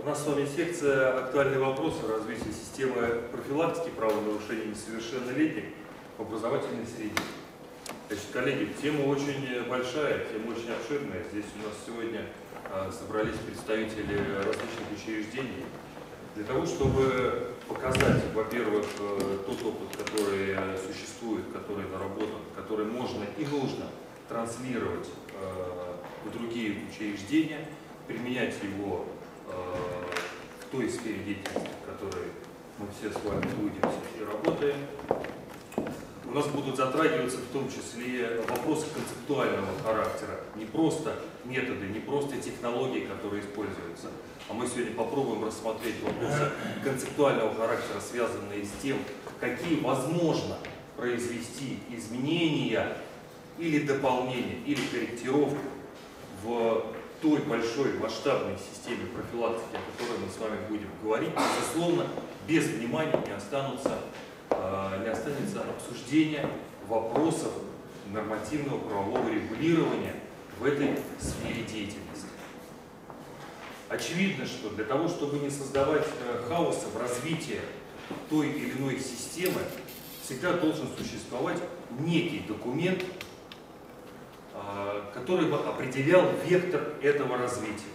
нас с вами секция «Актуальные вопросы развития системы профилактики правонарушений несовершеннолетних в образовательной среде». Значит, коллеги, тема очень большая, тема очень обширная. Здесь у нас сегодня собрались представители различных учреждений для того, чтобы показать, во-первых, тот опыт, который существует, который наработан, который можно и нужно транслировать в другие учреждения, применять его в той сфере деятельности, в которой мы все с вами трудимся и работаем. У нас будут затрагиваться в том числе вопросы концептуального характера, не просто методы, не просто технологии, которые используются, а мы сегодня попробуем рассмотреть вопросы концептуального характера, связанные с тем, какие возможно произвести изменения или дополнения, или корректировку в той большой масштабной системе профилактики, о которой мы с вами будем говорить. Безусловно, без внимания не останется обсуждение вопросов нормативного правового регулирования в этой сфере деятельности. Очевидно, что для того, чтобы не создавать хаоса в развитии той или иной системы, всегда должен существовать некий документ, который бы определял вектор этого развития.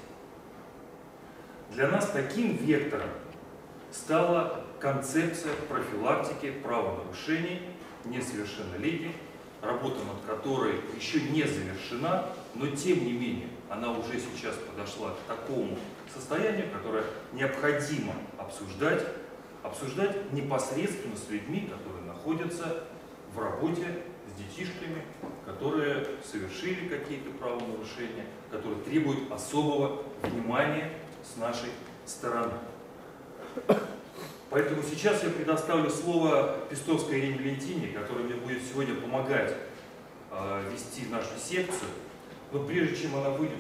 Для нас таким вектором стала концепция профилактики правонарушений несовершеннолетних, работа над которой еще не завершена, но тем не менее она уже сейчас подошла к такому состоянию, которое необходимо обсуждать непосредственно с людьми, которые находятся в работе с детишками, которые совершили какие-то правонарушения, которые требуют особого внимания с нашей стороны. Поэтому сейчас я предоставлю слово Пестовской Ирине Валентине, которая мне будет сегодня помогать вести нашу секцию. Но прежде чем она выйдет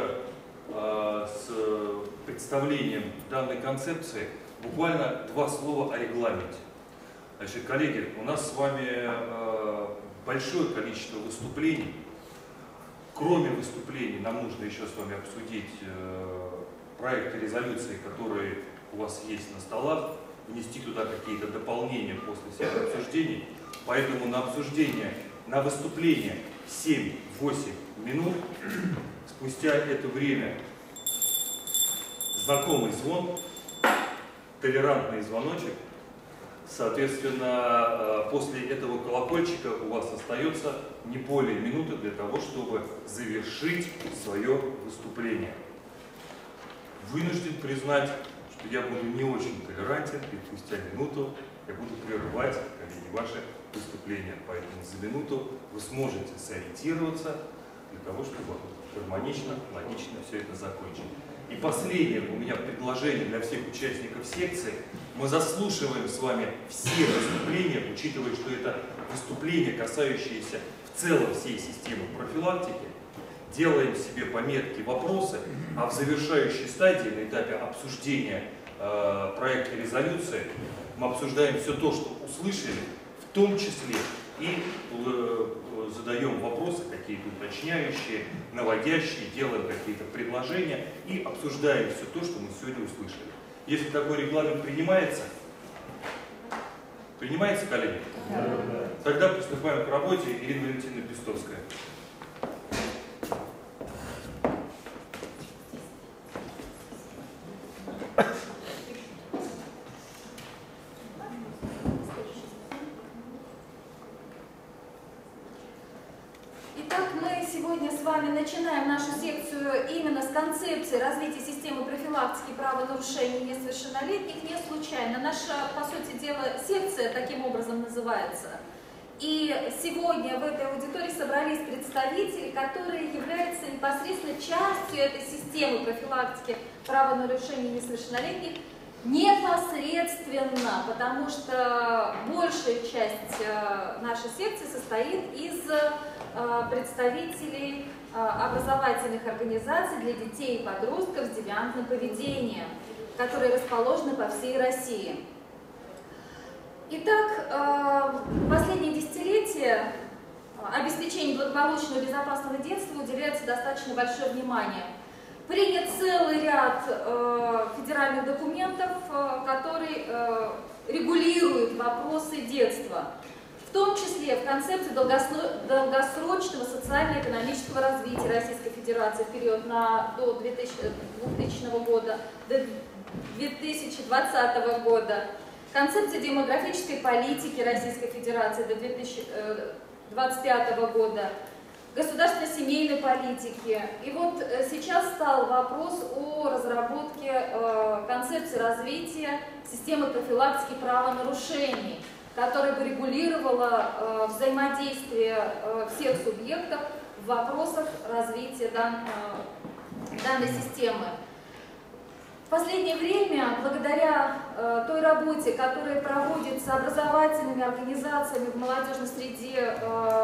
сюда с представлением данной концепции, буквально два слова о регламенте. Значит, коллеги, у нас с вами большое количество выступлений. Кроме выступлений, нам нужно еще с вами обсудить проекты резолюции, которые у вас есть на столах, внести туда какие-то дополнения после всех обсуждений. Поэтому на обсуждение, на выступление 7-8 минут. Спустя это время знакомый звон, толерантный звоночек. Соответственно, после этого колокольчика у вас остается не более минуты для того, чтобы завершить свое выступление. Вынужден признать, что я буду не очень толерантен, и спустя минуту я буду прерывать, коллеги, ваши выступления. Поэтому за минуту вы сможете сориентироваться для того, чтобы гармонично, логично все это закончить. И последнее у меня предложение для всех участников секции. Мы заслушиваем с вами все выступления, учитывая, что это выступления, касающиеся в целом всей системы профилактики. Делаем себе пометки, вопросы, а в завершающей стадии, на этапе обсуждения проекта резолюции, мы обсуждаем все то, что услышали, в том числе и задаем вопросы какие-то уточняющие, наводящие, делаем какие-то предложения и обсуждаем все то, что мы сегодня услышали. Если такой регламент принимается, коллеги? Да. Тогда приступаем к работе. Ирина Валентиновна Пестовская. Начинаем нашу секцию именно с концепции развития системы профилактики правонарушений несовершеннолетних не случайно. Наша, по сути дела, секция таким образом называется. И сегодня в этой аудитории собрались представители, которые являются непосредственно частью этой системы профилактики правонарушений несовершеннолетних непосредственно, потому что большая часть нашей секции состоит из представителей образовательных организаций для детей и подростков с девиантным поведением, которые расположены по всей России. Итак, последние десятилетия обеспечению благополучного и безопасного детства уделяется достаточно большое внимание. Принят целый ряд федеральных федеральных документов, который регулирует вопросы детства, в том числе в концепции долгосрочного социально-экономического развития Российской Федерации в период до 2000 года, до 2020 года, концепции демографической политики Российской Федерации до 2025 года, государственной семейной политики. И вот сейчас стал вопрос о разработке концепции развития системы профилактики правонарушений, которая бы регулировала взаимодействие всех субъектов в вопросах развития данной системы. В последнее время, благодаря той работе, которая проводится образовательными организациями в молодежной среде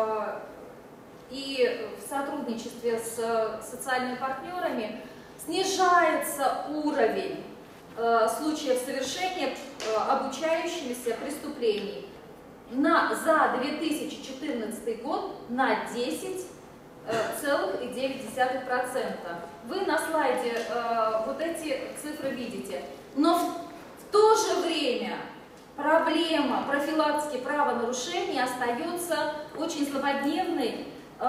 и в сотрудничестве с социальными партнерами, снижается уровень случаев совершения обучающимися преступлений за 2014 год на 10,9%. Вы на слайде вот эти цифры видите. Но в то же время проблема профилактики правонарушений остается очень злободневной,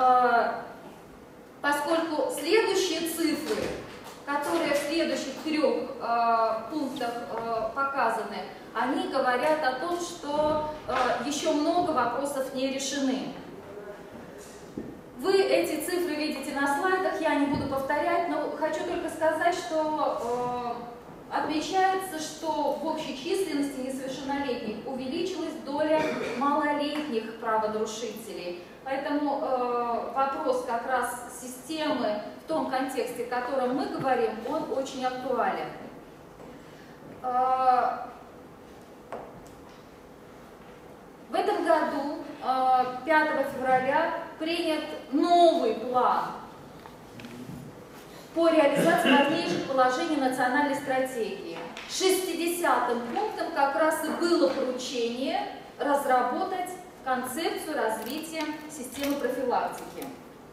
поскольку следующие цифры, которые в следующих 3 пунктах показаны, они говорят о том, что еще много вопросов не решены. Вы эти цифры видите на слайдах, я не буду повторять, но хочу только сказать, что отмечается, что в общей численности несовершеннолетних увеличилась доля малолетних правонарушителей. Поэтому вопрос как раз системы в том контексте, о котором мы говорим, он очень актуален. В этом году, 5 февраля, принят новый план по реализации важнейших положений национальной стратегии. 60-м пунктом как раз и было поручение разработать концепцию развития системы профилактики.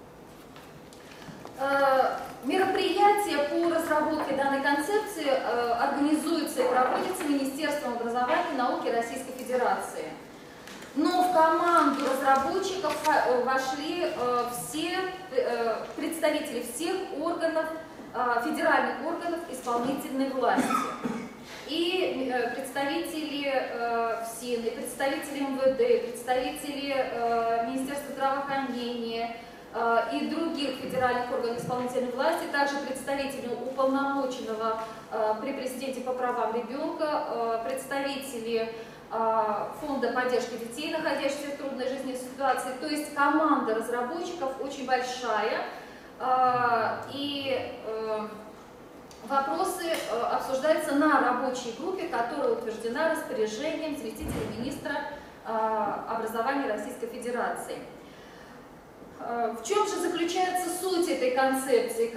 Мероприятия по разработке данной концепции организуются и проводятся Министерством образования и науки Российской Федерации. Но в команду разработчиков вошли все представители всех органов, федеральных органов исполнительной власти. И представители ФСИН, и представители МВД, и представители Министерства здравоохранения и других федеральных органов исполнительной власти, также представители уполномоченного при президенте по правам ребенка, представители Фонда поддержки детей, находящихся в трудной жизненной ситуации. То есть команда разработчиков очень большая, и вопросы обсуждаются на рабочей группе, которая утверждена распоряжением заместителя министра образования Российской Федерации. В чем же заключается суть этой концепции?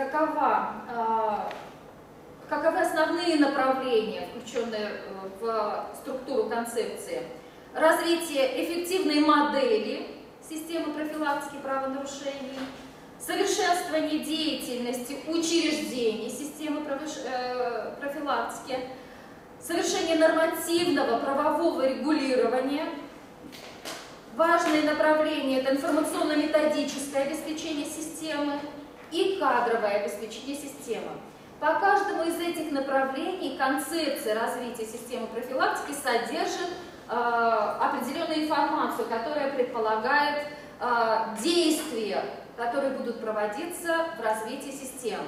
Каковы основные направления, включенные в структуру концепции? Развитие эффективной модели системы профилактики правонарушений, совершенствование деятельности учреждений системы профилактики, совершение нормативного правового регулирования. Важные направления – это информационно-методическое обеспечение системы и кадровое обеспечение системы. По каждому из этих направлений концепция развития системы профилактики содержит определенную информацию, которая предполагает действия, которые будут проводиться в развитии системы.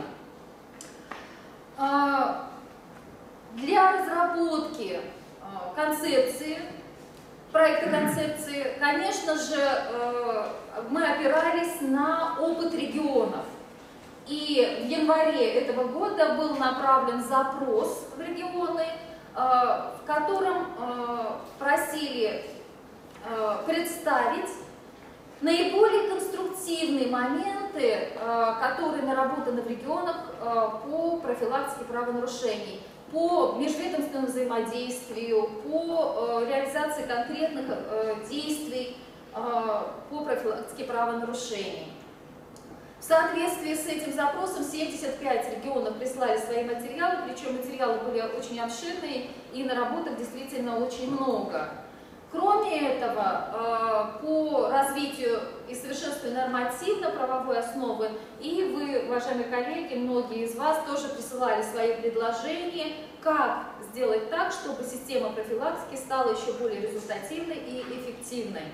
Для разработки концепции, проекта концепции, конечно же, мы опирались на опыт регионов. И в январе этого года был направлен запрос в регионы, в котором просили представить наиболее конструктивные моменты, которые наработаны в регионах по профилактике правонарушений, по межведомственному взаимодействию, по реализации конкретных действий по профилактике правонарушений. В соответствии с этим запросом 75 регионов прислали свои материалы, причем материалы были очень обширные и наработок действительно очень много. Кроме этого, по развитию и совершенствованию нормативно-правовой основы, и вы, уважаемые коллеги, многие из вас тоже присылали свои предложения, как сделать так, чтобы система профилактики стала еще более результативной и эффективной.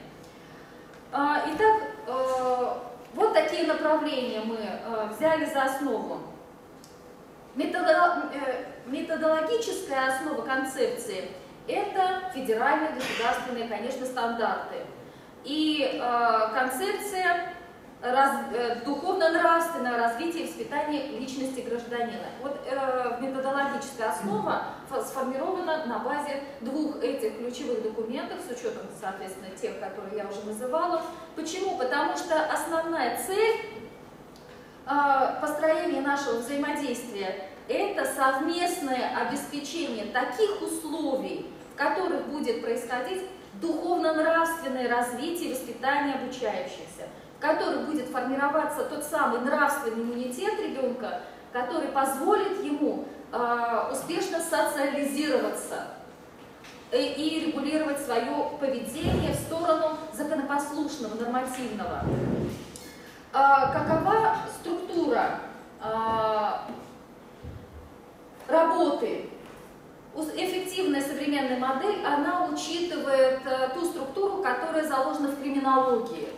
Итак, вот такие направления мы взяли за основу. Методологическая основа концепции – это федеральные государственные, конечно, стандарты. И концепция духовно-нравственного развития и воспитания личности гражданина. Вот методологическая основа сформирована на базе двух этих ключевых документов, с учетом, соответственно, тех, которые я уже называла. Почему? Потому что основная цель построения нашего взаимодействия – это совместное обеспечение таких условий, в которых будет происходить духовно-нравственное развитие и воспитание обучающихся, в которых будет формироваться тот самый нравственный иммунитет ребенка, который позволит ему успешно социализироваться и регулировать свое поведение в сторону законопослушного, нормативного. Какова структура работы? Эффективная современная модель, она учитывает ту структуру, которая заложена в криминологии.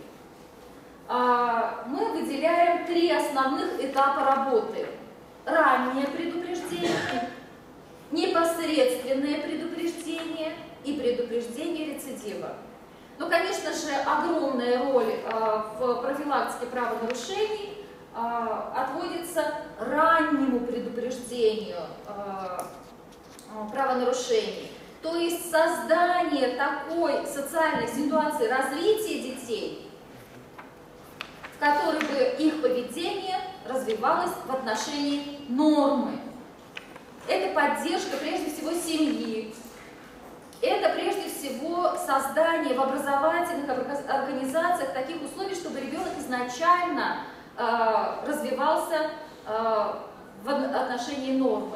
Мы выделяем три основных этапа работы. Раннее предупреждение, непосредственное предупреждение и предупреждение рецидива. Но, конечно же, огромная роль в профилактике правонарушений отводится раннему предупреждению правонарушений. То есть создание такой социальной ситуации развития детей, в которой бы их поведение развивалось в отношении нормы. Это поддержка прежде всего семьи. Это прежде всего создание в образовательных организациях таких условий, чтобы ребенок изначально развивался в отношении нормы.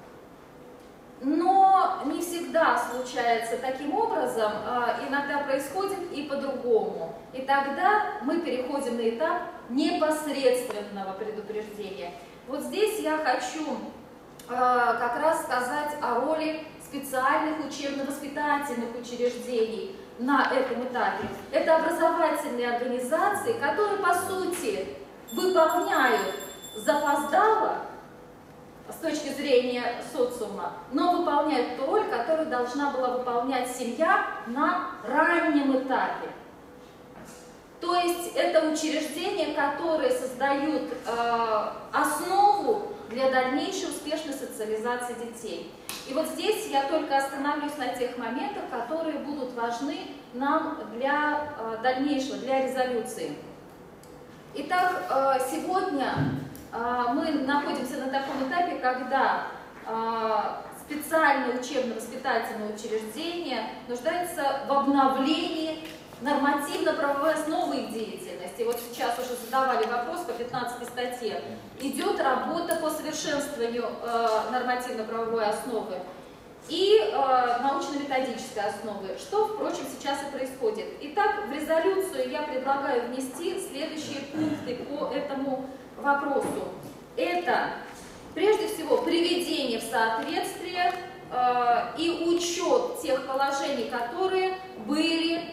Но не всегда случается таким образом, иногда происходит и по-другому. И тогда мы переходим на этап непосредственного предупреждения. Вот здесь я хочу как раз сказать о роли специальных учебно-воспитательных учреждений на этом этапе. Это образовательные организации, которые, по сути, выполняют запоздало с точки зрения социума, но выполняют ту роль, которую должна была выполнять семья на раннем этапе. То есть это учреждения, которые создают основу для дальнейшей успешной социализации детей. И вот здесь я только остановлюсь на тех моментах, которые будут важны нам для дальнейшего, для резолюции. Итак, сегодня мы находимся на таком этапе, когда специальное учебно-воспитательное учреждение нуждается в обновлении нормативно-правовой основы их деятельности. Вот сейчас уже задавали вопрос по 15 статье. Идет работа по совершенствованию нормативно-правовой основы и научно-методической основы, что, впрочем, сейчас и происходит. Итак, в резолюцию я предлагаю внести следующие пункты по этому вопросу. Это, прежде всего, приведение в соответствие и учет тех положений, которые были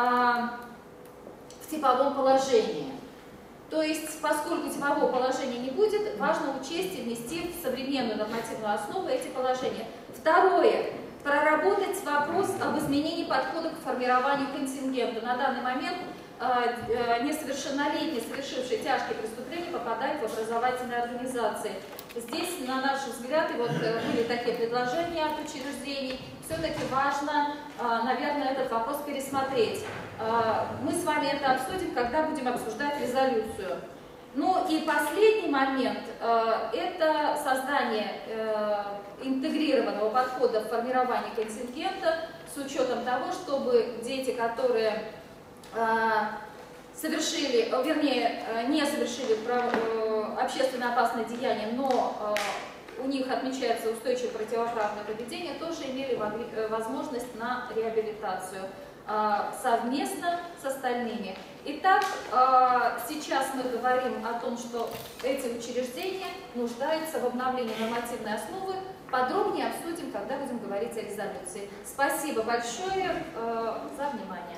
в типовом положении. То есть, поскольку типового положения не будет, важно учесть и внести в современную нормативную основу эти положения. Второе. Проработать вопрос об изменении подхода к формированию контингента. На данный момент несовершеннолетние, совершившие тяжкие преступления, попадают в образовательные организации. Здесь, на наш взгляд, и вот были такие предложения от учреждений, все-таки важно, наверное, этот вопрос пересмотреть. Мы с вами это обсудим, когда будем обсуждать резолюцию. Ну и последний момент – это создание интегрированного подхода в формировании контингента с учетом того, чтобы дети, которые совершили, вернее, не совершили общественно опасное деяние, но у них отмечается устойчивое противоправное поведение, тоже имели возможность на реабилитацию совместно с остальными. Итак, сейчас мы говорим о том, что эти учреждения нуждаются в обновлении нормативной основы. Подробнее обсудим, когда будем говорить о резолюции. Спасибо большое за внимание.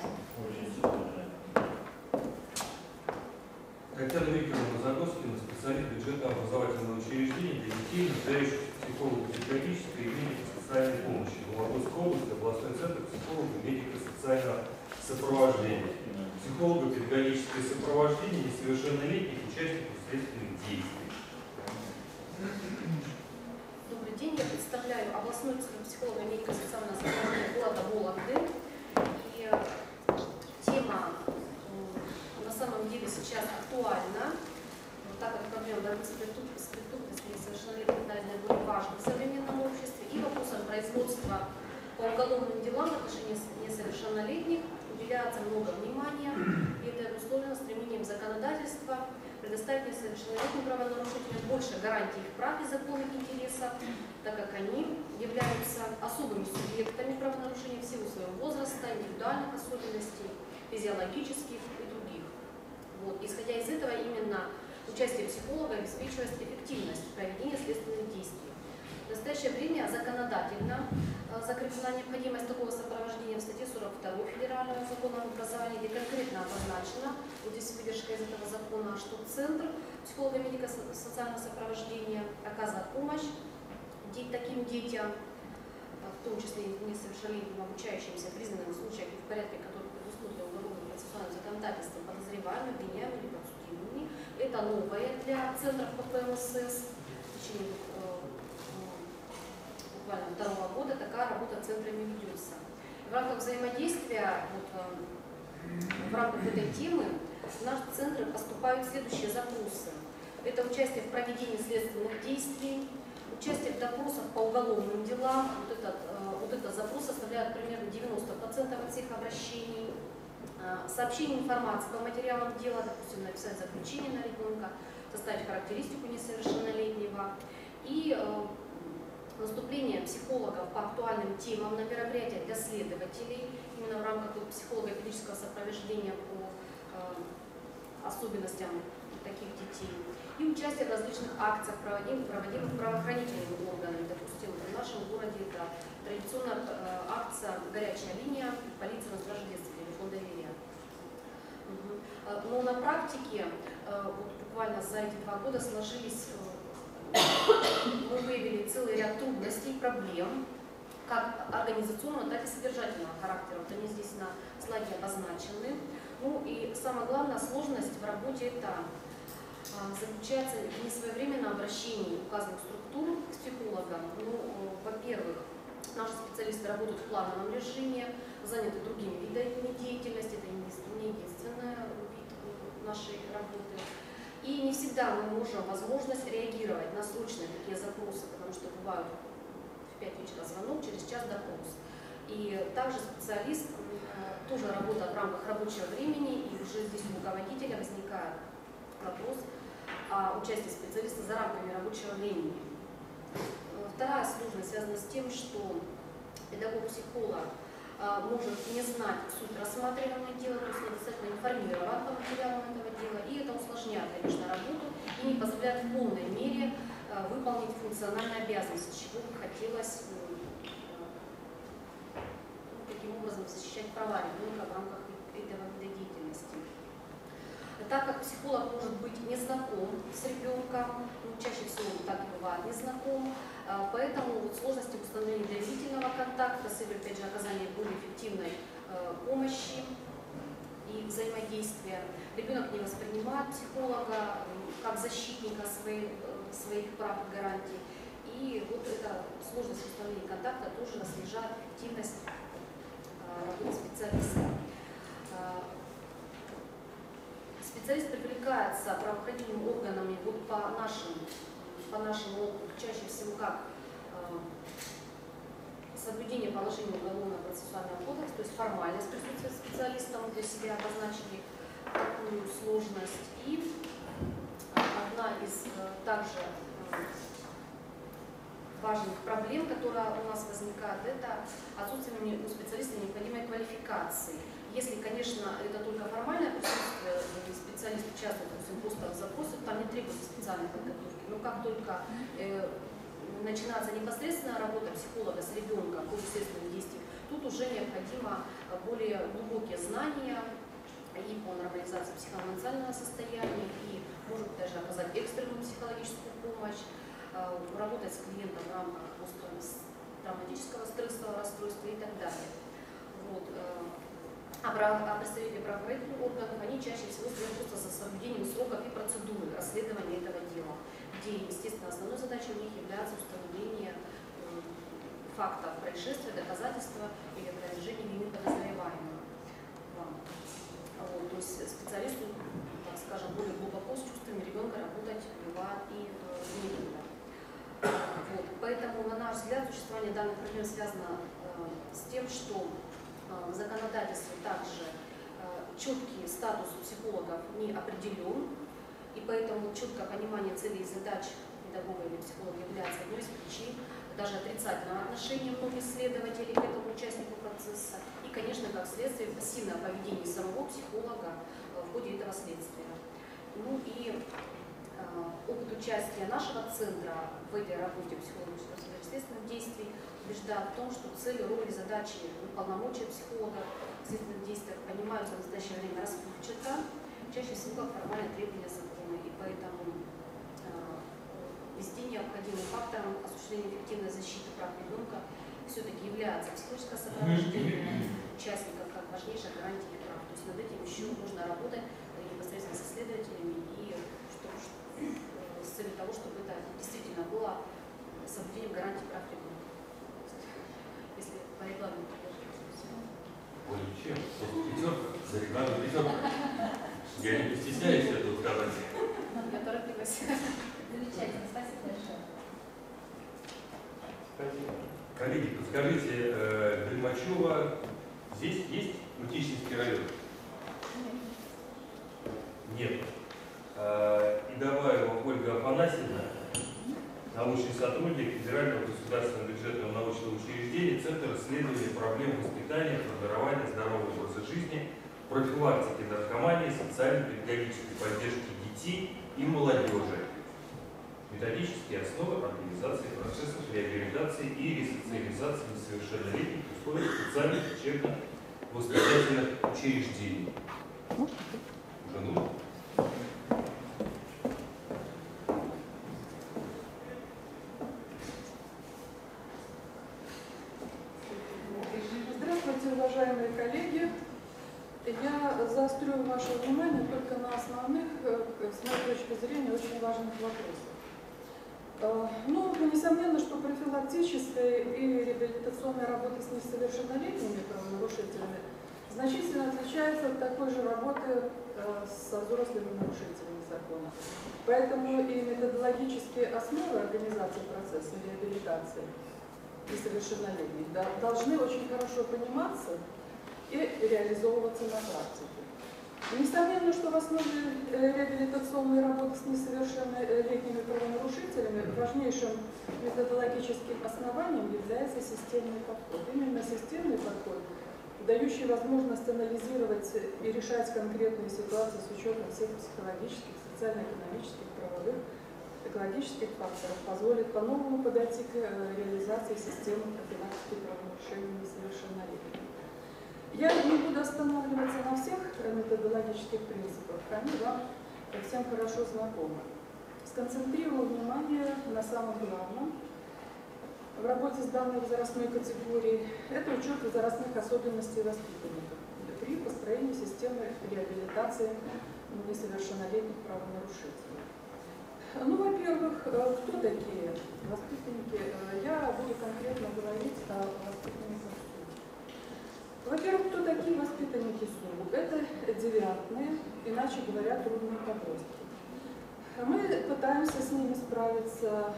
Татьяна Викторовна Загоскина, специалист бюджетно-образовательного учреждения для детей, нуждающихся в психолого-педагогической и медико-социальной помощи. Вологодской области, областной центр психолога и медико-социального сопровождения. Психолого-педагогическое сопровождение несовершеннолетних участников следственных действий. Добрый день, я представляю областной центр психолога и медико-социального сопровождения города Вологды. И тема на самом деле сейчас актуальна, так как проблема борьбы с преступностью несовершеннолетних наиболее важна в современном обществе, и вопросам производства по уголовным делам в отношении несовершеннолетних уделяется много внимания, и это обусловлено стремлением законодательства предоставить несовершеннолетним правонарушителям больше гарантий их прав и законных интересов, так как они являются особыми субъектами правонарушений в силу своего возраста, индивидуальных особенностей, физиологических и других. Вот. Исходя из этого, именно участие психолога обеспечивает эффективность проведения следственных действий. В настоящее время законодательно закреплена необходимость такого сопровождения в статье 42 Федерального закона об образовании, где конкретно обозначено, вот здесь выдержка из этого закона, что Центр психолого-медико-социального сопровождения оказывает помощь таким детям, в том числе несовершеннолетним обучающимся, признанным в случаях и в порядке, который предусмотрен уголовным процессуальным законодательством, подозреваемыми, обвиняемыми или подсудимыми. Это новое для центров ППМСС. В течение буквально 2 года такая работа центрами ведется. В рамках взаимодействия, в рамках этой темы, в наш центр поступают следующие запросы. Это участие в проведении следственных действий, участие в допросах по уголовным делам. Вот этот запрос составляет примерно 90% от всех обращений. Сообщение информации по материалам дела, допустим, написать заключение на ребенка, составить характеристику несовершеннолетнего и наступление психологов по актуальным темам на мероприятия для следователей, именно в рамках психолого-педагогического сопровождения по особенностям таких детей, и участие в различных акциях, проводимых правоохранительными органами. Допустим, в нашем городе это традиционная акция «Горячая линия», полиция на страже детства, телефон доверия. Но на практике, вот буквально за эти 2 года сложились, мы выявили целый ряд трудностей, проблем, как организационного, так и содержательного характера. Вот они здесь на слайде обозначены. Ну и самое главное, сложность в работе это заключается в несвоевременном обращении указанных структур к психологам. Ну, во-первых, наши специалисты работают в плановом режиме, заняты другими видами деятельности, это не единственный вид нашей работы. И не всегда мы можем возможность реагировать на срочные такие запросы, потому что бывают в 5 вечера звонок, через час допрос. И также специалист тоже работает в рамках рабочего времени, и уже здесь у руководителя возникает вопрос о участии специалиста за рамками рабочего времени. Вторая сложность связана с тем, что педагог-психолог может не знать суть рассматриваемого дела, то есть недостаточно информирован по материалам этого дела, и это усложняет, конечно, работу и не позволяет в полной мере выполнить функциональные обязанности, чего бы хотелось таким образом защищать права ребенка в рамках этого вида деятельности. Так как психолог может быть не знаком с ребенком, чаще всего так и бывает не знаком, поэтому вот сложности установления доверительного контакта с целью, опять же, оказания более эффективной помощи и взаимодействия. Ребенок не воспринимает психолога как защитника своих прав и гарантий. И вот эта сложность установления контакта тоже снижает эффективность работы специалиста. Специалист привлекается правоохранительными органами вот по нашему опыту, чаще всего как соблюдение положений Уголовного процессуального кодекса, то есть формальность присутствия специалистов для себя обозначили, такую сложность. И одна из также важных проблем, которая у нас возникает, это отсутствие у специалиста необходимой квалификации. Если, конечно, это только формальное присутствие, специалист участвует, допустим, просто в запросе, там не требуется специальной подготовки. Но как только начинается непосредственная работа психолога с ребенком по естественным действиям, тут уже необходимо более глубокие знания и по нормализации психоэмоционального состояния, и может даже оказать экстренную психологическую помощь, работать с клиентом в рамках посттравматического стрессового расстройства и так далее. Вот. А представители правоохранительных органов, они чаще всего стоят просто за соблюдением сроков и процедуры расследования этого дела, где, естественно, основной задачей у них является установление фактов происшествия, доказательства или опровержения вины подозреваемого. Вот. То есть специалисту, так скажем, более глубоко с чувствами ребенка работать бывает и некогда. Вот. Поэтому, на наш взгляд, существование данных проблем связано с тем, что в законодательстве также четкий статус у психологов не определен, и поэтому четкое понимание целей и задач педагога или психолога является одной из причин даже отрицательного отношения многих следователей к этому участнику процесса и, конечно, как следствие, пассивное поведение самого психолога в ходе этого следствия. Ну и опыт участия нашего центра в этой работе психологического сверхъестественных действий убеждает в том, что цели, роли, задачи, полномочия психолога в следственных действиях понимаются в настоящее время расплывчато, чаще всего как формальное требование закона, и поэтому везде необходимым фактором осуществления эффективной защиты прав ребенка все-таки является психологическое сопровождение участников как важнейшая гарантия их прав. То есть над этим еще нужно работать непосредственно с исследователями и с целью того, чтобы это действительно было соблюдением гарантии прав ребенка. Если по регламенту. Более чем? Пятерка. За регламент пятерка. Я не стесняюсь этого сказать. Я торопилась. Замечательно, спасибо большое. Спасибо. Коллеги, подскажите, Гальмачева, здесь есть Мытищинский район? Нет. Идоваева Ольга Афанасьевна, научный сотрудник Федерального государственного бюджетного научного учреждения, Центр исследования проблем воспитания, формирования здорового образа жизни, профилактики наркомании, социально-педагогической поддержки детей и молодежи. Методические основы организации процессов реабилитации и ресоциализации несовершеннолетних в условиях специальных учебно-воспитательных учреждений. Уже нужно? Здравствуйте, уважаемые коллеги. Я заострю ваше внимание только на основных, с моей точки зрения, очень важных вопросах. Ну, несомненно, что профилактическая и реабилитационная работа с несовершеннолетними правонарушителями значительно отличается от такой же работы со взрослыми нарушителями закона. Поэтому и методологические основы организации процесса реабилитации несовершеннолетних должны очень хорошо пониматься и реализовываться на практике. Несомненно, что в основе реабилитационной работы с несовершеннолетними правонарушителями важнейшим методологическим основанием является системный подход. Именно системный подход, дающий возможность анализировать и решать конкретные ситуации с учетом всех психологических, социально-экономических, правовых, экологических факторов, позволит по-новому подойти к реализации системы профилактики правонарушений несовершеннолетних. Я не буду останавливаться на всех методологических принципах, они вам всем хорошо знакомы. Сконцентрирую внимание на самом главном в работе с данной возрастной категорией. Это учет возрастных особенностей воспитанников при построении системы реабилитации несовершеннолетних правонарушителей. Ну, во-первых, кто такие воспитанники? Я буду конкретно говорить о воспитанниках. Во-первых, кто такие воспитанники СУ? Это девиантные, иначе говоря, трудные подростки. Мы пытаемся с ними справиться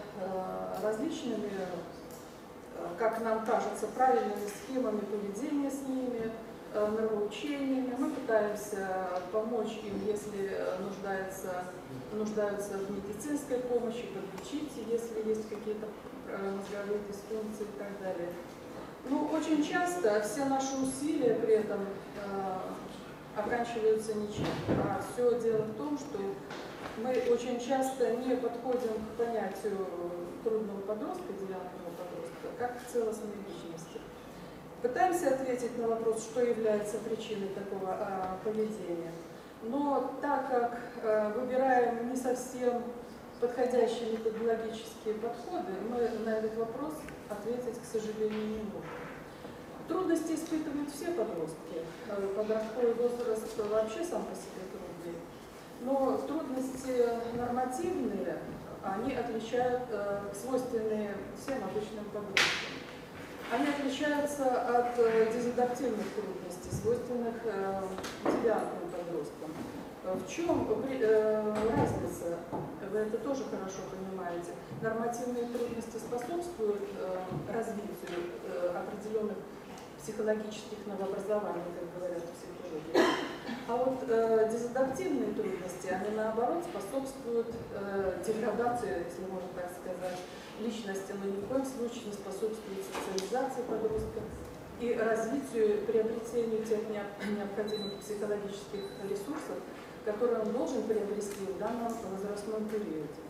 различными, как нам кажется, правильными схемами поведения с ними, нравоучениями, мы пытаемся помочь им, если нуждаются в медицинской помощи, подлечить, если есть какие-то мозговые дисфункции и так далее. Но очень часто все наши усилия при этом оканчиваются ничем. А все дело в том, что мы очень часто не подходим к понятию трудного подростка, девиантного подростка, как к целостной личности. Пытаемся ответить на вопрос, что является причиной такого поведения. Но так как выбираем не совсем подходящие методологические подходы, мы на этот вопрос ответить, к сожалению, не можем. Трудности испытывают все подростки. Подростковый возраст вообще сам по себе трудный. Но трудности нормативные, они отличают, свойственные всем обычным подросткам. Они отличаются от дезадаптивных трудностей, свойственных девиантным подросткам. В чем разница? Вы это тоже хорошо понимаете. Нормативные трудности способствуют развитию определенных психологических новообразований, как говорят в психологии. А вот дезадаптивные трудности, они наоборот способствуют деградации, если можно так сказать, личности, но ни в коем случае не способствуют социализации подростка и развитию, приобретению тех необходимых психологических ресурсов, которые он должен приобрести в данном возрастном периоде.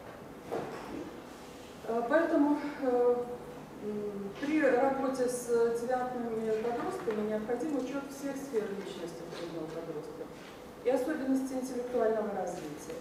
Поэтому при работе с девиантными подростками необходим учет всех сфер личности трудного подростка и особенности интеллектуального развития,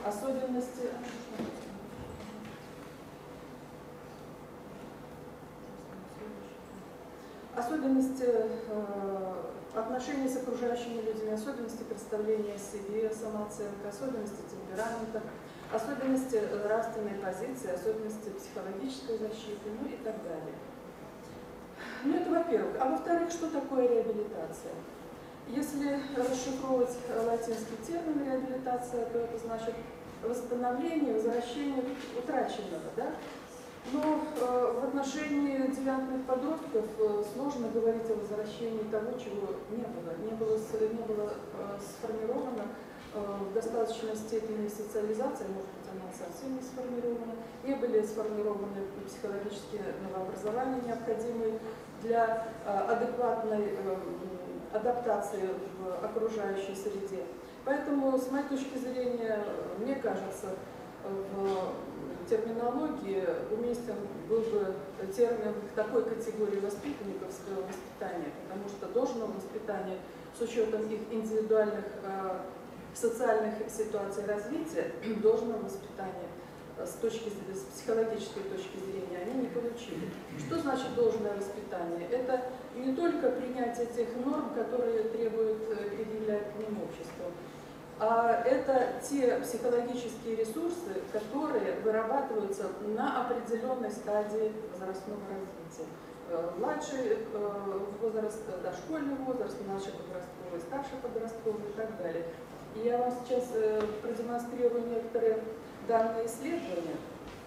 особенности отношений с окружающими людьми, особенности представления о себе, самооценка, особенности темперамента, особенности нравственной позиции, особенности психологической защиты, ну и так далее. Ну это во-первых. А во-вторых, что такое реабилитация? Если расшифровывать латинский термин реабилитация, то это значит восстановление, возвращение утраченного, да? Но в отношении девиантных подростков сложно говорить о возвращении того, чего не было. Не было сформировано в достаточной степени социализация, может быть, она совсем не сформирована, не были сформированы психологические новообразования, необходимые для адекватной адаптации в окружающей среде. Поэтому, с моей точки зрения, мне кажется, в терминологии уместен был бы термин такой категории воспитанниковского воспитания, потому что должного воспитания с учетом их индивидуальных социальных ситуаций развития, должного воспитания с психологической точки зрения они не получили. Что значит должное воспитание? Это не только принятие тех норм, которые предъявляет к ним общество, а это те психологические ресурсы, которые вырабатываются на определенной стадии возрастного развития. Младший возраст, дошкольный возраст, младший подростковый, старший подростковый и так далее. И я вам сейчас продемонстрирую некоторые данные исследования,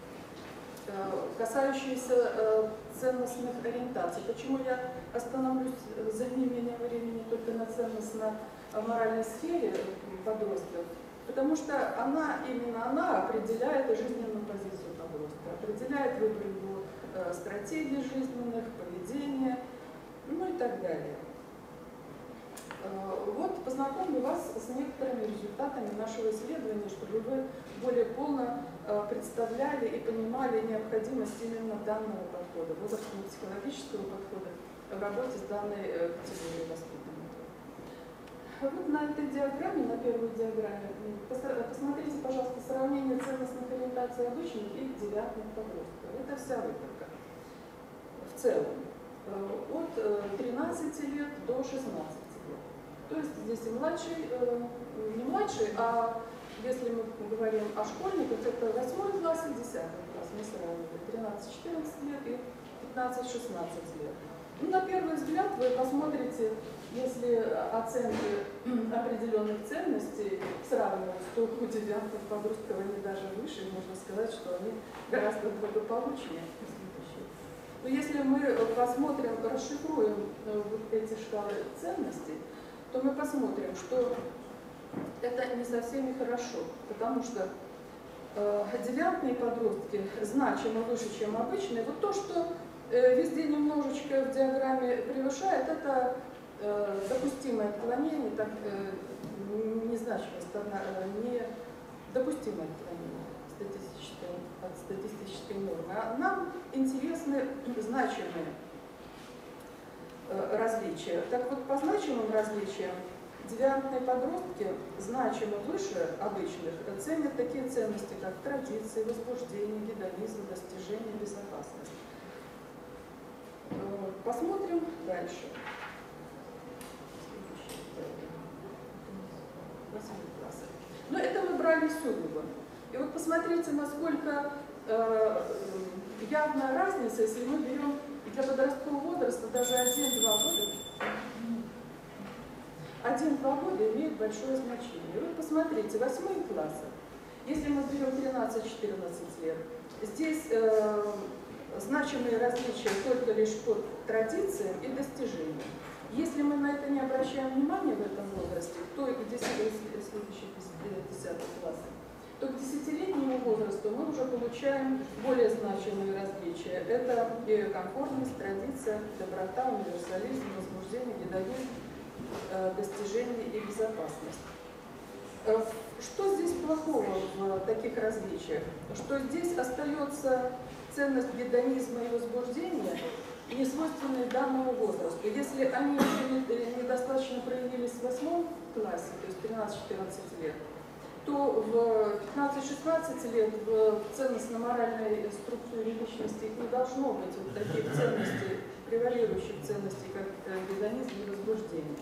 касающиеся ценностных ориентаций. Почему я остановлюсь за неимением времени только на ценностно-моральной сфере подростков? Потому что именно она определяет жизненную позицию подростка, определяет выбор его стратегий жизненных, поведения, ну и так далее. Вот познакомлю вас с некоторыми результатами нашего исследования, чтобы вы более полно представляли и понимали необходимость именно данного подхода, возрастно-психологического подхода в работе с данной категорией воспитанников. Вот на этой диаграмме, на первой диаграмме, посмотрите, пожалуйста, сравнение ценностных ориентаций обычных и девиантных подростков. Это вся выборка в целом, от 13 лет до 16 лет. То есть здесь и младший, не младший, а если мы говорим о школьниках, это 8 класс и 10 класс, мы сравниваем 13-14 лет и 15-16 лет. Ну, на первый взгляд вы посмотрите, если оценки определенных ценностей сравнивать, то у девиантных подростков они даже выше, можно сказать, что они гораздо благополучнее. Но если мы посмотрим, расшифруем вот эти шкалы ценностей, то мы посмотрим, что это не совсем и хорошо, потому что девиантные подростки значимо выше, чем обычные. Вот то, что везде немножечко в диаграмме превышает, это допустимое отклонение, так, незначимое, недопустимое отклонение от статистической нормы. А нам интересны значимые различия. Так вот, по значимым различиям девиантные подростки значимо выше обычных ценят такие ценности, как традиции, возбуждение, гедонизм, достижение, безопасность. Посмотрим дальше. Но это мы брали Сюллива. И вот посмотрите, насколько явная разница, если мы берем для подросткового возраста даже 1-2 года. 1-2 года имеет большое значение. И вот посмотрите, 8 классы. Если мы берем 13-14 лет, здесь значимые различия только лишь по традициям и достижениям. Если мы на это не обращаем внимания в этом возрасте, то и к 10 классе, то к 10-летнему возрасту мы уже получаем более значимые различия. Это и комфортность, традиция, доброта, универсализм, возбуждение, гедонизм, достижение и безопасность. Что здесь плохого в таких различиях? Что здесь остается ценность гедонизма и возбуждения, не свойственные данному возрасту. Если они еще недостаточно проявились в 8 классе, то есть 13-14 лет, то в 15-16 лет в ценностно-моральной структуре личности их не должно быть вот таких ценностей, превалирующих ценностей, как гедонизм и возбуждение.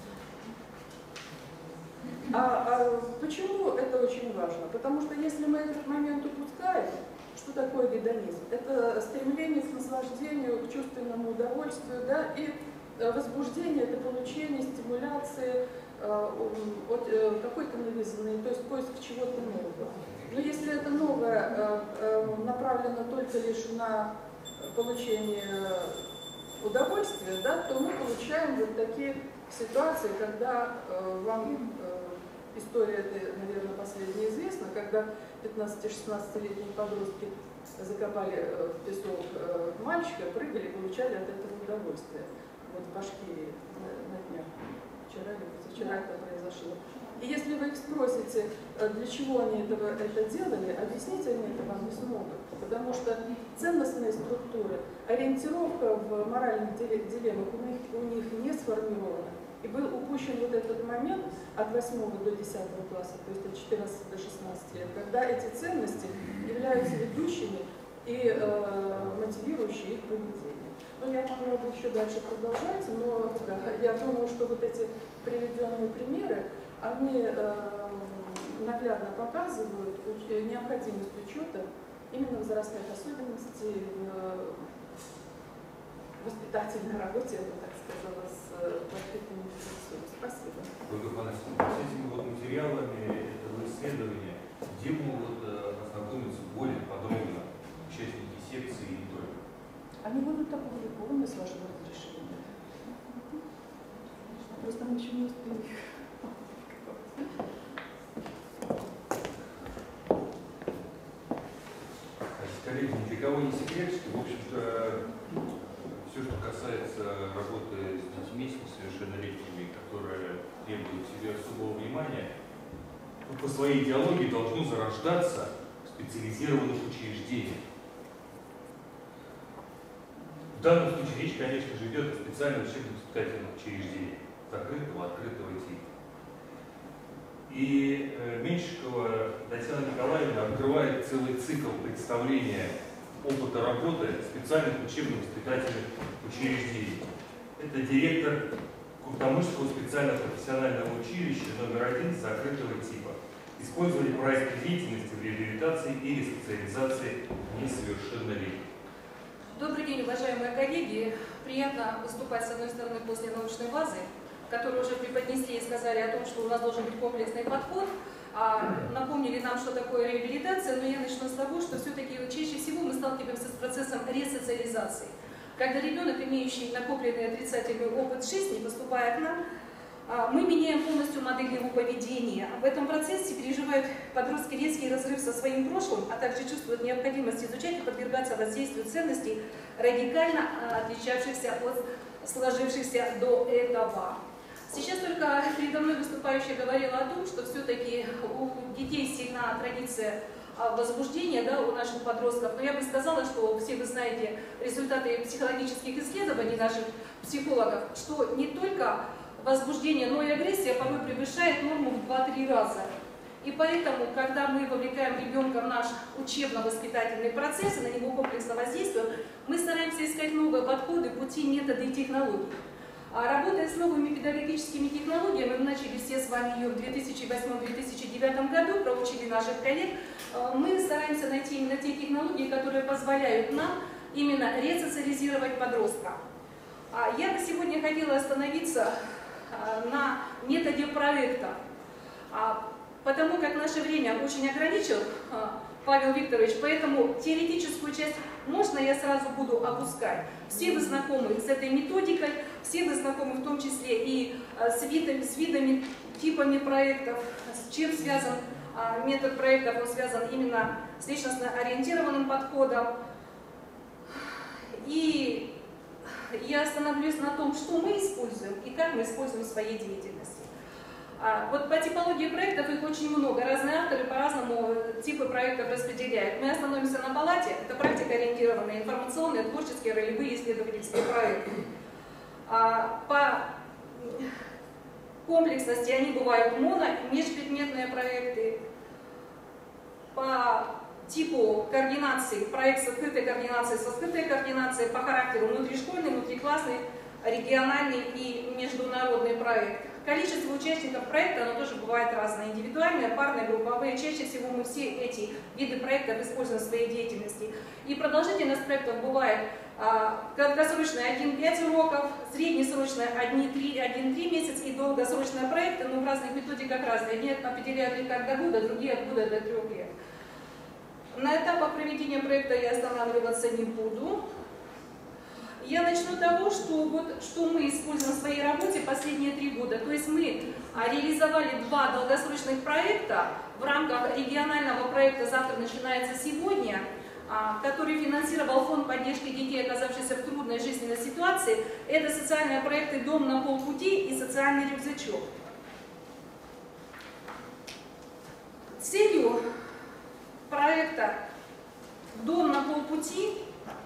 Почему это очень важно? Потому что если мы этот момент упускаем, что такое гедонизм? Это стремление к наслаждению, к чувственному удовольствию, да, и возбуждение – это получение стимуляции от какой-то новизны, то есть поиск чего-то нового. Но если это новое направлено только лишь на получение удовольствия, да, то мы получаем вот такие ситуации, когда вам история эта, наверное, последняя известна, когда 15-16-летние подростки закопали в песок мальчика, прыгали, получали от этого удовольствие. Вот в Башкирии на днях, вчера или позавчера это произошло. И если вы их спросите, для чего они это делали, объяснить они это вам не смогут. Потому что ценностные структуры, ориентировка в моральных дилеммах у них не сформирована. И был упущен вот этот момент от 8 до 10 класса, то есть от 14 до 16 лет, когда эти ценности являются ведущими и мотивирующие их поведение. Ну, я могла бы еще дальше продолжать, но да, я думаю, что вот эти приведенные примеры, они наглядно показывают необходимость учета именно возрастных особенностей в воспитательной работе, я бы так сказала, с воспитанными лицом. Спасибо. Ольга Афанасьевна, с этими вот материалами этого исследования, где могут ознакомиться более подробно участники секции и не только? Они будут опубликованы с вашего разрешения. Просто мы еще не успели их. Коллеги, ни для кого не секрет, что, в общем-то, все, что касается работы с детьми, с несовершеннолетними, которые требуют себе особого внимания, по своей идеологии должно зарождаться в специализированных учреждениях. В данном случае речь, конечно же, идет о специальном учебно-воспитательном учреждении, закрытого, открытого типа. И Меньшикова Татьяна Николаевна открывает целый цикл представления опыта работы специальных учебно-воспитательных учреждений. Это директор Куртамышского специального профессионального училища номер 1 закрытого типа. Использование проектной деятельности в реабилитации и ресоциализации несовершеннолетних. Добрый день, уважаемые коллеги. Приятно выступать, с одной стороны, после научной базы, которые уже преподнесли и сказали о том, что у нас должен быть комплексный подход, напомнили нам, что такое реабилитация, но я начну с того, что все-таки чаще всего мы сталкиваемся с процессом ресоциализации. когда ребенок, имеющий накопленный отрицательный опыт жизни, поступая к нам, мы меняем полностью модель его поведения. В этом процессе переживают подростки резкий разрыв со своим прошлым, а также чувствуют необходимость изучать и подвергаться воздействию ценностей, радикально отличавшихся от сложившихся до этого. Сейчас только передо мной выступающая говорила о том, что все-таки у детей сильна традиция возбуждения, да, у наших подростков. Но я бы сказала, что все вы знаете результаты психологических исследований наших психологов, что не только возбуждение, но и агрессия порой превышает норму в 2-3 раза. И поэтому, когда мы вовлекаем ребенка в наш учебно-воспитательный процесс, и на него комплексно воздействуем, мы стараемся искать новые подходы, пути, методы и технологии. Работая с новыми педагогическими технологиями, мы начали все с вами ее в 2008-2009 году, проучили наших коллег, мы стараемся найти именно те технологии, которые позволяют нам именно ресоциализировать подростка. Я бы сегодня хотела остановиться на методе проекта, потому как наше время очень ограничил Павел Викторович, поэтому теоретическую часть можно я сразу буду опускать. Все вы знакомы с этой методикой, все вы знакомы в том числе и с видами, типами проектов, с чем связан метод проектов, он связан именно с личностно-ориентированным подходом. И я остановлюсь на том, что мы используем и как мы используем в своей деятельности. Вот по типологии проектов их очень много, разные авторы по-разному типы проектов распределяют. Мы остановимся на палате, это практикоориентированные, информационные, творческие, ролевые, исследовательские проекты. По комплексности они бывают моно- и межпредметные проекты. По типу координации, проект с открытой координацией, со скрытой координацией, по характеру внутришкольный, внутриклассный, региональный и международный проект. Количество участников проекта, оно тоже бывает разное, индивидуальные, парные, групповые. Чаще всего мы все эти виды проектов используем в своей деятельности. И продолжительность проектов бывает краткосрочная 1-5 уроков, среднесрочная 1-3 месяца и долгосрочные проекты, но в разных методиках разные. Одни определяют их как до года, другие от года до 3 лет. На этапах проведения проекта я останавливаться не буду. Я начну с того, что мы используем в своей работе последние 3 года. То есть мы реализовали 2 долгосрочных проекта в рамках регионального проекта «Завтра начинается сегодня», который финансировал Фонд поддержки детей, оказавшихся в трудной жизненной ситуации. Это социальные проекты «Дом на полпути» и «Социальный рюкзачок». Целью проекта «Дом на полпути»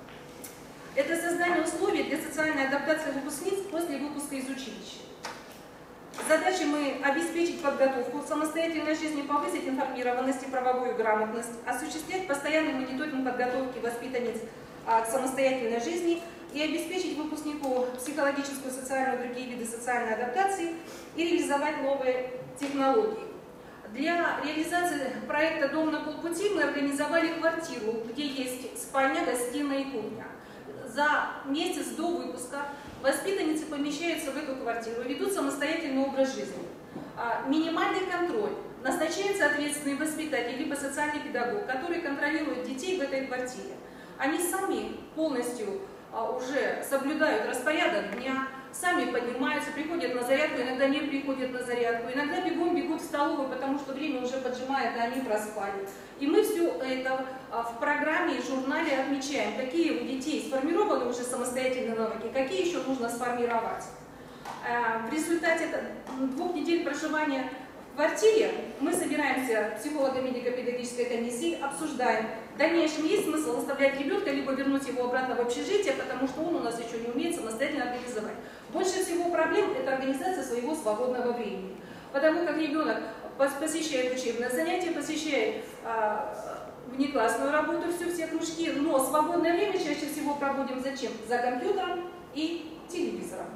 это создание условий для социальной адаптации выпускниц после выпуска из училища. Задачей мы обеспечить подготовку к самостоятельной жизни, повысить информированность и правовую грамотность, осуществлять постоянный мониторинг подготовки воспитанниц к самостоятельной жизни и обеспечить выпускнику психологическую, социальную и другие виды социальной адаптации и реализовать новые технологии. Для реализации проекта «Дом на полпути» мы организовали квартиру, где есть спальня, гостиная и кухня. За месяц до выпуска воспитанницы помещаются в эту квартиру и ведут самостоятельный образ жизни. Минимальный контроль. Назначается ответственный воспитатель, либо социальный педагог, который контролирует детей в этой квартире. Они сами полностью уже соблюдают распорядок дня, сами поднимаются, приходят на зарядку, иногда не приходят на зарядку, иногда бегом бегут в столовую, потому что время уже поджимает, а они проспали. И мы все это в программе и журнале отмечаем, какие у детей сформированы уже самостоятельные навыки, какие еще нужно сформировать. В результате 2 недель проживания в квартире мы собираемся психолого-медико-педагогической комиссией, обсуждаем. В дальнейшем есть смысл оставлять ребенка, либо вернуть его обратно в общежитие, потому что он у нас еще не умеет самостоятельно организовать. Больше всего проблем – это организация своего свободного времени. Потому как ребенок посещает учебное занятие, посещает внеклассную работу, все кружки, но свободное время чаще всего проводим зачем? За компьютером и телевизором.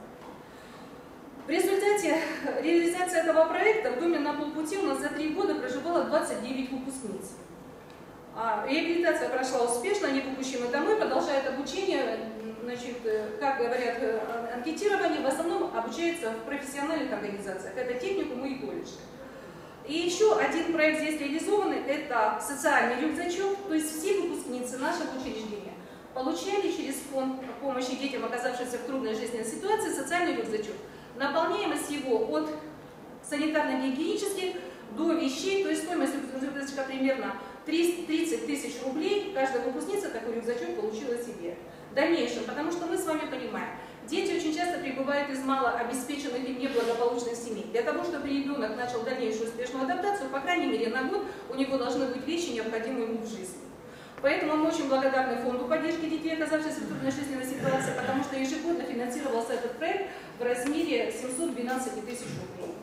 В результате реализации этого проекта в доме на полпути у нас за 3 года проживало 29 выпускниц. Реабилитация прошла успешно, они выпущены домой, продолжают обучение, значит, как говорят, анкетирование в основном обучается в профессиональных организациях, это техникумы и колледжи. И еще один проект здесь реализованный, это социальный рюкзачок, то есть все выпускницы нашего учреждения получали через фонд помощи детям, оказавшимся в трудной жизненной ситуации, социальный рюкзачок. Наполняемость его от санитарно-гигиенических до вещей, то есть стоимость рюкзачка примерно 30 тысяч рублей. Каждая выпускница такой рюкзачок получила себе. В дальнейшем, потому что мы с вами понимаем, дети очень часто прибывают из малообеспеченных и неблагополучных семей. Для того, чтобы ребенок начал дальнейшую успешную адаптацию, по крайней мере на год у него должны быть вещи, необходимые ему в жизни. Поэтому мы очень благодарны фонду поддержки детей, оказавшихся в трудной жизненной ситуации, потому что ежегодно финансировался этот проект в размере 712 тысяч рублей.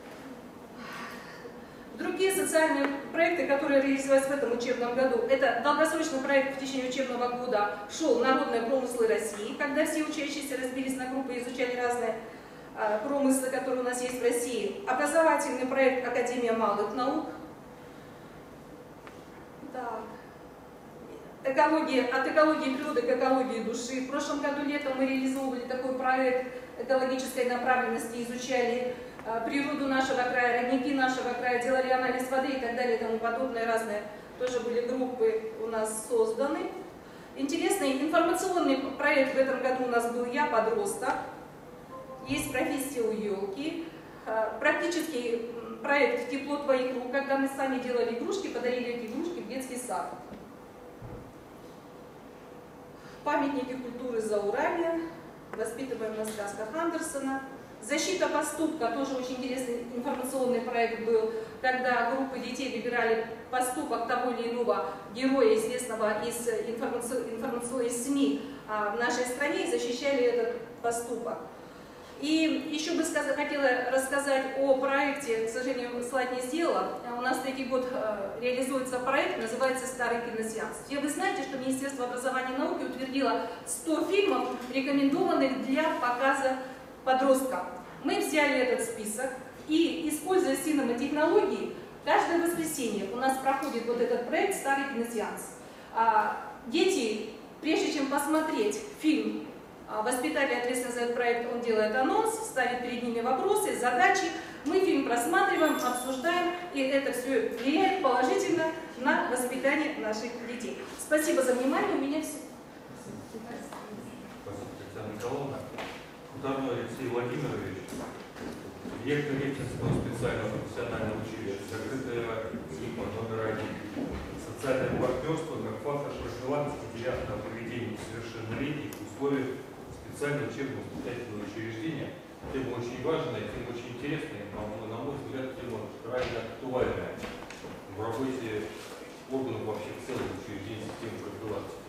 Другие социальные проекты, которые реализовались в этом учебном году, это долгосрочный проект в течение учебного года шел «Народные промыслы России», когда все учащиеся разбились на группы и изучали разные промыслы, которые у нас есть в России. Образовательный проект «Академия малых наук». Так. От экологии природы к экологии души. В прошлом году летом мы реализовывали такой проект экологической направленности, изучали природу нашего края, родники нашего края, делали анализ воды и так далее и тому подобное, разные тоже были группы у нас созданы. Интересный информационный проект в этом году у нас был «Я подросток», есть профессия у елки, практический проект «Тепло твоих рук», когда мы сами делали игрушки, подарили эти игрушки в детский сад. Памятники культуры Зауралья, воспитываем на сказках Андерсона. Защита поступка, тоже очень интересный информационный проект был, когда группы детей выбирали поступок того или иного героя, известного из информационной СМИ в нашей стране, и защищали этот поступок. И еще бы хотела рассказать о проекте, к сожалению, слайд не сделала. У нас третий год реализуется проект, называется «Старый киносеанс». Все вы знаете, что Министерство образования и науки утвердило 100 фильмов, рекомендованных для показа подросткам. Мы взяли этот список и, используя синема-технологии, каждое воскресенье у нас проходит вот этот проект «Старый киносеанс». Дети, прежде чем посмотреть фильм, воспитатель, ответственный за этот проект, он делает анонс, ставит перед ними вопросы, задачи. Мы фильм просматриваем, обсуждаем, и это все влияет положительно на воспитание наших детей. Спасибо за внимание, у меня все. Спасибо, Татьяна Николаевна. Кударной Алексей Владимирович, директор Рефтинского специального профессионального училища, закрытая СИКМА номер 1. Социальное партнерство как фактор профилактики девиантного поведения несовершеннолетних в условиях специального учебно-воспитательного учреждения. Тема очень важная, тема очень интересная, на мой взгляд, тема крайне актуальная в работе органов вообще в целом учреждений системы профилактики.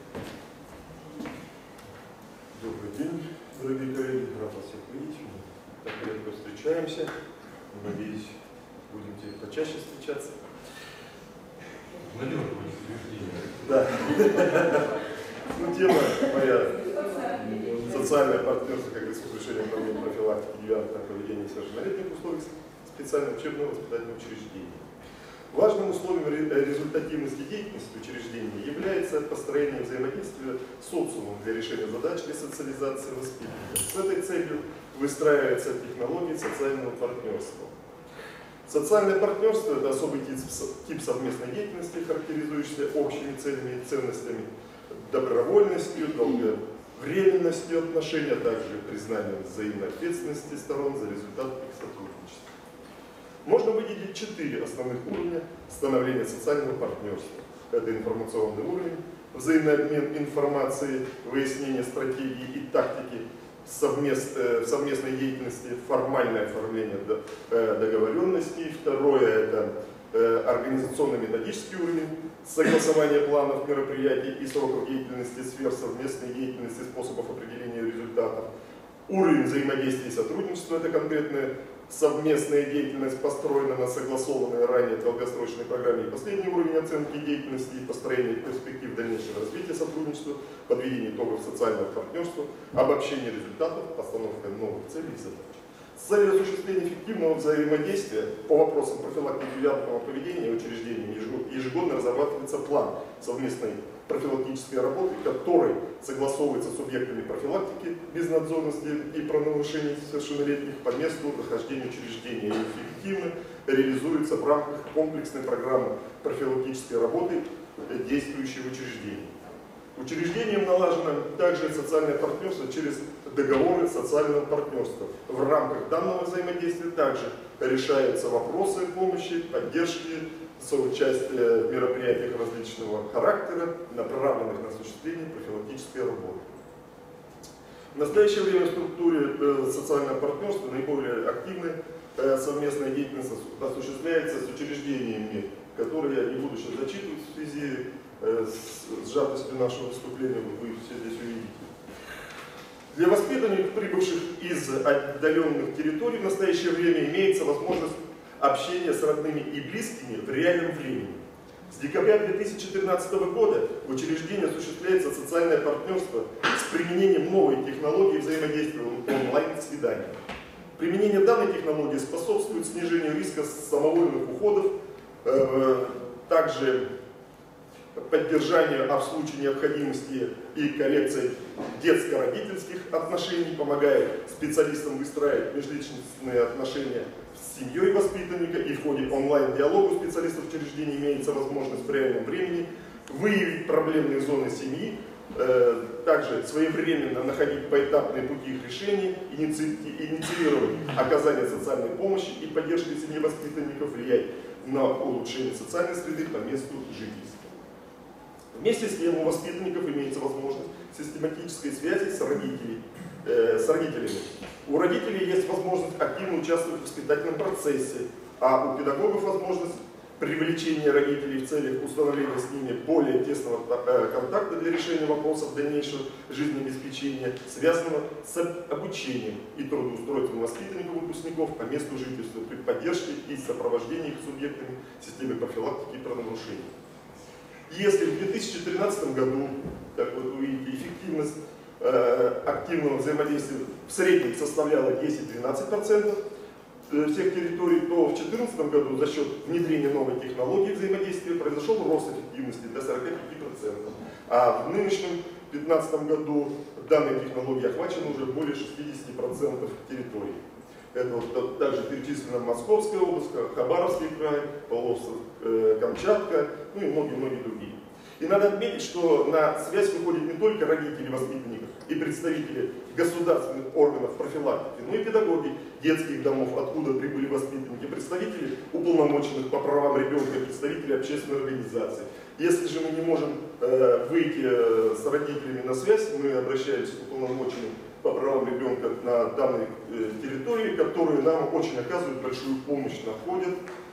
Добрый день, дорогие коллеги, рад вас всех видеть. Мы так редко встречаемся. Надеюсь, будем теперь почаще встречаться. Надежное учреждение. Да. Ну, тема моя социальное партнерство как решение проблем профилактики девиантного поведения несовершеннолетних в условиях специального учебного воспитательного учреждения. Важным условием результативности деятельности учреждения является построение взаимодействия с социумом для решения задач ресоциализации воспитанника. С этой целью выстраивается технология социального партнерства. Социальное партнерство – это особый тип совместной деятельности, характеризующийся общими целями и ценностями, добровольностью, долговременностью отношений, а также признанием взаимной ответственности сторон за результат их сотрудничества. Можно выделить 4 основных уровня становления социального партнерства. Это информационный уровень, взаимный обмен информацией, выяснение стратегии и тактики совместной деятельности, формальное оформление договоренностей. Второе – это организационно-методический уровень, согласование планов, мероприятий и сроков деятельности, сфер совместной деятельности, способов определения результатов. Уровень взаимодействия и сотрудничества – это конкретная совместная деятельность, построена на согласованной ранее долгосрочной программе. И последний уровень оценки деятельности и построения перспектив дальнейшего развития сотрудничества, подведение итогов социального партнерства, обобщение результатов, постановка новых целей и задач. С целью осуществления эффективного взаимодействия по вопросам профилактики девиантного поведения учреждением ежегодно разрабатывается план совместной профилактической работы, который согласовывается с субъектами профилактики безнадзорности и правонарушений совершеннолетних по месту нахождения учреждения и эффективно реализуется в рамках комплексной программы профилактической работы действующего учреждения. Учреждением налажено также социальное партнерство через договоры социального партнерства. В рамках данного взаимодействия также решаются вопросы помощи, поддержки, соучастия в мероприятиях различного характера, направленных на осуществление профилактической работы. В настоящее время в структуре социального партнерства наиболее активная совместная деятельность осуществляется с учреждениями, которые я не буду сейчас зачитывать в связи с сжатостью нашего выступления, вы все здесь увидите. Для воспитанников, прибывших из отдаленных территорий, в настоящее время имеется возможность общения с родными и близкими в реальном времени. С декабря 2014 года в учреждении осуществляется социальное партнерство с применением новой технологии взаимодействия онлайн-свиданий. Применение данной технологии способствует снижению риска самовольных уходов, также поддержанию, а в случае необходимости и коррекции детско-родительских отношений, помогает специалистам выстраивать межличностные отношения с семьей воспитанника, и в ходе онлайн-диалога у специалистов учреждения имеется возможность в реальном времени выявить проблемные зоны семьи, также своевременно находить поэтапные пути их решения, инициировать оказание социальной помощи и поддержки семьи воспитанников, влиять на улучшение социальной среды по месту жительства. Вместе с тем у воспитанников имеется возможность систематической связи с родителями. У родителей есть возможность активно участвовать в воспитательном процессе, а у педагогов возможность привлечения родителей в целях установления с ними более тесного контакта для решения вопросов дальнейшего жизнеобеспечения, связанного с обучением и трудоустройством воспитанников и выпускников по месту жительства при поддержке и сопровождении их субъектами системы профилактики и правонарушений. Если в 2013 году, как вы видите, эффективность активного взаимодействия в среднем составляла 10-12% всех территорий, то в 2014 году за счет внедрения новой технологии взаимодействия произошел рост эффективности до 45%. А в нынешнем 2015 году данной технологией охвачено уже более 60% территорий. Это вот также перечислена Московская область, Хабаровский край, Павловск-Камчатка, ну и многие-многие другие. И надо отметить, что на связь выходят не только родители воспитанников и представители государственных органов профилактики, но и педагоги детских домов, откуда прибыли воспитанники, представители уполномоченных по правам ребенка, представители общественной организации. Если же мы не можем выйти с родителями на связь, мы обращаемся к уполномоченным по правам ребенка на данной территории, которые нам очень оказывают большую помощь, находят,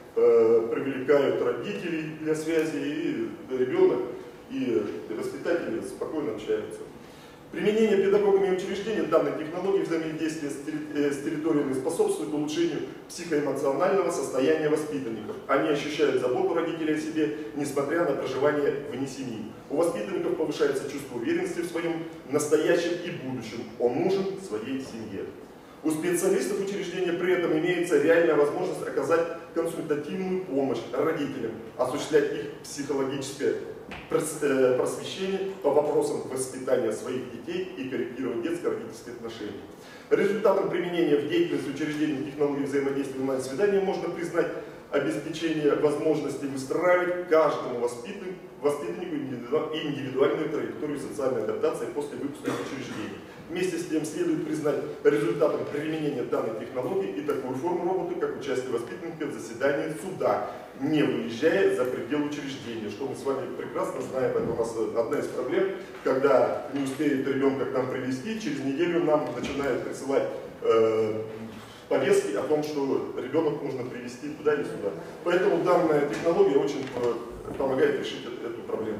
привлекают родителей для связи, и ребенок, и воспитатели спокойно общаются. Применение педагогами учреждений данной технологии взаимодействия с территориями способствует улучшению психоэмоционального состояния воспитанников. Они ощущают заботу родителей о себе, несмотря на проживание вне семьи. У воспитанников повышается чувство уверенности в своем настоящем и будущем. Он нужен своей семье. У специалистов учреждения при этом имеется реальная возможность оказать консультативную помощь родителям, осуществлять их психологическое просвещение по вопросам воспитания своих детей и корректировать детско-родительские отношения. Результатом применения в деятельности учреждений технологий взаимодействия онлайн-свидания можно признать обеспечение возможности выстраивать каждому воспитаннику индивидуальную траекторию социальной адаптации после выпуска учреждений. Вместе с тем следует признать результатом применения данной технологии и такую форму работы, как участие воспитанника в заседании суда, не выезжая за пределы учреждения, что мы с вами прекрасно знаем. Это у нас одна из проблем, когда не успеет ребенка к нам привести, через неделю нам начинают присылать повестки о том, что ребенок нужно привести туда или сюда. Поэтому данная технология очень помогает решить эту проблему.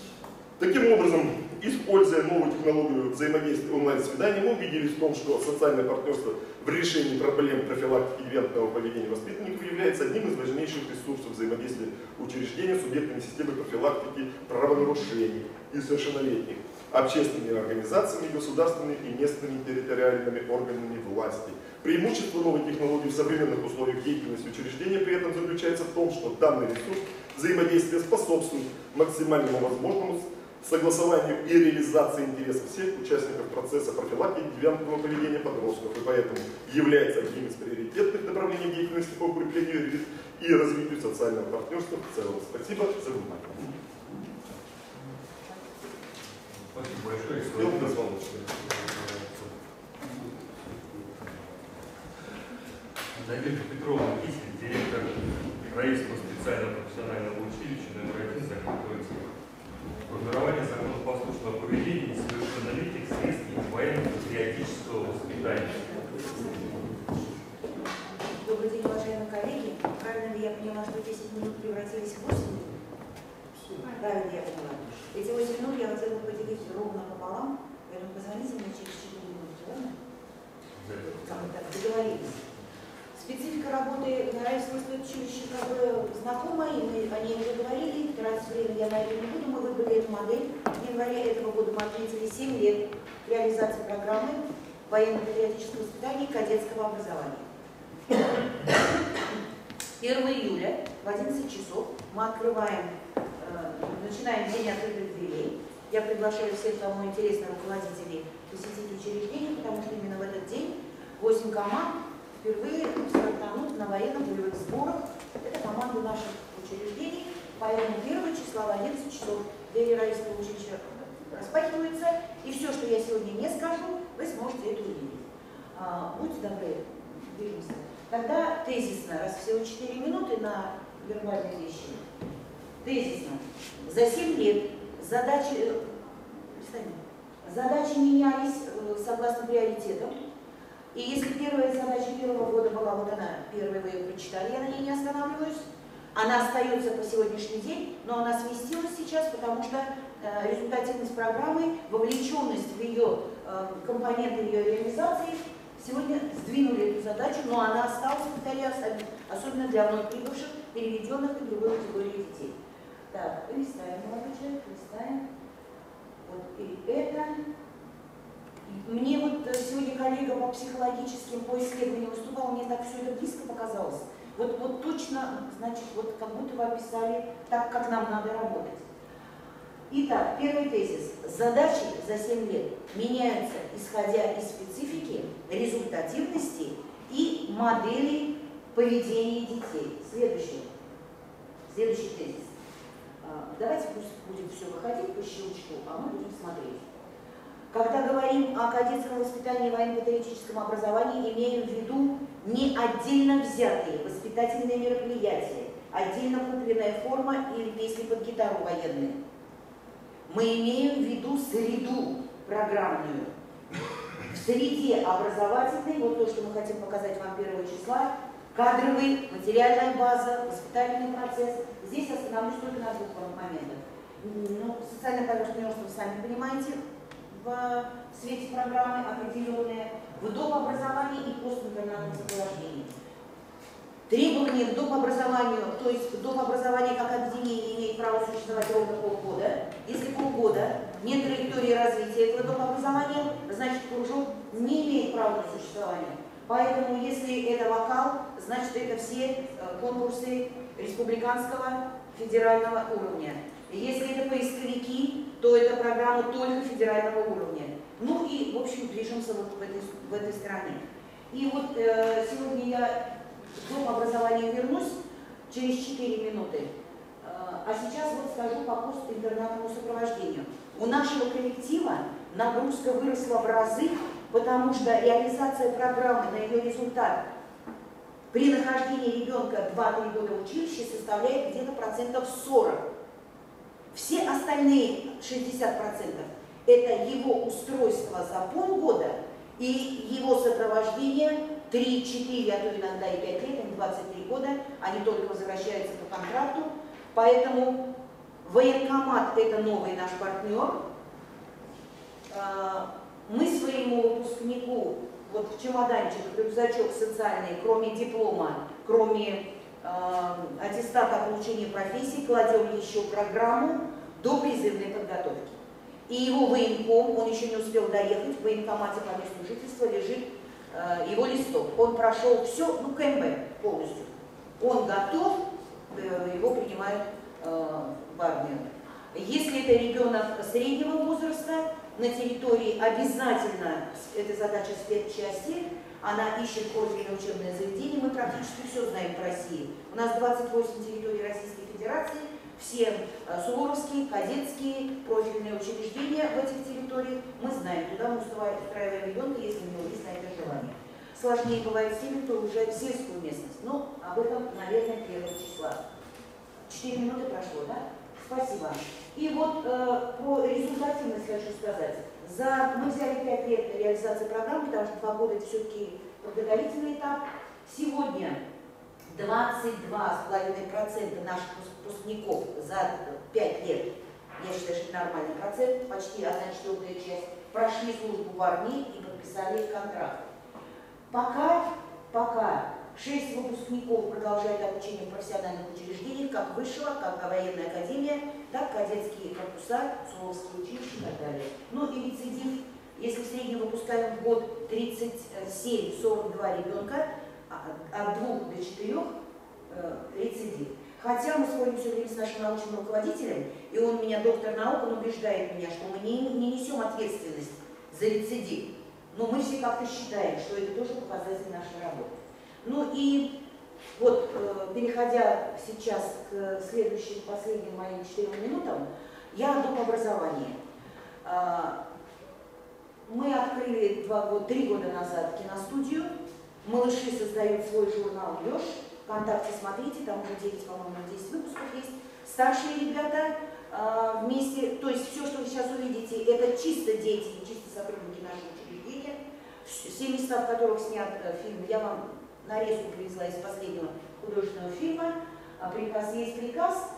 Таким образом, используя новую технологию взаимодействия онлайн-свиданий, мы убедились в том, что социальное партнерство в решении проблем профилактики девиантного поведения воспитанников является одним из важнейших ресурсов взаимодействия учреждений с субъектами системы профилактики правонарушений и совершеннолетних, общественными организациями, государственными и местными территориальными органами власти. Преимущество новой технологии в современных условиях деятельности учреждения при этом заключается в том, что данный ресурс взаимодействия способствует максимальному возможному согласованию и реализации интересов всех участников процесса профилактики девиантного поведения подростков, и поэтому является одним из приоритетных направлений деятельности по укреплению и развитию социального партнерства в целом. Спасибо за внимание. Спасибо большое. Елка Звоночная. Надежда Петровна Кисель, директор Раильского специального профессионального училища номер 1 Закрытого. Формирование законопослушного поведения несовершеннолетних средств военно-патриотического воспитания. Добрый день, уважаемые коллеги. Правильно ли я поняла, что 10 минут превратились в 8 минут? Правильно я поняла. Эти 8 минут я хотела бы поделить ровно пополам, поэтому позвоните мне через 4 минуты, ладно? Мы так договорились. Специфика работы Раильского спецучилища как бы знакома, и мы о ней уже говорили, тратить время я на это не буду. Мы выбрали эту модель. В январе этого года мы отметили 7 лет реализации программы военно-патриотического воспитания и кадетского образования. 1 июля в 11 часов мы открываем, начинаем день открытых дверей. Я приглашаю всех, кому интересно, руководителей посетить учреждения, потому что именно в этот день 8 команд впервые стартанут на военно-полевых сборах. Это команды наших учреждений. Поэтому 1 числа в 11 часов двери Раильского училища распахиваются. И все, что я сегодня не скажу, вы сможете это увидеть. Будьте добры, двигаемся. Тогда тезисно, раз всего 4 минуты на вербальные вещи, тезисно. За 7 лет задачи менялись согласно приоритетам. И если первая задача первого года была, вот она, первая вы ее прочитали, я на ней не останавливаюсь, она остается по сегодняшний день, но она сместилась сейчас, потому что результативность программы, вовлеченность в ее компоненты ее реализации сегодня сдвинули эту задачу, но она осталась, повторяю, особенно для вновь прибывших, переведенных и другой категории детей. Так, листаем, молодой человек, листаем. Вот и это. Мне вот сегодня коллега по психологическим, по исследованию выступал, мне так все это близко показалось. Вот точно, значит, вот как будто вы описали так, как нам надо работать. Итак, первый тезис. Задачи за 7 лет меняются, исходя из специфики, результативности и модели поведения детей. Следующий тезис. Давайте пусть будет все выходить по щелчку, а мы будем смотреть. Когда говорим о кадетском воспитании и военно-патриотическом образовании, имеем в виду не отдельно взятые воспитательные мероприятия, отдельно купленная форма или песни под гитару военные. Мы имеем в виду среду программную. В среде образовательной, вот то, что мы хотим показать вам 1 числа, кадровый, материальная база, воспитательный процесс. Здесь остановлюсь только на 2 моментах. Ну, социальное партнерство, вы сами понимаете, в свете программы определенные, в доп. Образовании и постинтернатном сопровождении. Требования к доп. Образованию, то есть доп. Образование как объединение имеет право существовать ровно полгода. Если полгода нет траектории развития этого доп. Образования, значит кружок не имеет права на существование. Поэтому если это вокал, значит это все конкурсы республиканского федерального уровня. Если это поисковики, то это программа только федерального уровня. Ну и, в общем, движемся вот в этой стороне. И вот сегодня я к доп. Образованию вернусь через 4 минуты. А сейчас вот скажу по постинтернатному сопровождению. У нашего коллектива нагрузка выросла в разы, потому что реализация программы на ее результат при нахождении ребенка 2-3 года в училище составляет где-то 40%. Все остальные 60% это его устройство за полгода и его сопровождение 3-4, а то иногда и 5 лет, 23 года, они только возвращаются по контракту. Поэтому военкомат это новый наш партнер. Мы своему выпускнику вот в чемоданчик, в рюкзачок социальный, кроме диплома, кроме аттестата о получении профессии, кладем еще программу до призывной подготовки. И его военком, он еще не успел доехать, в военкомате по месту жительства лежит его листок. Он прошел все, ну КМБ полностью. Он готов, его принимают в армию. Если это ребенок среднего возраста, на территории обязательно, это задача спецчасти, она ищет профильное учебное заведение, мы практически все знаем в России. У нас 28 территорий Российской Федерации, все суворовские, кадетские, профильные учреждения в этих территориях. Мы знаем, туда мы устраиваем ребенка, если у него есть на это желание. Сложнее бывает с теми, кто уезжает в сельскую местность. Но об этом, наверное, 1 числа. 4 минуты прошло, да? Спасибо. И вот про результативность хочу сказать. Мы взяли 5 лет реализации программы, потому что 2 года это все-таки подготовительный этап. Сегодня 22,5% наших выпускников за 5 лет, я считаю, что это нормальный процент, почти 1/4 часть, прошли службу в армии и подписали контракт. Пока 6 выпускников продолжают обучение в профессиональных учреждениях, как высшего, как военная академия, так кадетские корпуса, суворовские училища и так далее. Ну и рецидив, если в среднем выпускаем в год 37-42 ребенка, от 2 до 4 рецидив. Хотя мы спорим все время с нашим научным руководителем, и он меня, доктор наук, он убеждает меня, что мы не несем ответственность за рецидив. Но мы все как-то считаем, что это тоже показатель нашей работы. Ну и вот, переходя сейчас к следующим, последним моим 4 минутам, я о доп. Образовании. Мы открыли 3 года назад киностудию. Малыши создают свой журнал «Лёш». ВКонтакте смотрите, там уже 9, по-моему, 10 выпусков есть. Старшие ребята вместе, то есть все, что вы сейчас увидите, это чисто дети, чисто сотрудники нашего учреждения. Все места, в которых снят фильм, я вам нарезку привезла из последнего художественного фильма. Приказ есть приказ.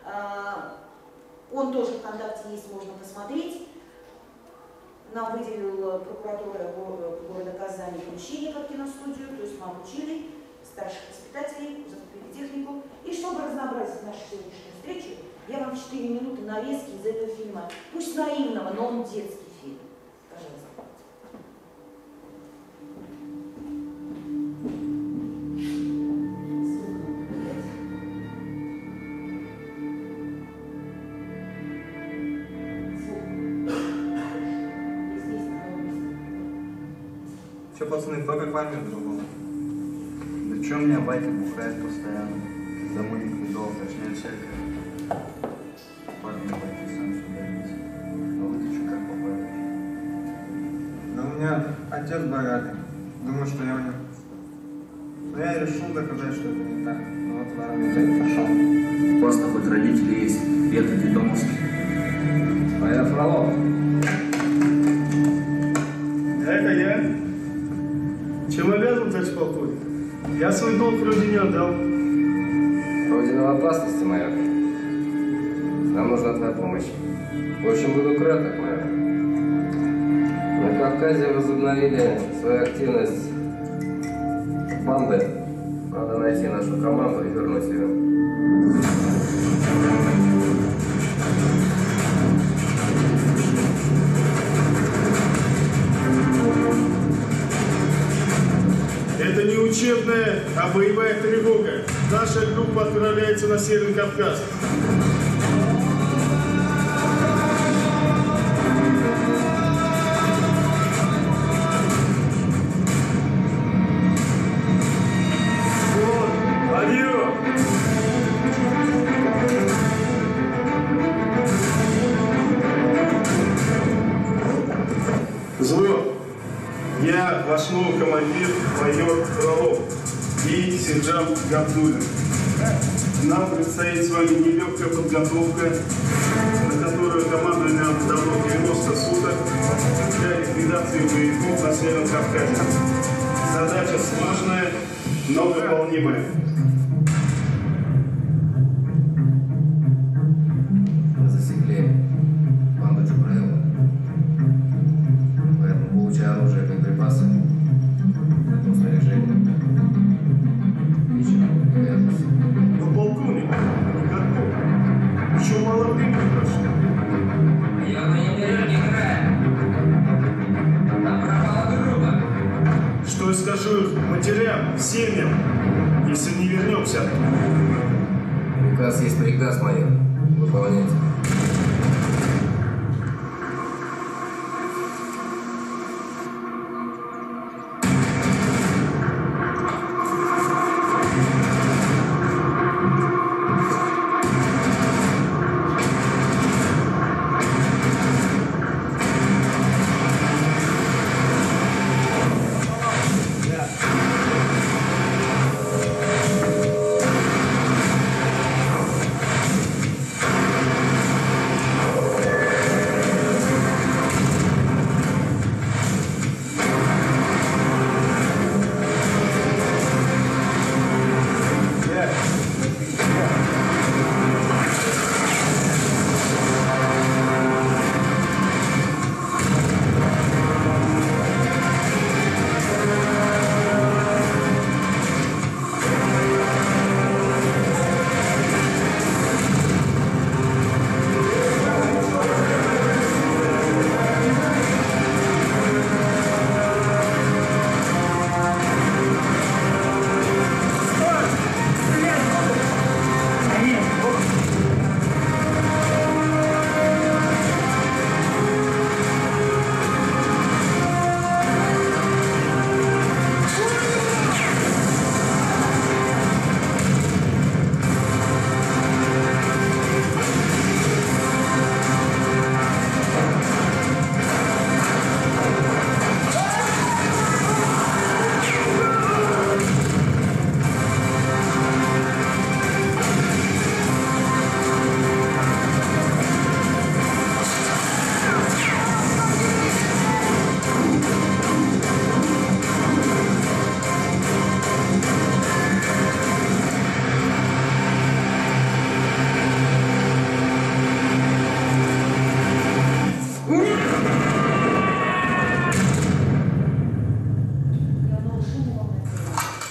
Он тоже ВКонтакте есть, можно посмотреть. Нам выделила прокуратура города Казани помещение под киностудию, то есть мы обучили старших воспитателей, закупили технику. И чтобы разнообразить нашу сегодняшнюю встречу, я вам 4 минуты нарезки из этого фильма, пусть наивного, но он детский фильм. Пожалуйста. Все, пацаны, только к вам и другому. Да чё у меня батя бухает постоянно? Домой не придал, точнее всякое. Парни батя сам сюда лезет. А вы чё как попали? Да у меня отец богатый. Думаю, что я у него. Но я решил доказать, что это не так. Ну вот в армию так пошел. У вас-то хоть родители есть, и это детдомовский. А я Фролов. Это я. Чем обязан, товарищ полковник? Я свой долг родине отдал. Родина в опасности, майор. Нам нужна твоя помощь. В общем, буду краток, майор. На Кавказе возобновили свою активность банды. Надо найти нашу команду и вернуть ее. Это не учебная, а боевая тревога. Наша группа отправляется на Северный Кавказ. Вот, подъем! Взвод. Я ваш новый командир, майор Фролов и сержант Габдулин. Нам предстоит с вами нелегкая подготовка, на которую командует нам давно 90 суток для ликвидации боевиков на Северном Кавказе. Задача сложная, но выполнимая. Мы засекли банду Джабраила. Поэтому, получая оружие и боеприпасы, в снаряжении, вечером вернусь. Но полковник, готов. Еще мало времени прошло. Я на нем не играю. Нам пропала группа. Что я скажу их матерям, семьям, если не вернемся? Приказ есть приказ, майор. Выполняйте.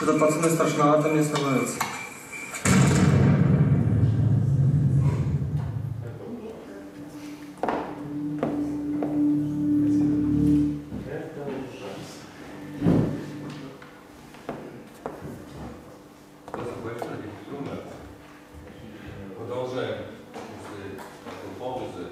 Что-то пацаны страшновато мне становится. Продолжаем после такой паузы.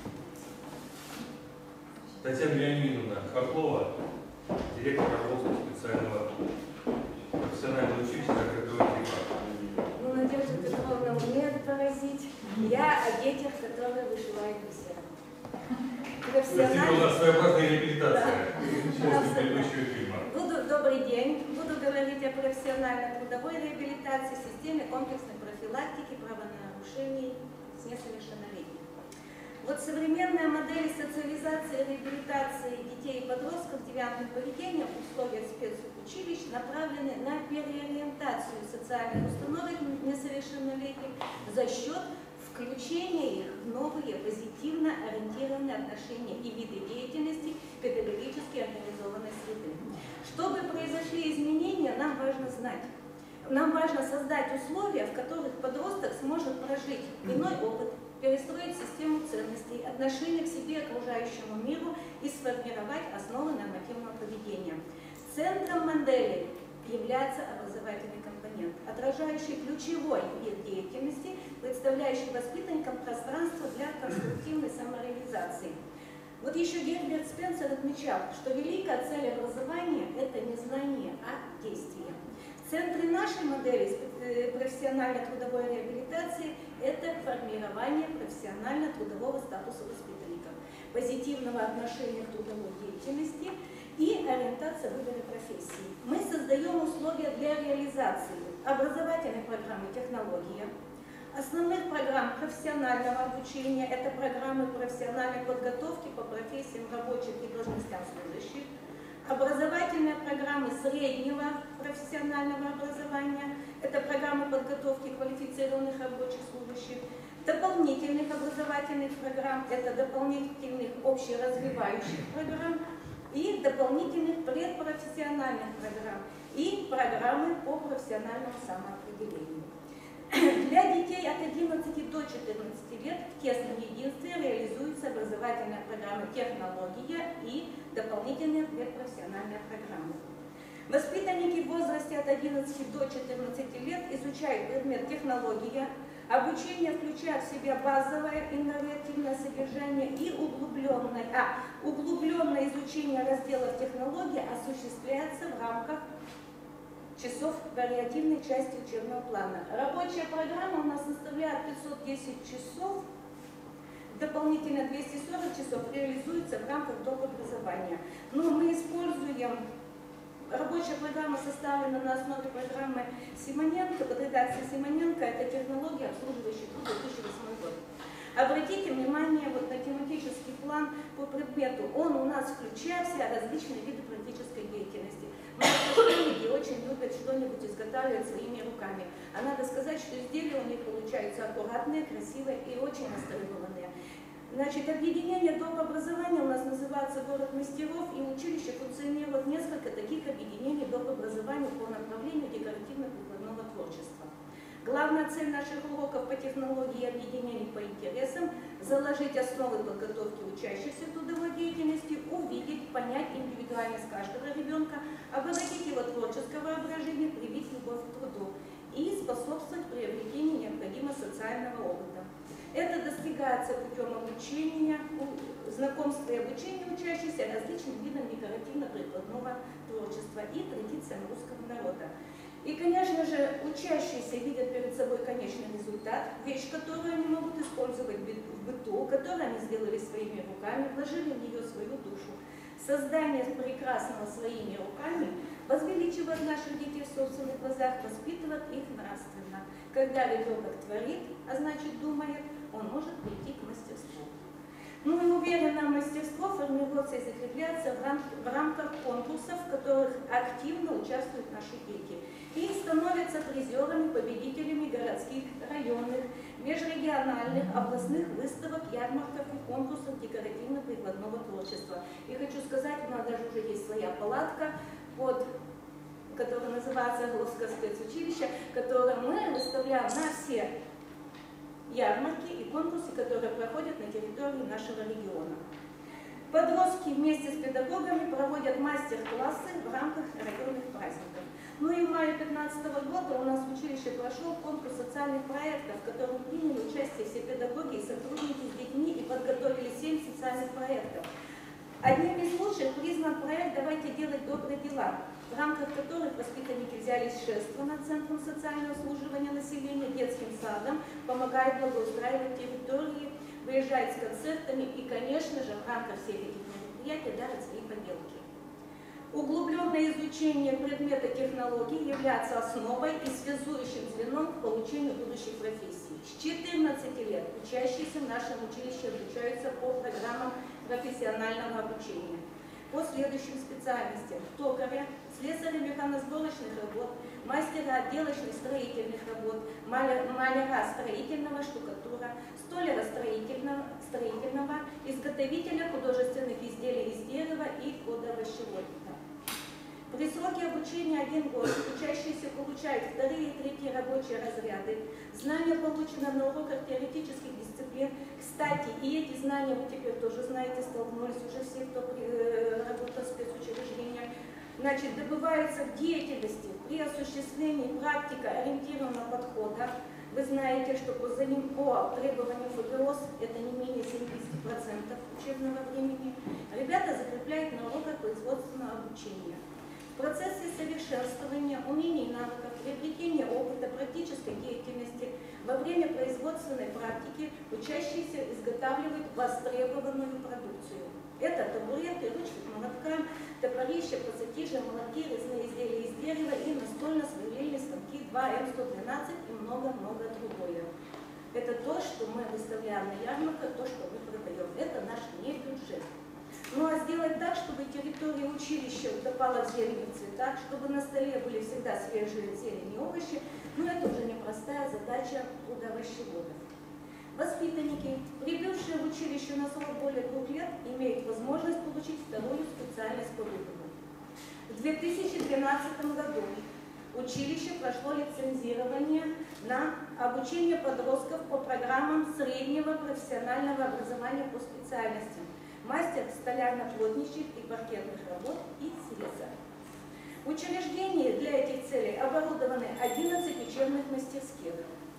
Татьяна Леонидовна Хохлова, директор Орловского специального профессионального училища закрытого типа. Ну, Надежда Петровна умеет поразить. Я о детях, которые вышивают бисером. Простите, у нас своеобразная реабилитация после предыдущего фильма. Добрый день. Буду говорить о профессионально-трудовой реабилитации, системе комплексной профилактики правонарушений с несовершеннолетними. Вот современная модель социализации и реабилитации детей и подростков девиантным поведением в условиях спецучилищ направлены на переориентацию социальных установок несовершеннолетних за счет включения их в новые позитивно ориентированные отношения и виды деятельности педагогически организованной среды. Чтобы произошли изменения, нам важно знать. Нам важно создать условия, в которых подросток сможет прожить иной опыт, перестроить систему ценностей, отношение к себе и окружающему миру и сформировать основы нормативного поведения. Центром модели является образовательный компонент, отражающий ключевой вид деятельности, представляющий воспитанникам пространство для конструктивной самореализации. Вот еще Герберт Спенсер отмечал, что великая цель образования – это не знание, а действие. В центре нашей модели профессионально-трудовой реабилитации – это формирование профессионально-трудового статуса воспитанников, позитивного отношения к трудовой деятельности и ориентация в выборе профессии. Мы создаем условия для реализации образовательной программы «Технология», основных программ профессионального обучения, это программы профессиональной подготовки по профессиям рабочих и должностям служащих, образовательные программы среднего профессионального образования, это программы подготовки квалифицированных рабочих служащих, дополнительных образовательных программ, это дополнительных общеразвивающих программ и дополнительных предпрофессиональных программ и программы по профессиональному самоопределению. Для детей от 11 до 14 лет в тесном единстве реализуются образовательная программа «Технология» и дополнительные предпрофессиональные программы. Воспитанники в возрасте от 11 до 14 лет изучают предмет «Технология». Обучение включает в себя базовое инновативное содержание и углубленное изучение разделов технологии осуществляется в рамках часов вариативной части учебного плана. Рабочая программа у нас составляет 510 часов, дополнительно 240 часов реализуется в рамках доп. Образования. Но мы используем, рабочая программа составлена на основе программы Симоненко, под редакцией Симоненко, это технология, обслуживающая 2008 год. Обратите внимание вот на тематический план по предмету. Он у нас включает в себя различные виды практической деятельности. Мои школьники очень любят что-нибудь изготавливать своими руками. А надо сказать, что изделия у них получаются аккуратные, красивые и очень востребованные. Значит, объединение доп. Образования у нас называется «Город мастеров», и училище функционирует несколько таких объединений доп. Образования по направлению декоративно-прикладного творчества. Главная цель наших уроков по технологии и объединений по интересам – заложить основы подготовки учащихся трудовой деятельности, увидеть, понять индивидуальность каждого ребенка, обогатить его творческое воображение, привить любовь к труду и способствовать приобретению необходимого социального опыта. Это достигается путем обучения, знакомства и обучения учащихся различным видам декоративно-прикладного творчества и традициям русского народа. И, конечно же, учащиеся видят перед собой конечный результат, вещь, которую они могут использовать в быту, которую они сделали своими руками, вложили в нее свою душу. Создание прекрасного своими руками возвеличивает наших детей в собственных глазах, воспитывает их нравственно. Когда ребенок творит, а значит думает, он может прийти к мастерству. Ну и уверенно, мастерство формируется и закрепляется в рамках конкурсов, в которых активно участвуют наши дети. И становятся призерами, победителями городских, районных, межрегиональных, областных выставок, ярмарков и конкурсов декоративно-прикладного творчества. И хочу сказать, у нас даже уже есть своя палатка под который называется Орловское спецучилище, которое мы выставляем на все ярмарки и конкурсы, которые проходят на территории нашего региона. Подростки вместе с педагогами проводят мастер-классы в рамках районных праздников. Ну и в мае 2015 года у нас в училище прошел конкурс социальных проектов, в котором приняли участие все педагоги и сотрудники с детьми и подготовили 7 социальных проектов. Одним из лучших признан проект «Давайте делать добрые дела», в рамках которых воспитанники взялись шествие над Центром социального обслуживания населения, детским садом, помогают благоустраивать территории, выезжают с концертами и, конечно же, в рамках всех этих мероприятий дарят свои поделки. Углубленное изучение предмета технологий является основой и связующим звеном к получению будущих профессий. С 14 лет учащиеся в нашем училище обучаются по программам профессионального обучения по следующим специальностям: токаря, слесаря механосборочных работ, мастера отделочных строительных работ, маляра строительного, штукатура, столяра строительного, изготовителя художественных изделий из дерева и кодовощеводника. При сроке обучения 1 год учащиеся получают 2 и 3 рабочие разряды. Знания получены на уроках теоретических дисциплин. Кстати, и эти знания вы теперь тоже знаете, столкнулись уже все, кто работал в спецучреждениях. Значит, добываются в деятельности при осуществлении практико-ориентированного подхода. Вы знаете, что по требованию ФГОС, это не менее 70% учебного времени, ребята закрепляют на уроках производственного обучения. В процессе совершенствования умений и навыков, приобретения опыта практической деятельности во время производственной практики учащиеся изготавливают востребованную продукцию. Это табуреты, ручки к молоткам, топорища, пассатижи, молотки, резные изделия из дерева и настольно-сверлильные станки 2М112 и много-много другое. Это то, что мы выставляем на ярмарках, то, что мы продаем. Это наш не бюджет. Ну а сделать так, чтобы территория училища утопала в зелени цветах, чтобы на столе были всегда свежие зелень и овощи, ну это уже непростая задача трудовощеводов. Воспитанники, прибывшие в училище на срок более 2 лет, имеют возможность получить 2-ю специальность по выбору. В 2012 году училище прошло лицензирование на обучение подростков по программам среднего профессионального образования по специальностям: мастер столярно-плотничьих и паркетных работ и слесарь. В учреждении для этих целей оборудованы 11 учебных мастерских.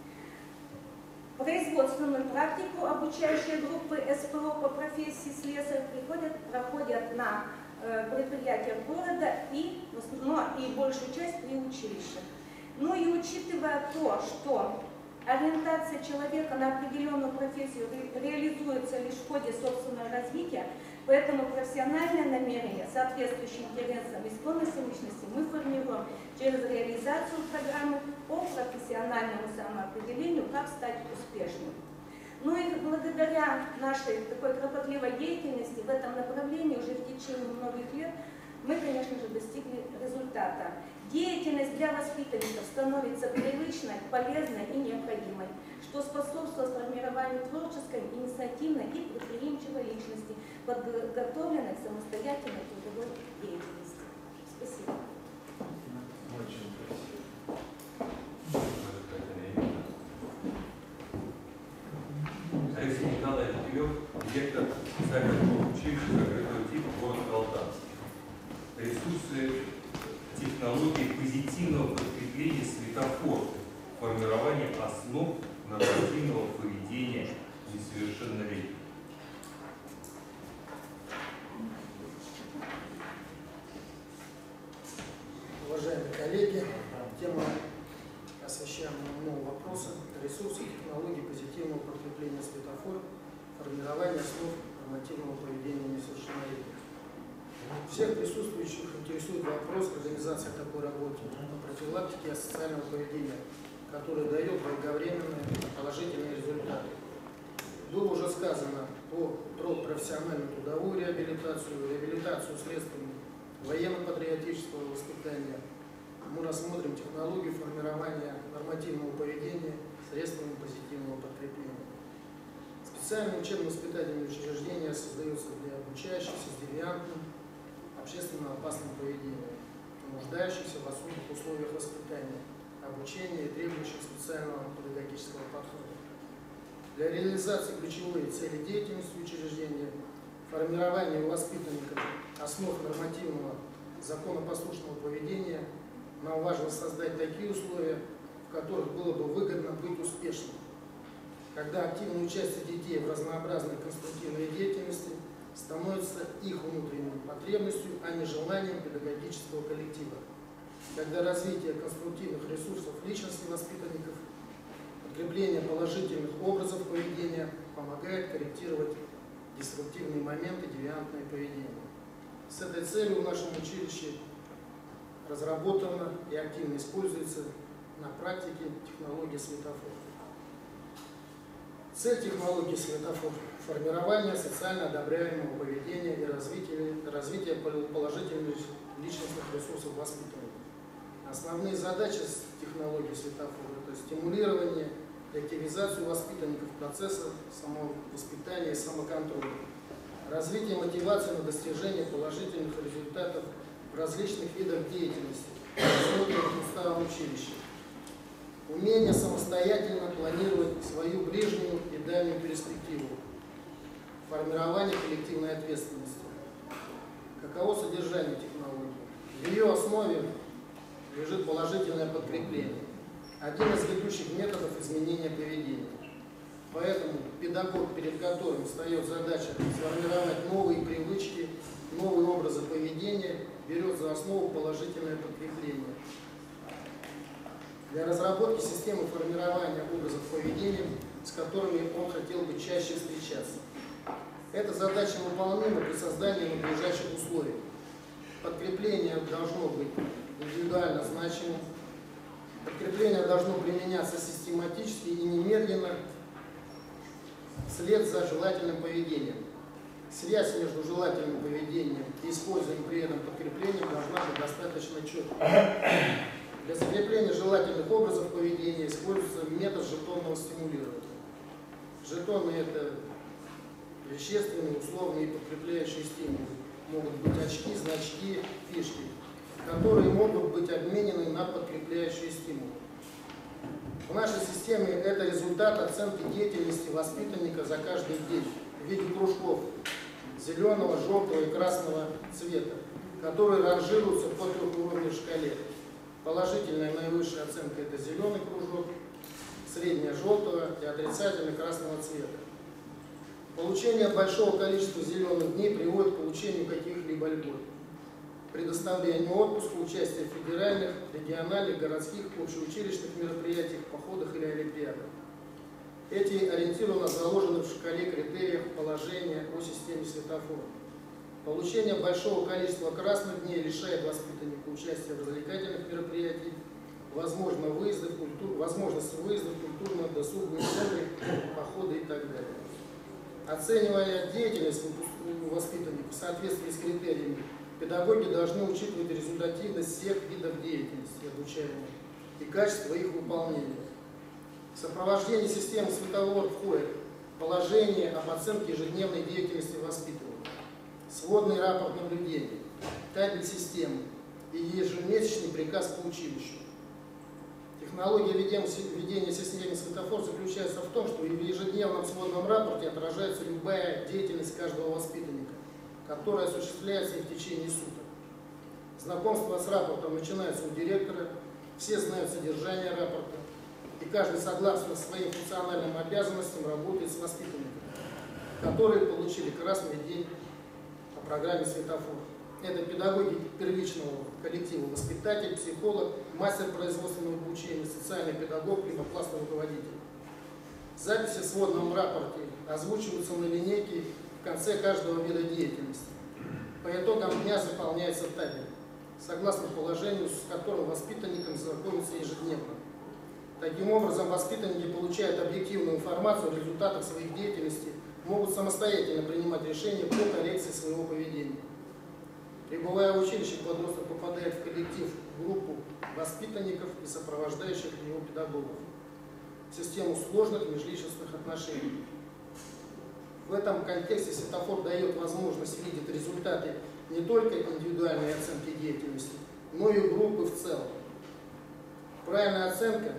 Производственную практику обучающие группы СПО по профессии слесарь проходят на предприятиях города и большую часть при училищах. Ну и учитывая то, что ориентация человека на определенную профессию реализуется лишь в ходе собственного развития, поэтому профессиональное намерение, соответствующее интересам и склонностям личности, мы формируем через реализацию программы по профессиональному самоопределению, как стать успешным. Ну и благодаря нашей такой кропотливой деятельности в этом направлении уже в течение многих лет мы, конечно же, достигли результата. Деятельность для воспитанников становится привычной, полезной и необходимой, что способствует формированию творческой, инициативной и предприимчивой личности, подготовленной к самостоятельной трудовой деятельности. Спасибо. Очень красиво. Алексей Николаевич Белев, директор специального училища закрытого типа города Алтанск. Ресурсы технологии позитивного подкрепления светофора, формирование основ нормативного поведения несовершеннолетних. Уважаемые коллеги, тема освещаемого мной вопроса – ресурсы технологий позитивного подкрепления светофора, формирование основ нормативного поведения несовершеннолетних. Всех присутствующих интересует вопрос организации такой работы по профилактике асоциального поведения, который дает долговременные положительные результаты. Было уже сказано про профессиональную трудовую реабилитацию средствами военно-патриотического воспитания. Мы рассмотрим технологию формирования нормативного поведения средствами позитивного подкрепления. Специальное учебно-воспитательное учреждение создается для обучающихся с девиантным, общественно опасным поведением, нуждающихся в особой воспитания, обучения и требующих специального педагогического подхода. Для реализации ключевой цели деятельности учреждения, формирования у воспитанников основ нормативного законопослушного поведения, нам важно создать такие условия, в которых было бы выгодно быть успешным, когда активное участие детей в разнообразной конструктивной деятельности становится их внутренней потребностью, а не желанием педагогического коллектива, когда развитие конструктивных ресурсов личности воспитанников, подкрепление положительных образов поведения помогает корректировать деструктивные моменты, девиантное поведение. С этой целью в нашем училище разработана и активно используется на практике технология светофор. Цель технологии светофор – формирование социально одобряемого поведения и развитие положительных личностных ресурсов воспитанников. Основные задачи технологии светофор – это стимулирование и активизацию воспитанников процесса самовоспитания и самоконтроля, развитие мотивации на достижение положительных результатов в различных видах деятельности, рассмотренных уставом училища, умение самостоятельно планировать свою ближнюю и дальнюю перспективу, формирование коллективной ответственности. Каково содержание технологии? В ее основе лежит положительное подкрепление, один из ведущих методов изменения поведения. Поэтому педагог, перед которым встает задача сформировать новые привычки, новые образы поведения, берет за основу положительное подкрепление. Для разработки системы формирования образов поведения, с которыми он хотел бы чаще встречаться. Эта задача выполнима при создании надлежащих условий. Подкрепление должно быть индивидуально значимым. Подкрепление должно применяться систематически и немедленно вслед за желательным поведением. Связь между желательным поведением и использованием при этом подкрепления должна быть достаточно четкой. Для закрепления желательных образов поведения используется метод жетонного стимулирования. Жетоны – это вещественные, условные и подкрепляющие стимулы. Могут быть очки, значки, фишки, которые могут быть обменены на подкрепляющие стимулы. В нашей системе это результат оценки деятельности воспитанника за каждый день в виде кружков зеленого, желтого и красного цвета, которые ранжируются по трехуровневой шкале. Положительная наивысшая оценка – это зеленый кружок, средняя – желтого и отрицательная – красного цвета. Получение большого количества зеленых дней приводит к получению каких-либо льгот. Предоставление отпуска, участие в федеральных, региональных, городских, общеучилищных мероприятиях, походах или олимпиадах. Эти ориентиры у нас заложены в шкале критериев положения о системе светофора. Получение большого количества красных дней лишает воспитанника участия в развлекательных мероприятиях, возможность выезда в культурно-досуговые центры, походы и так далее. Оценивая деятельность воспитанника в соответствии с критериями, педагоги должны учитывать результативность всех видов деятельности обучаемых и качество их выполнения. В сопровождении системы светофор входит положение об оценке ежедневной деятельности воспитанника, сводный рапорт наблюдений, табель системы и ежемесячный приказ по училищу. Технология ведения системы светофор заключается в том, что в ежедневном сводном рапорте отражается любая деятельность каждого воспитанника, которая осуществляется и в течение суток. Знакомство с рапортом начинается у директора, все знают содержание рапорта, и каждый согласно своим функциональным обязанностям работает с воспитанниками, которые получили красный день по программе светофор. Это педагоги первичного коллектива, воспитатель, психолог, мастер производственного обучения, социальный педагог, либо классный руководитель. Записи в сводном рапорте озвучиваются на линейке в конце каждого вида деятельности. По итогам дня заполняется табель, согласно положению, с которым воспитанникам знакомятся ежедневно. Таким образом, воспитанники получают объективную информацию о результатах своих деятельностей, могут самостоятельно принимать решения по коррекции своего поведения. Прибывая в училище, подросток попадает в коллектив, в группу воспитанников и сопровождающих его педагогов, в систему сложных межличностных отношений. В этом контексте светофор дает возможность видеть результаты не только индивидуальной оценки деятельности, но и группы в целом. Правильная оценка,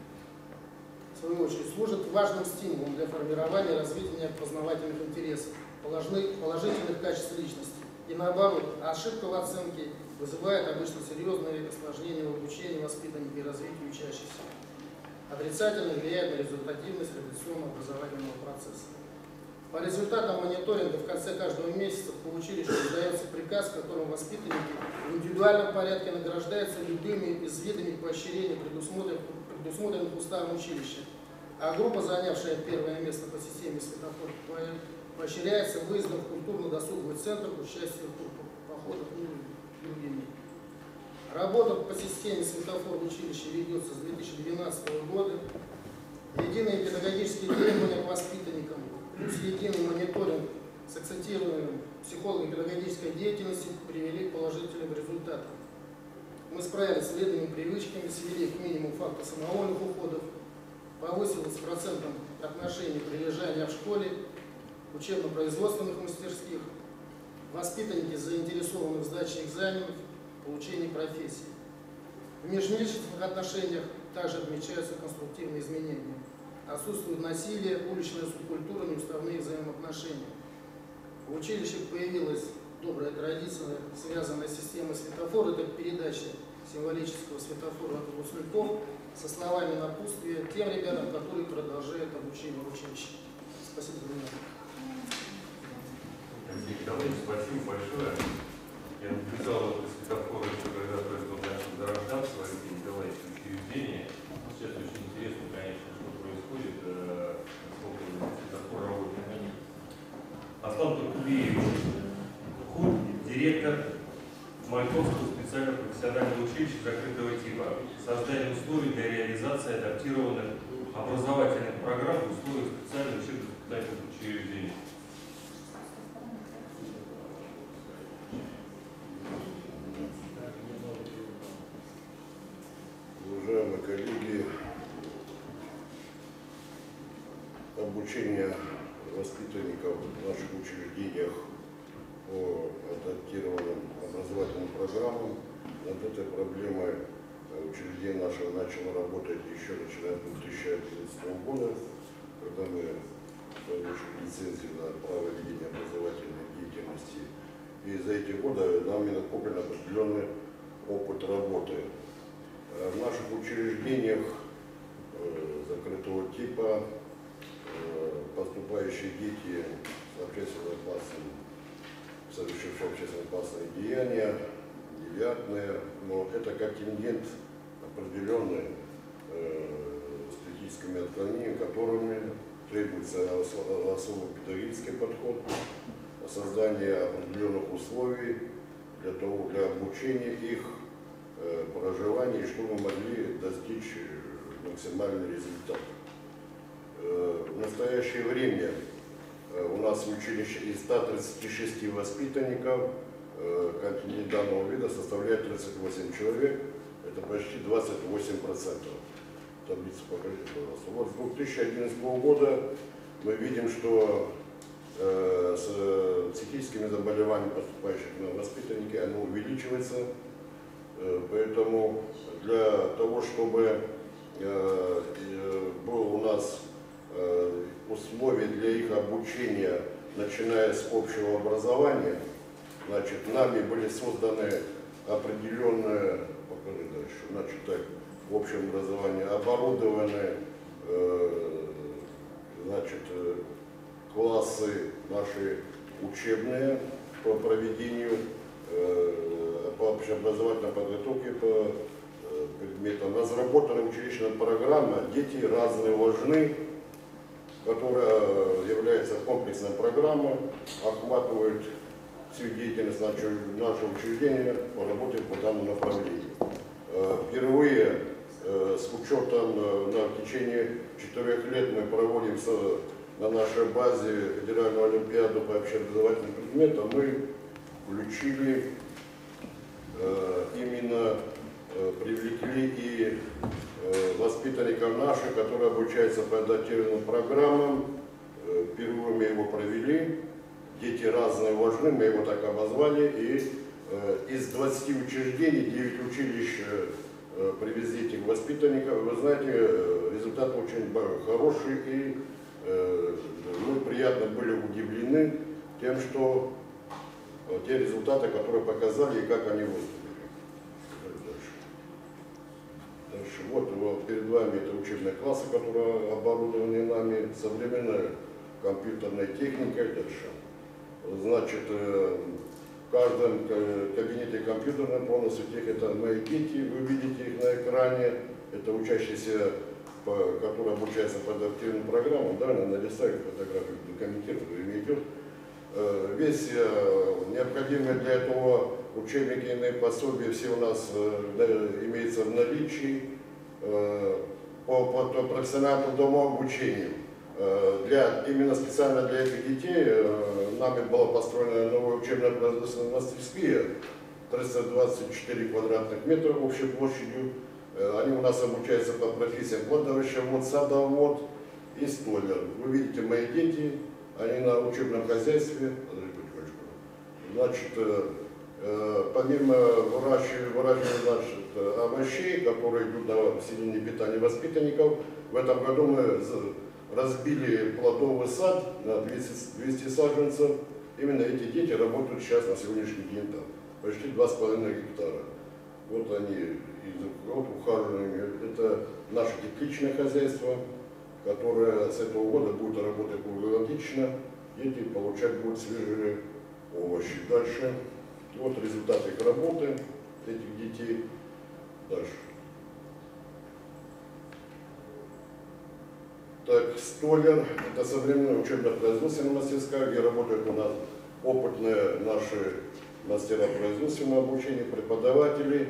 в свою очередь, служит важным стимулом для формирования и развития познавательных интересов, положительных качеств личности. И наоборот, ошибка в оценке вызывает обычно серьезные осложнения в обучении воспитанника и развитии учащихся. Отрицательно влияет на результативность революционного образовательного процесса. По результатам мониторинга в конце каждого месяца по училищу издается приказ, в котором воспитанники в индивидуальном порядке награждаются любыми из видами поощрения, предусмотренных уставом училища. А группа, занявшая первое место по системе светофор, поощряется выездом в культурно-досуговый центр, участием в походах и другими. Работа по системе светофор в училище ведется с 2012 года. Единые педагогические требования к воспитанникам, плюс единый мониторинг с акцентированием психолого-педагогической деятельности привели к положительным результатам. Мы справились с вредными привычками, свели к минимуму факта самовольных уходов, повысилось процентом отношений прилежания в школе, учебно-производственных мастерских, воспитанники заинтересованы в сдаче экзаменов, получении профессии. В межличностных отношениях также отмечаются конструктивные изменения. Отсутствует насилие, уличная субкультура, неуставные взаимоотношения. В училище появилась добрая традиция, связанная с системой светофора, это передача символического светофора от выпускников со словами напутствия тем ребятам, которые продолжают обучение в училище. Спасибо за внимание. Алексей Николаевич, спасибо большое. Я наблюдал этот светофор еще когда только начал зарождаться в Алексее Николаевиче учреждении. Сейчас очень интересно, конечно, что происходит, сколько светофор работает на них. Аслан Туркубиевич, директор Мальтовского специально-профессионального училища закрытого типа. Создание условий для реализации адаптированных образовательных программ в условиях специальных учебно-воспитательных учреждений. Уважаемые коллеги, обучение воспитанников в наших учреждениях по адаптированным образовательным программам, над этой проблемой учреждение наше начало работать еще начиная с 2011 года, когда мы получили лицензию на право ведения образовательной деятельности. И за эти годы нами накоплен определенный опыт работы. В наших учреждениях закрытого типа поступающие дети с общественно опасным, совершившие общественно опасные деяния, девиантные, но это контингент определенный с критическими отклонениями, которыми требуется особый педагогический подход, создание определенных условий для обучения их, проживания, и чтобы мы могли достичь максимальный результат. В настоящее время у нас в училище из 136 воспитанников контингент данного вида составляет 38 человек, это почти 28%. Таблицу покажите, пожалуйста. Вот с 2011 года мы видим, что с психическими заболеваниями поступающих на воспитанники, оно увеличивается. Поэтому для того, чтобы было у нас условия для их обучения, начиная с общего образования, значит, нами были созданы определенные, покажи дальше, значит, так, в общем образовании оборудованы, значит, классы наши учебные по проведению по общеобразовательной подготовке по предметам. Разработана училищная программа «Дети разные важны», которая является комплексной программой, охватывает всю деятельность нашего учреждения по работе по данному направлению. Впервые с учетом в течение 4 лет мы проводим на нашей базе Федеральную олимпиаду по общеобразовательным предметам, мы включили, именно привлекли и воспитанников наших, которые обучаются по адаптированным программам. Впервые мы его провели. Дети разные важны, мы его так обозвали. И из 20 учреждений 9 училищ привезли этих воспитанников. Вы знаете, результат очень хороший, и мы приятно были удивлены тем, что те результаты, которые показали и как они выступили. Дальше. Вот перед вами это учебные классы, которые оборудованы нами современной компьютерной техникой. Дальше. Значит, в каждом кабинете компьютерном полностью тех, это мои дети, вы видите их на экране, это учащиеся, которые обучаются по адаптивным программам, да, нарисовать фотографию, документировать, время идет. Весь необходимый для этого учебники и пособия все у нас имеется в наличии по профессиональному домообучению. Именно специально для этих детей нами была построена новая учебно-производственная мастерские, 324 квадратных метра общей площадью. Они у нас обучаются по профессиям кладовощевод, садовод и столяр. Вы видите, мои дети, они на учебном хозяйстве. Значит, помимо выращивания овощей, которые идут на усиление питания воспитанников, в этом году мы разбили плодовый сад на 200 саженцев. Именно эти дети работают сейчас на сегодняшний день там. Почти 2,5 гектара. Вот они ухаживают. Это наше тепличное хозяйство, которое с этого года будет работать круглогодично. Дети получать будут свежие овощи. Дальше. Вот результаты их работы, этих детей. Дальше. Так, столяр, это современная учебно-производственная мастерская, где работают у нас опытные наши мастера производственного обучения, преподаватели,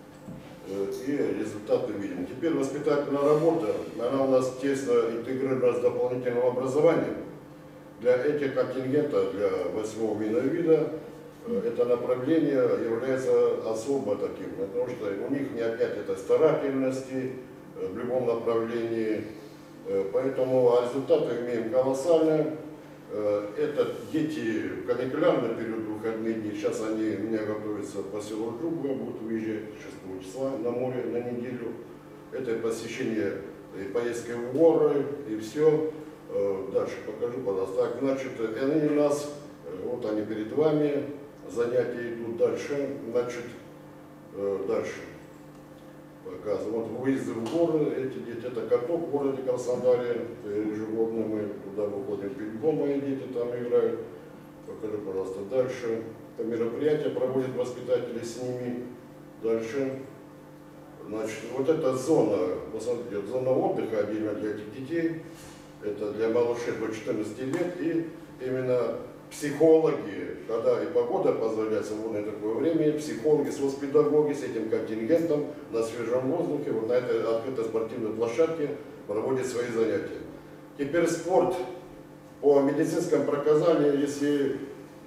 и результаты видим. Теперь воспитательная работа, она у нас тесно интегрирована с дополнительным образованием. Для этих контингентов, для 8-го миновида, это направление является особо таким, потому что у них не опять этой старательности в любом направлении. Поэтому результаты имеем колоссальные. Это дети в каникулярный период, выходные дни. Сейчас они у меня готовятся по селу Джугва, будут выезжать 6 числа на море на неделю. Это посещение и поездки в горы, и все. Дальше покажу, пожалуйста. Так, значит, они у нас, вот они перед вами, занятия идут дальше. Значит, дальше. Вот выезды в горы, эти дети, это каток в городе Краснодаре, ежегодно мы туда выходим пейнтбол, мои дети там играют. Покажи, пожалуйста, дальше. Это мероприятие проводят воспитатели с ними. Дальше. Значит, вот эта зона, посмотрите, зона отдыха отдельно для этих детей. Это для малышей до 14 лет. И именно психологи, когда и погода позволяет, свободное такое время, психологи, соцпедагоги с этим контингентом на свежем воздухе, вот на этой открытой спортивной площадке проводят свои занятия. Теперь спорт. По медицинскому показанию, если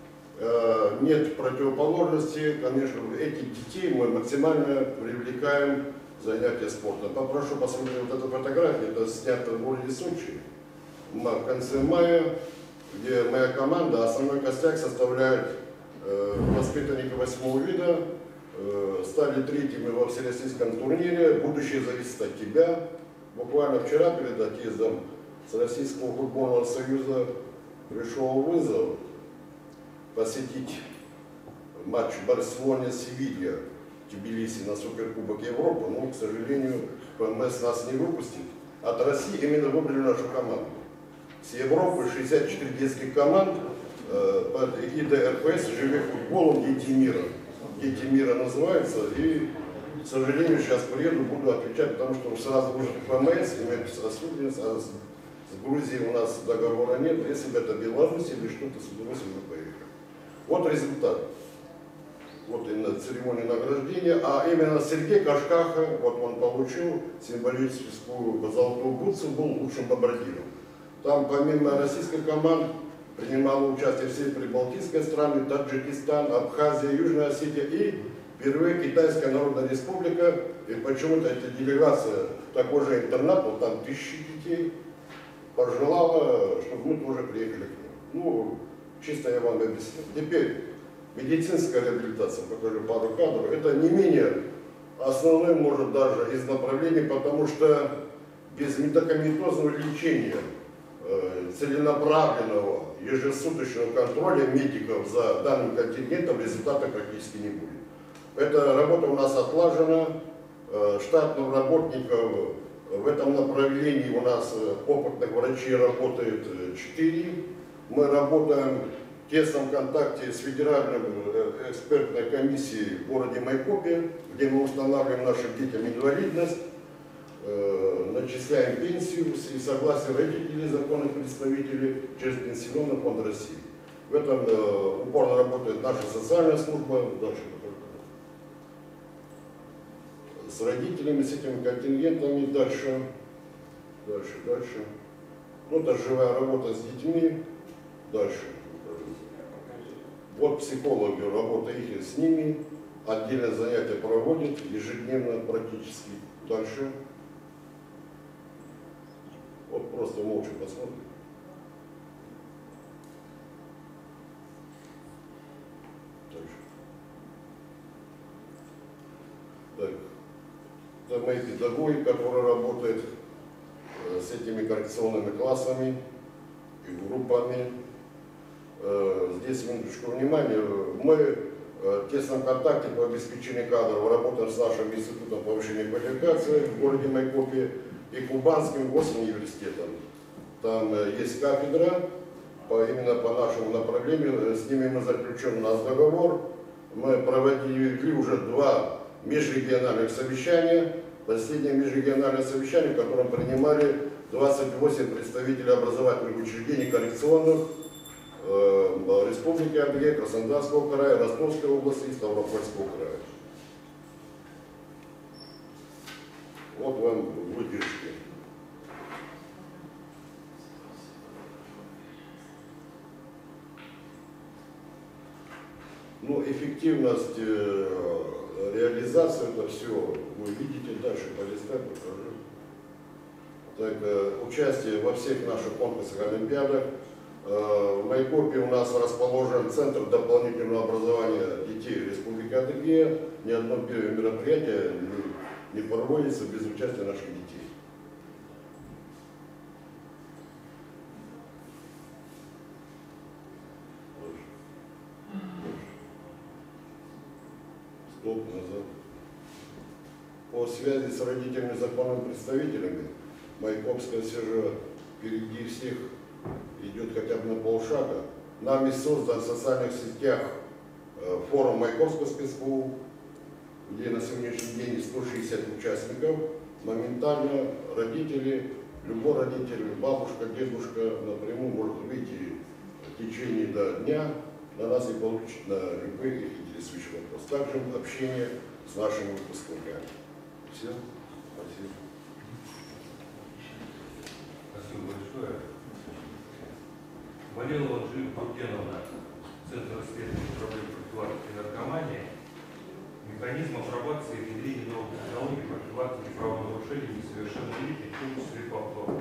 нет противоположности, конечно, этих детей мы максимально привлекаем в занятия спортом. Попрошу посмотреть вот эту фотографию, это снято в городе Сочи в конце мая, где моя команда, основной костяк составляет воспитанники 8-го вида, стали третьими во всероссийском турнире. Будущее зависит от тебя. Буквально вчера перед отъездом с Российского футбольного союза пришел вызов посетить матч Барселона-Севилья в Тбилиси на Суперкубок Европы. Но, к сожалению, ПМС нас не выпустит. От России именно выбрали нашу команду. С Европы 64 детских команд под эгидой РПС «Живи футболом. Дети мира». «Дети мира» называется. И, к сожалению, сейчас приеду, буду отвечать, потому что сразу уже ПМС, имеет рассудительность, а с Грузией у нас договора нет. Если бы это Беларусь или что-то, с удовольствием мы поехали. Вот результат. Вот именно церемония награждения. А именно Сергей Кашкаха, вот он получил символическую золотую бутсу, был лучшим бомбардиром. Там помимо российской команд принимало участие все прибалтийские страны, Таджикистан, Абхазия, Южная Осетия и впервые Китайская Народная Республика. И почему-то эта делегация, такой же интернат, вот там 1000 детей, пожелала, чтобы мы тоже приехали к ним. Ну, чисто я вам объясню. Теперь медицинская реабилитация, покажу пару кадров, это не менее основным, может, даже из направлений, потому что без медикаментозного лечения, целенаправленного, ежесуточного контроля медиков за данным контингентом результата практически не будет. Эта работа у нас отлажена, штатных работников в этом направлении у нас опытных врачей работает 4. Мы работаем в тесном контакте с федеральной экспертной комиссией в городе Майкопе, где мы устанавливаем нашим детям инвалидность, начисляем пенсию и согласие родителей, законных представителей через Пенсионный фонд России. В этом упорно работает наша социальная служба. Дальше. С родителями, с этими контингентами дальше. Ну, это живая работа с детьми. Дальше. Вот психологи, работа их с ними. Отдельное занятие проводит ежедневно практически. Дальше. Вот просто молча посмотрим. Так. Это мои педагоги, которые работают с этими коррекционными классами и группами. Здесь минуточку внимания. Мы в тесном контакте по обеспечению кадров работаем с нашим институтом повышения квалификации в городе Майкопе и Кубанским госуниверситетом. Там есть кафедра, именно по нашему направлению. С ними мы заключен у нас договор. Мы проводили уже 2 межрегиональных совещания. Последнее межрегиональное совещание, в котором принимали 28 представителей образовательных учреждений коррекционных Республики Адыгея, Краснодарского края, Ростовской области и Ставропольского края. Вот вам выдержки. Ну, эффективность реализации, это все вы видите, дальше полистай, покажу. Так, участие во всех наших конкурсах, олимпиадах. В Майкопе у нас расположен Центр дополнительного образования детей Республики Адыгея. Ни одно мероприятие не проводится без участия наших детей. Стоп, назад. По связи с родителями, законными представителями, Майкопская СЖ впереди всех идет хотя бы на полшага. Нами создан в социальных сетях форум Майкопского спецпу, где на сегодняшний день 160 участников. Моментально родители, любой родитель, бабушка, дедушка напрямую может выйти в течение дня на нас и получить на любые их интересующие вопросы. Также общение с нашими выпускниками. Все. Спасибо. Спасибо большое. Валерова Анжелика Тургеновна, Центр исследований проблем профилактики и наркомании, механизм апробации и внедрения новых технологий профилактики правонарушений несовершеннолетних, в том числе повторно.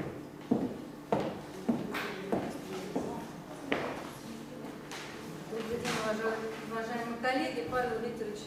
Добрый день, уважаемые коллеги. Павел Викторович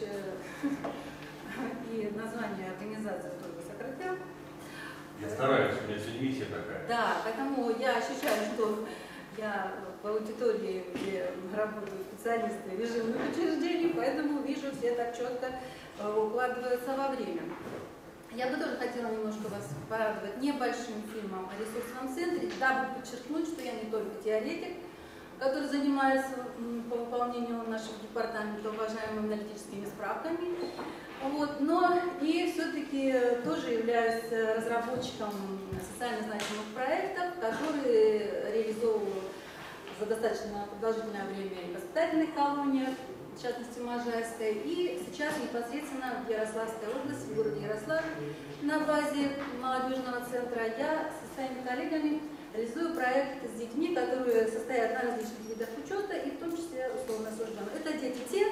и название организации только сократил. Я стараюсь, у меня сегодня миссия такая. Да, поэтому я ощущаю, что я в аудитории, где работают специалисты режимных учреждений, поэтому вижу, все так четко укладываются во время. Я бы тоже хотела немножко вас порадовать небольшим фильмом о ресурсном центре, дабы подчеркнуть, что я не только теоретик, который занимается по выполнению наших департаментов уважаемыми аналитическими справками, но и все-таки тоже являюсь разработчиком социально значимых проектов, которые реализовываю за достаточно продолжительное время и в воспитательных колониях, в частности Можайской, и сейчас непосредственно в Ярославской области, в городе Ярослав, на базе молодежного центра я со своими коллегами реализую проект с детьми, которые состоят на различных видах учета и в том числе условно осужденных. Это дети те,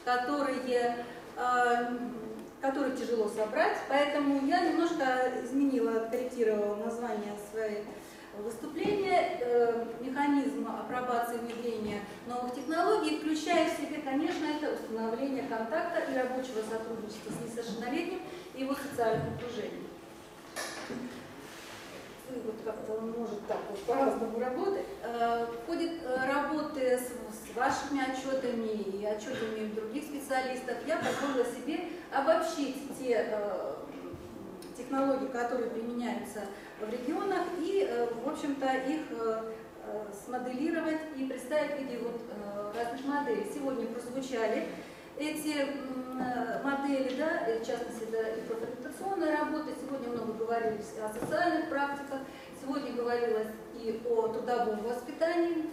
которые тяжело собрать, поэтому я немножко изменила, откорректировала название своей выступления, механизм апробации внедрения новых технологий, включая в себе, конечно, это установление контакта и рабочего сотрудничества с несовершеннолетним и его социальных окружений. Вот как-то он может так вот по-разному работать. В ходе работы с вашими отчетами и отчетами других специалистов я позволила себе обобщить те технологии, которые применяются в регионах, и, в общем-то, их смоделировать и представить в виде вот разных моделей. Сегодня прозвучали эти модели, да, в частности, это и профориентационная работа, сегодня много говорилось о социальных практиках, сегодня говорилось и о трудовом воспитании,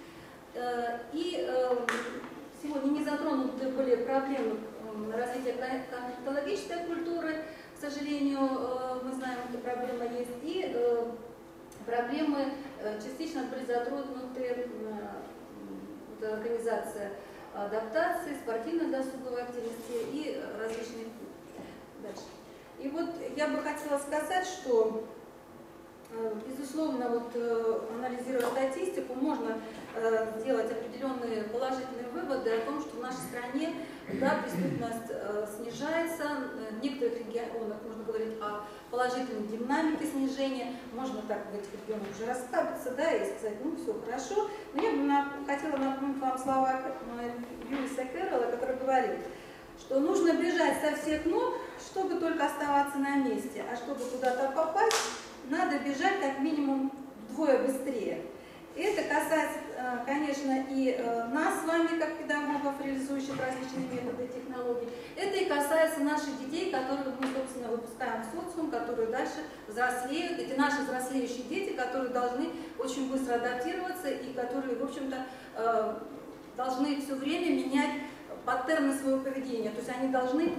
и сегодня не затронуты были проблемы развития конфликтологической культуры, к сожалению, мы знаем, эта проблема есть, и проблемы частично были затронуты, организация адаптации, спортивно-досуговой активности и различные. Дальше. И вот я бы хотела сказать, что, безусловно, вот, анализируя статистику, можно сделать определенные положительные выводы о том, что в нашей стране, да, преступность снижается, в некоторых регионах можно говорить о положительной динамике снижения, можно так в этих регионах уже расслабиться, да, и сказать, ну, все хорошо. Но я бы хотела напомнить вам слова Льюиса Кэрролла, который говорит, что нужно бежать со всех ног, чтобы только оставаться на месте, а чтобы куда-то попасть, надо бежать как минимум вдвое быстрее. Это касается, конечно, и нас с вами, как педагогов, реализующих различные методы и технологии. Это и касается наших детей, которых мы, собственно, выпускаем в социум, которые дальше взрослеют. Эти наши взрослеющие дети, которые должны очень быстро адаптироваться и которые, в общем-то, должны все время менять паттерны своего поведения. То есть они должны,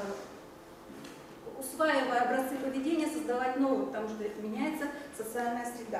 усваивая образцы поведения, создавать новые, потому что меняется социальная среда.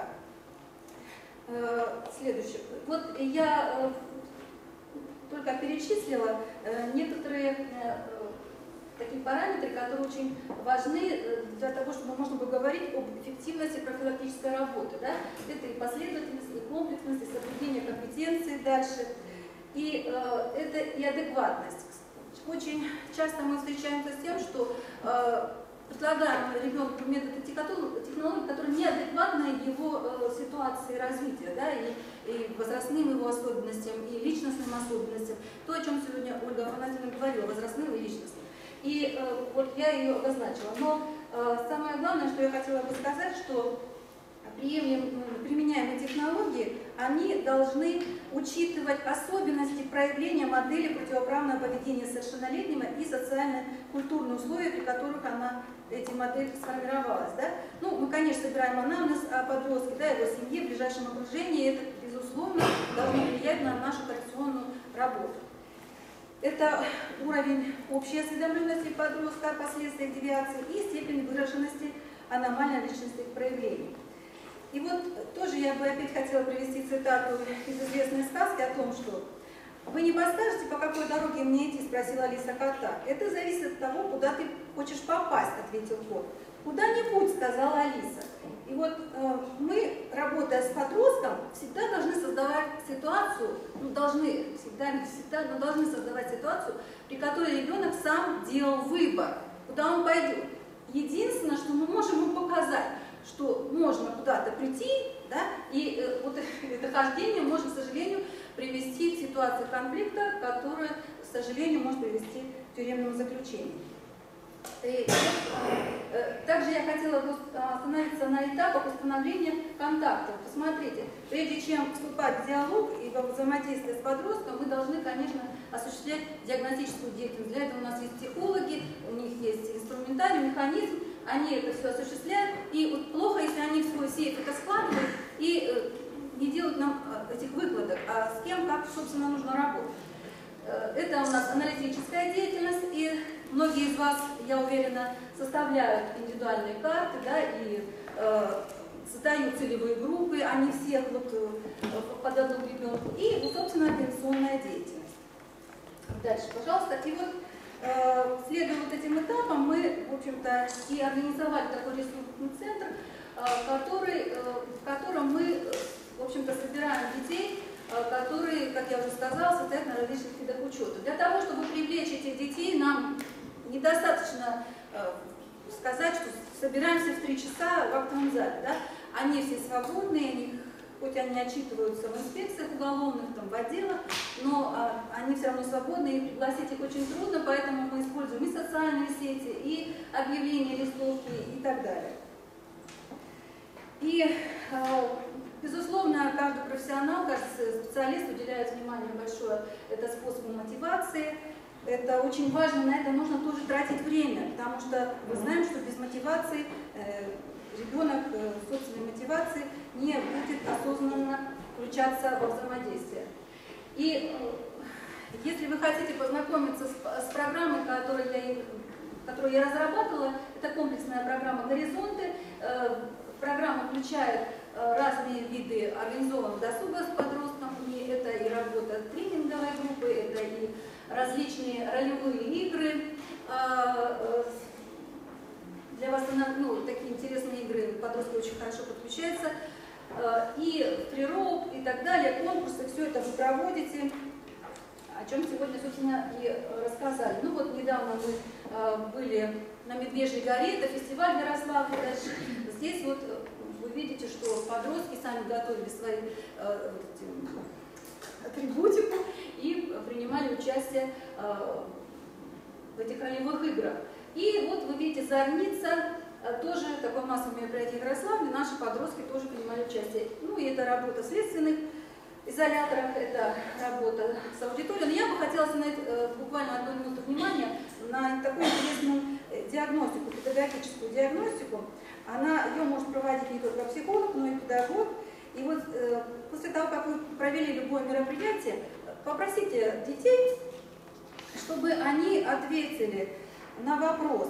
Следующее. Вот я только перечислила некоторые такие параметры, которые очень важны для того, чтобы можно было говорить об эффективности профилактической работы. Да? Это и последовательность, и комплексность, и соблюдение компетенции дальше, и это и адекватность. Очень часто мы встречаемся с тем, что предлагаем ребенку методы технологий, которые неадекватны его ситуации развития, да, и возрастным его особенностям, и личностным особенностям. То, о чем сегодня Ольга Афанасьевна говорила, возрастным и личностным. И вот я ее обозначила. Но самое главное, что я хотела бы сказать, что применяемые технологии, они должны учитывать особенности проявления модели противоправного поведения совершеннолетнего и социально-культурные условия, при которых эти модели сформировалась. Да? Ну, мы, конечно, собираем анамнез о подростке, да, его семье, ближайшем окружении, и это, безусловно, должно влиять на нашу коррекционную работу. Это уровень общей осведомленности подростка о последствиях девиации и степень выраженности аномально-личностных проявлений. И вот тоже я бы опять хотела привести цитату из известной сказки о том, что «Вы не подскажете, по какой дороге мне идти?» – спросила Алиса кота. «Это зависит от того, куда ты хочешь попасть», – ответил кот. «Куда-нибудь», – сказала Алиса. И вот мы, работая с подростком, всегда должны создавать ситуацию, но должны создавать ситуацию, при которой ребенок сам делал выбор, куда он пойдет. Единственное, что мы можем ему показать, что можно куда-то прийти, да, и вот это хождение может, к сожалению, привести к ситуации конфликта, которая, к сожалению, может привести к тюремному заключению. Также я хотела бы остановиться на этапах установления контактов. Посмотрите, прежде чем вступать в диалог и во взаимодействие с подростком, мы должны, конечно, осуществлять диагностическую деятельность. Для этого у нас есть психологи, у них есть инструментарий, механизм, они это все осуществляют. И вот плохо, если они в свой сейф это складывают и не делают нам этих выкладок, а с кем, как, собственно, нужно работать. Это у нас аналитическая деятельность, и многие из вас, я уверена, составляют индивидуальные карты, да, и создают целевые группы, они всех вот под одну гребенку, и, ну, собственно, организационная деятельность. Дальше, пожалуйста. И вот, следуя вот этим этапам, мы, в общем-то, и организовали такой ресурсный центр, в котором мы, в общем-то, собираем детей, которые, как я уже сказала, состоят на различных видах учета. Для того, чтобы привлечь этих детей, нам недостаточно собираемся в 3 часа в актовом зале, да? Они все свободные, хоть они отчитываются в инспекциях уголовных, там, в отделах, но они все равно свободны, и пригласить их очень трудно, поэтому мы используем и социальные сети, и объявления, листовки и так далее. И, безусловно, каждый профессионал, каждый специалист уделяет внимание большое это способу мотивации. Это очень важно, на это нужно тоже тратить время, потому что мы знаем, что без мотивации ребенок собственной мотивации не будет осознанно включаться во взаимодействие. И если вы хотите познакомиться с программой, которую я разрабатывала, это комплексная программа «Горизонты». Программа включает разные виды организованного досуга с подростками. Это и работа тренинговой группы, это и различные ролевые игры. Для вас такие интересные игры, подростки очень хорошо подключаются. И фриролл и так далее, конкурсы, все это вы проводите, о чем сегодня, собственно, и рассказали. Ну вот недавно мы были на Медвежьей горе, это фестиваль в Ярославле. Здесь вот вы видите, что подростки сами готовили свои атрибутику и принимали участие в этих ролевых играх. И вот вы видите, «Зорница», тоже такое массовое мероприятие в Ярославле, наши подростки тоже принимали участие. Ну и это работа в следственных изоляторах, это работа с аудиторией. Но я бы хотела остановить буквально одну минуту внимания на такую интересную диагностику, педагогическую диагностику. Ее может проводить не только психолог, но и педагог. И вот после того, как вы провели любое мероприятие, попросите детей, чтобы они ответили на вопрос,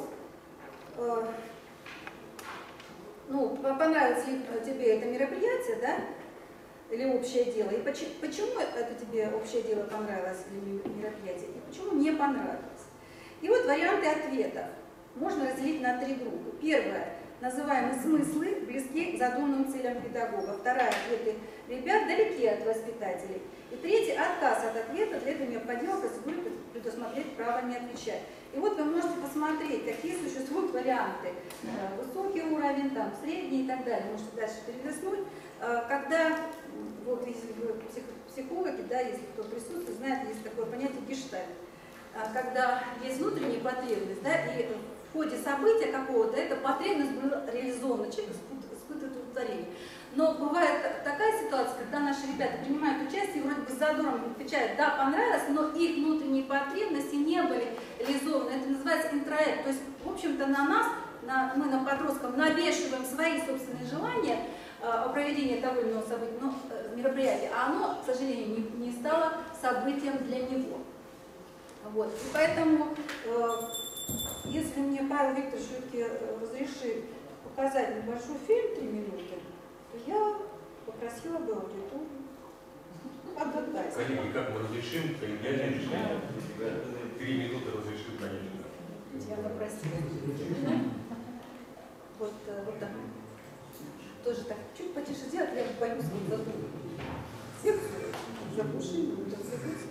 понравилось ли тебе это мероприятие, да, или общее дело, и почему это тебе общее дело понравилось или мероприятие, и почему не понравилось. И вот варианты ответов можно разделить на 3 группы. Первая – называемые смыслы, близки к задуманным целям педагога. Вторая – ответы ребят далеки от воспитателей. И третий – отказ от ответа, для этого необходимо процедуре предусмотреть право не отвечать. И вот вы можете посмотреть, какие существуют варианты. Высокий уровень, там, средний и так далее. Можете дальше перелистнуть. Когда, вот если вы психологи, да, если кто присутствует, знает, есть такое понятие гештальт. Когда есть внутренняя потребность, да, и в ходе события какого-то эта потребность была реализована, человек испытывает удовлетворение. Но бывает такая ситуация, когда наши ребята принимают участие и вроде бы с задором отвечают «да, понравилось», но их внутренние потребности не были реализованы. Это называется интроект. То есть, в общем-то, на нас, мы на подростков навешиваем свои собственные желания о проведении того или иного мероприятия, а оно, к сожалению, не стало событием для него. Вот. И поэтому, если мне Павел Викторович все-таки разрешит показать небольшой фильм 3 минуты, то я попросила бы аудиторию отдать. Коллеги, как мы разрешим? Я не решаю. 3 минуты разрешим, конечно. Я попросила. Вот так. Тоже так, чуть потише делать, я боюсь заглушить. Всех заглушить, будут отзывать.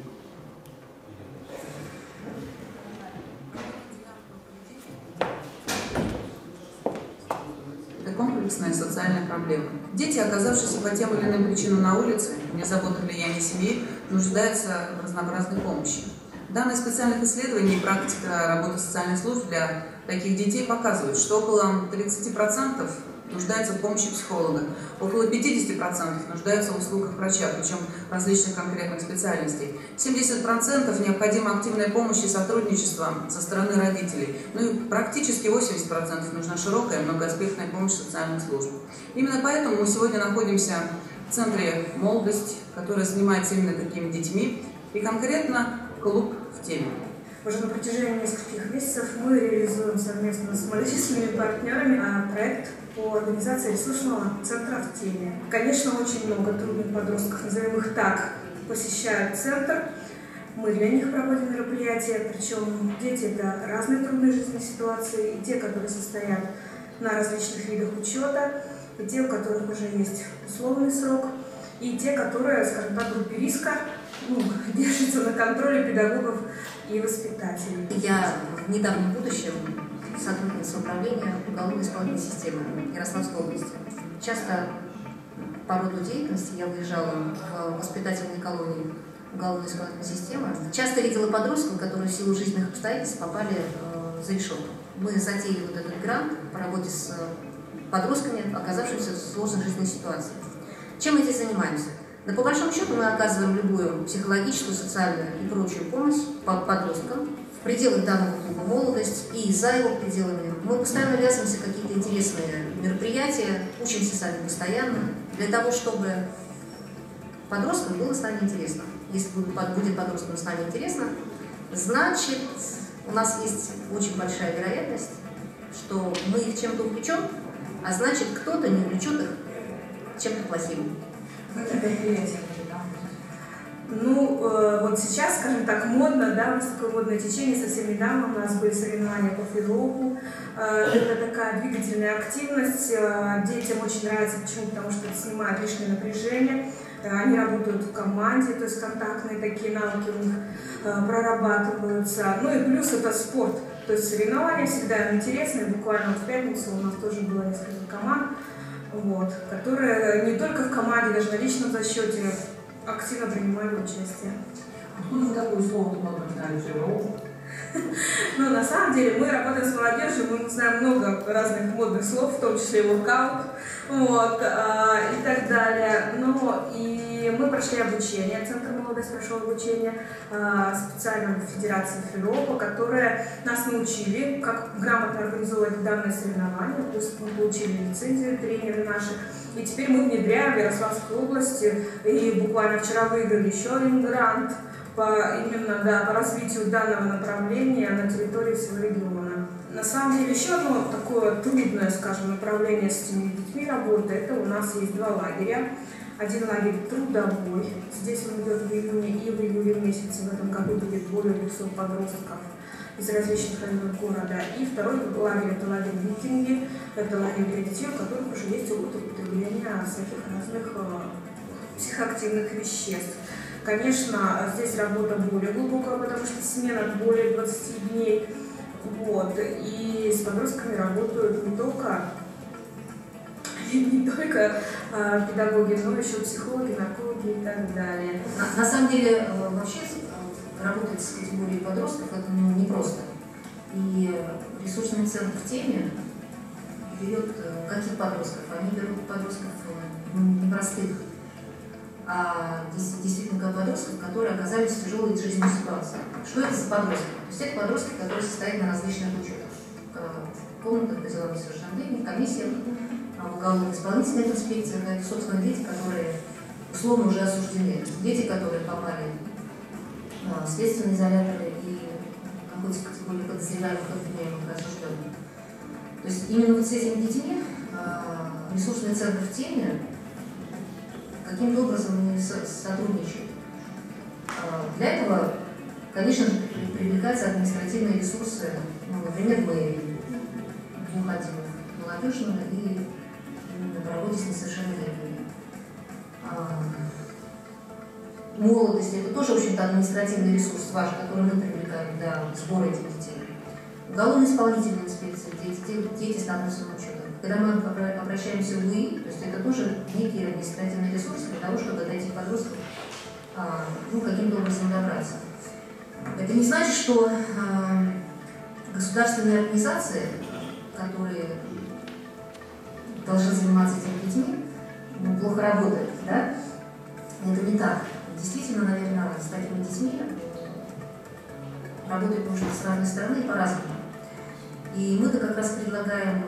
Это комплексная социальная проблема. Дети, оказавшиеся по тем или иным причинам на улице, вне заботы влияния семьи, нуждаются в разнообразной помощи. Данные специальных исследований и практика работы социальных служб для таких детей показывают, что около 30% нуждаются в помощи психолога, около 50% нуждаются в услугах врача, причем различных конкретных специальностей. 70% необходима активная помощь и сотрудничество со стороны родителей. Ну и практически 80% нужна широкая многоаспектная помощь социальных служб. Именно поэтому мы сегодня находимся в центре «Молодость», который занимается именно такими детьми, и конкретно клуб в теме. Уже на протяжении нескольких месяцев мы реализуем совместно с многочисленными партнерами проект по организации ресурсного центра в теме. Конечно, очень много трудных подростков, назовем их так, посещают центр. Мы для них проводим мероприятия, причем дети – это разные трудные жизненные ситуации, и те, которые состоят на различных видах учета, и те, у которых уже есть условный срок, и те, которые, скажем так, в группе риска, держатся на контроле педагогов и воспитателей. Я в недавнем будущем сотрудница управления уголовно-исполнительной системы Ярославской области. Часто по роду деятельности я выезжала в воспитательные колонии уголовно-исполнительной системы. Часто видела подростков, которые в силу жизненных обстоятельств попали за решетку. Мы затеяли вот этот грант по работе с подростками, оказавшимися в сложной жизненной ситуации. Чем мы здесь занимаемся? Да по большому счету мы оказываем любую психологическую, социальную и прочую помощь подросткам в пределах данного клуба «Молодость» и за его пределами. Мы постоянно ввязываемся в какие-то интересные мероприятия, учимся сами постоянно, для того, чтобы подросткам было с нами интересно. Если будет подросткам с нами интересно, значит, у нас есть очень большая вероятность, что мы их чем-то увлечем, а значит, кто-то не увлечет их чем-то плохим. Ну, вот сейчас, скажем так, модно, да, у нас такое модное течение, совсем недавно у нас были соревнования по фрилову. Это такая двигательная активность, детям очень нравится, почему? Потому что это снимает лишнее напряжение, они работают в команде, то есть контактные такие навыки у них прорабатываются. Ну и плюс это спорт, то есть соревнования всегда интересные, буквально в пятницу у нас тоже было несколько команд, вот, которые не только в команде, даже на личном зачете активно принимали участие. Откуда такое слово модно знали фрилову? Ну, на самом деле, мы работаем с молодежью, мы знаем много разных модных слов, в том числе и воркаут, вот, и так далее. Ну, и мы прошли обучение, Центр «Молодость» прошел обучение специально в Федерации фрилова, которые нас научили, как грамотно организовывать данные соревнования, то есть мы получили лицензию, тренеры наши, и теперь мы внедряем в Ярославской области, и буквально вчера выиграли еще один грант именно по развитию данного направления на территории всего региона. На самом деле еще одно такое трудное, скажем, направление с этими детьми работы, это у нас есть два лагеря. Один лагерь трудовой, здесь он идет в июне и в июле месяце, в этом году будет более 200 подростков из различных районов города. И второй лагерь, это лагерь «Викинги», это лагерь для детей, у которых уже есть опыт употребления всяких разных психоактивных веществ. Конечно, здесь работа более глубокая, потому что смена более 20 дней. Вот. И с подростками работают не только педагоги, но еще психологи, наркологи и так далее. На самом деле, вообще работать с категорией подростков это непросто. И ресурсный центр в теме берет каких подростков? Они берут подростков непростых, а действительно подростков, которые оказались в тяжелой жизненной ситуации. Что это за подростки? То есть это подростки, которые состоят на различных учетах. В комнатах по делам несовершеннолетних, комиссиях, в уголовно-исполнительной инспекции. Это, собственно, дети, которые условно уже осуждены. Дети, которые попали в следственные изоляторы и какой-то категории подозреваемых, обвиняемых и осужденных. То есть именно вот с этими детьми ресурсный центр в теме каким-то образом они сотрудничают. Для этого, конечно же, привлекаются административные ресурсы. Ну, например, мы двух отделов молодежного и на работе с несовершеннолетними. Молодость – это тоже, в общем-то, административный ресурс важный, который мы привлекаем для сбора этих детей. Уголовно-исполнительная инспекция, дети с нагрузкой учета. Когда мы обращаемся в УИ, то есть это тоже некий административный ресурс для того, чтобы до этих подростков каким-то образом добраться. Это не значит, что государственные организации, которые должны заниматься этими детьми, плохо работают, да? Это не так. Действительно, наверное, с такими детьми работать нужно с разной стороны и по-разному. И мы-то как раз предлагаем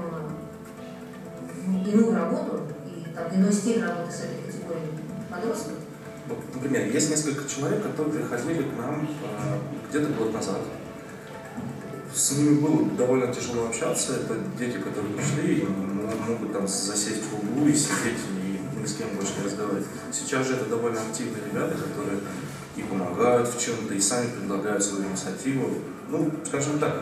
иную работу и иной стиль работы с этой категорией подростков. Вот, например, есть несколько человек, которые приходили к нам где-то год назад. С ними было довольно тяжело общаться. Это дети, которые пришли и могут там засесть в углу и сидеть, и ни с кем больше не разговаривать. Сейчас же это довольно активные ребята, которые и помогают в чем-то, и сами предлагают свою инициативу. Ну, скажем так.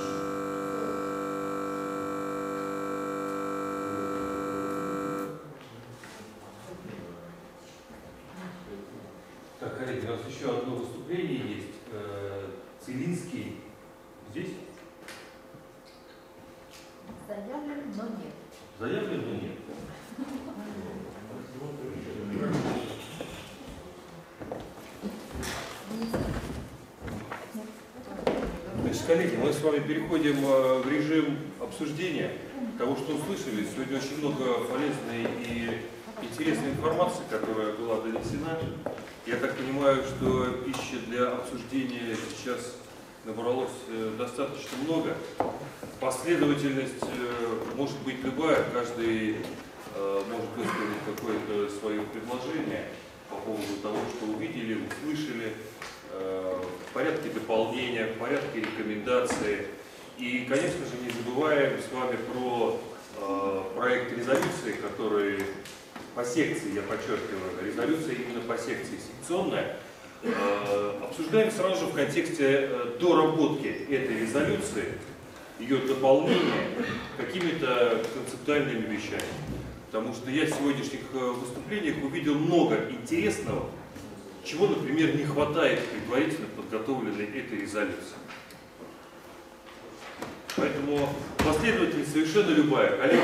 Так, коллеги, у нас еще одно выступление есть. Целинский здесь? Заявлен, но нет. Заявлен, но нет. Значит, коллеги, мы с вами переходим в режим обсуждения того, что услышали. Сегодня очень много полезной и интересной информации, которая была донесена. Я так понимаю, что пищи для обсуждения сейчас набралось достаточно много. Последовательность может быть любая, каждый может высказать какое-то свое предложение по поводу того, что увидели, услышали, в порядке дополнения, в порядке рекомендации. И, конечно же, не забываем с вами про проект резолюции, который по секции, я подчеркиваю, резолюция именно по секции секционная. Обсуждаем сразу же в контексте доработки этой резолюции, ее дополнения какими-то концептуальными вещами. Потому что я в сегодняшних выступлениях увидел много интересного, чего, например, не хватает в предварительно подготовленной этой резолюции. Поэтому последовательность совершенно любая. Коллеги,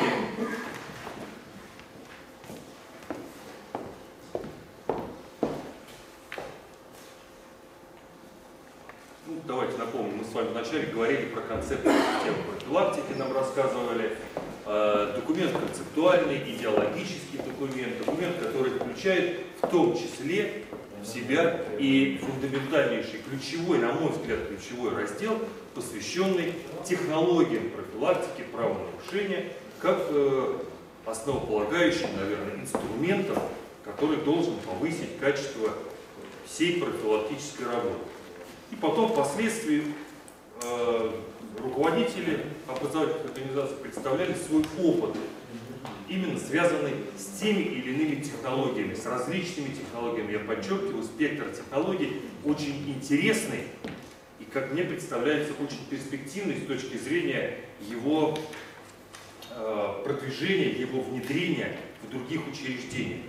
давайте напомним, мы с вами вначале говорили про концепцию системы профилактики, нам рассказывали. Документ концептуальный, идеологический документ, документ, который включает в том числе в себя и фундаментальнейший, ключевой, на мой взгляд, ключевой раздел, посвященный технологиям профилактики правонарушения, как основополагающим, наверное, инструментом, который должен повысить качество всей профилактической работы. И потом впоследствии руководители образовательных организаций представляли свой опыт, именно связанный с теми или иными технологиями, с различными технологиями. Я подчеркиваю, спектр технологий очень интересный и, как мне представляется, очень перспективный с точки зрения его продвижения, его внедрения в других учреждениях.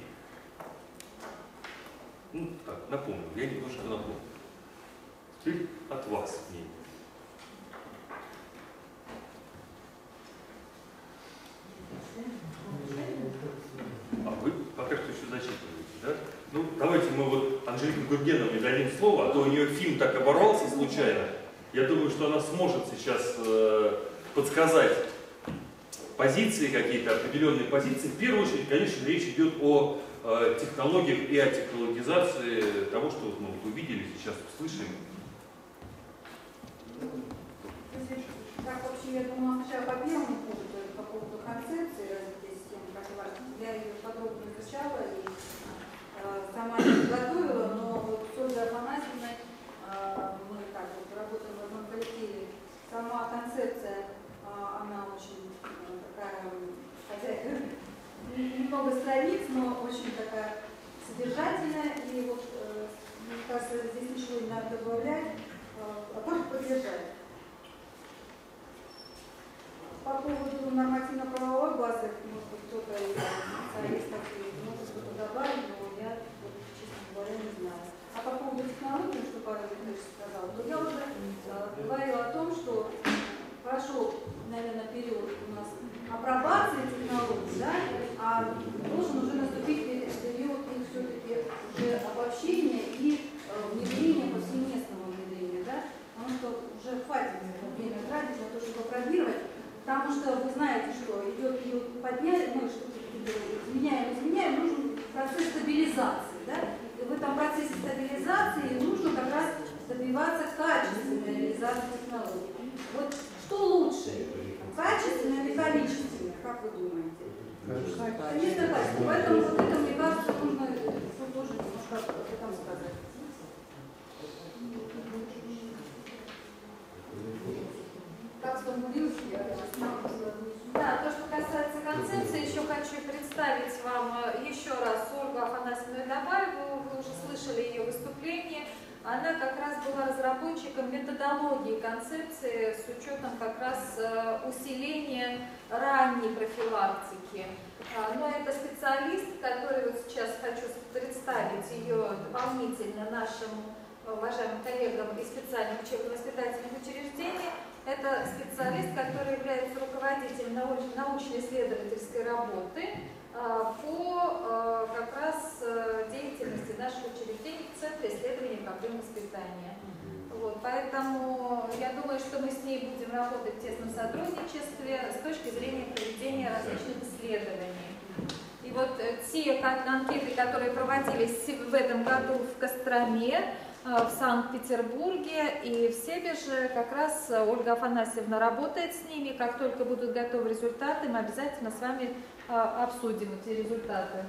Ну, так, напомню, я немножко напомню. Теперь от вас мнение. А вы пока что еще зачитываете, да? Ну, давайте мы вот Анжелике Гургеновне дадим слово, а то у нее фильм так оборвался случайно. Я думаю, что она сможет сейчас подсказать позиции, какие-то определенные позиции. В первую очередь, конечно, речь идет о технологиях и о технологизации того, что вот мы увидели, сейчас услышали. Так, вообще, я думала сначала по первому пункту, по поводу концепции развития системы профилактики. Я ее подробно изучала и сама не подготовила, но вот с Ольгой Афанасьевной мы так вот работаем в одном коллективе. Сама концепция, она очень такая, хотя немного страниц, но очень такая содержательная. И вот, мне кажется, здесь ничего не надо добавлять, а только поддержать. По поводу нормативно-правовой базы, может быть, кто-то из специалистов может что-то добавить, но я, честно говоря, не знаю. А по поводу технологий, что Павел Викторович сказал, то я уже говорила о том, что прошел, наверное, период у нас апробации технологий, да, а должен уже наступить период их все-таки уже обобщения и внедрения, повсеместного внедрения, да, потому что уже хватит время тратить на то, чтобы апробировать. Потому что вы знаете, что идет период поднятия, мы что-то изменяем, нужен процесс стабилизации. Да? И в этом процессе стабилизации нужно как раз добиваться качественной реализации технологий. Вот что лучше, качественно или количественно, как вы думаете? Конечно, качественно. Поэтому вот это, мне кажется, нужно тоже немножко об этом сказать. Как сформулировать? Да, то, что касается концепции, еще хочу представить вам еще раз Ольгу Афанасьевну Добаеву. Вы уже слышали ее выступление. Она как раз была разработчиком методологии концепции с учетом как раз усиления ранней профилактики. Но это специалист, который вот сейчас хочу представить ее дополнительно нашим уважаемым коллегам из специальных учебно-воспитательных учреждений. Это специалист, который является руководителем научно-исследовательской работы по как раз деятельности наших учреждений в Центре исследований проблем воспитания. Вот, поэтому я думаю, что мы с ней будем работать в тесном сотрудничестве с точки зрения проведения различных исследований. И вот те анкеты, которые проводились в этом году в Костроме, в Санкт-Петербурге и в Себеже, как раз Ольга Афанасьевна работает с ними. Как только будут готовы результаты, мы обязательно с вами обсудим эти результаты.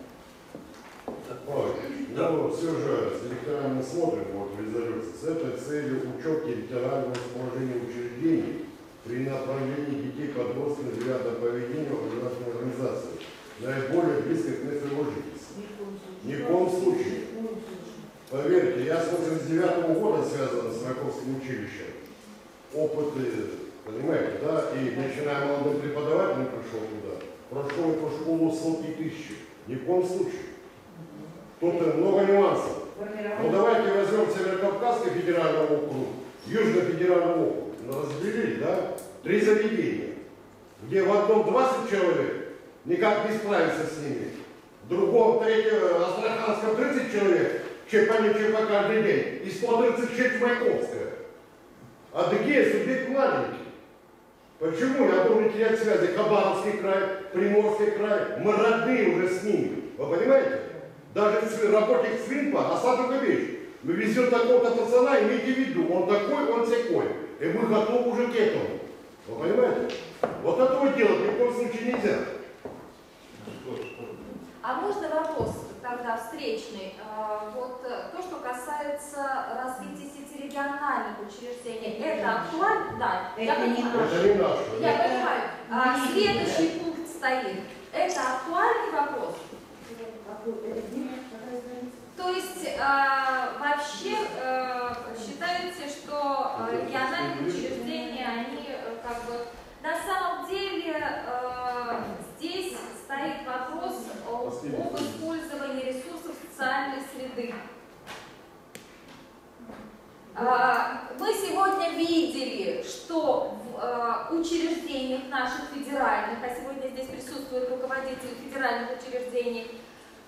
Но все же с директорами смотрим вот в резолюции. С этой целью учет территориального расположения учреждений при направлении детей подростков на девиантное поведение в образовательной организации наиболее близко к месту его жительства. Ни в коем случае. Поверьте, я с 89-го года связан с Раковским училищем. Опыты, понимаете, да? И начиная молодым преподавателем пришел туда, прошел эту школу сотни тысяч. Ни в коем случае. Тут много нюансов. Ну давайте возьмем Северокавказский федеральный округ, Южно-федеральный округ. Ну, разделили, да? 3 заведения, где в одном 20 человек, никак не справиться с ними. В другом, Астраханском 30 человек, ЧП каждый день, и 136 Майковская. А другие субъект маленький. Почему? Я должен терять связи. Хабаровский край, Приморский край, мы родные уже с ними. Вы понимаете? Даже работник СВИНПа, осадок вещь. Мы везем такого-то пацана, имейте в виду, он такой, он всякой. И мы готовы уже к этому. Вы понимаете? Вот этого делать ни в коем случае нельзя. А можно вопрос тогда встречный? Вот то, что касается развития сети региональных учреждений, это актуально? Да, я понимаю. Я понимаю. Следующий пункт стоит. Это актуальный вопрос? То есть вообще считаете, что региональные учреждения, они как бы на самом деле здесь стоит вопрос об использовании ресурсов социальной среды. Мы сегодня видели, что в учреждениях наших федеральных, а сегодня здесь присутствуют руководители федеральных учреждений,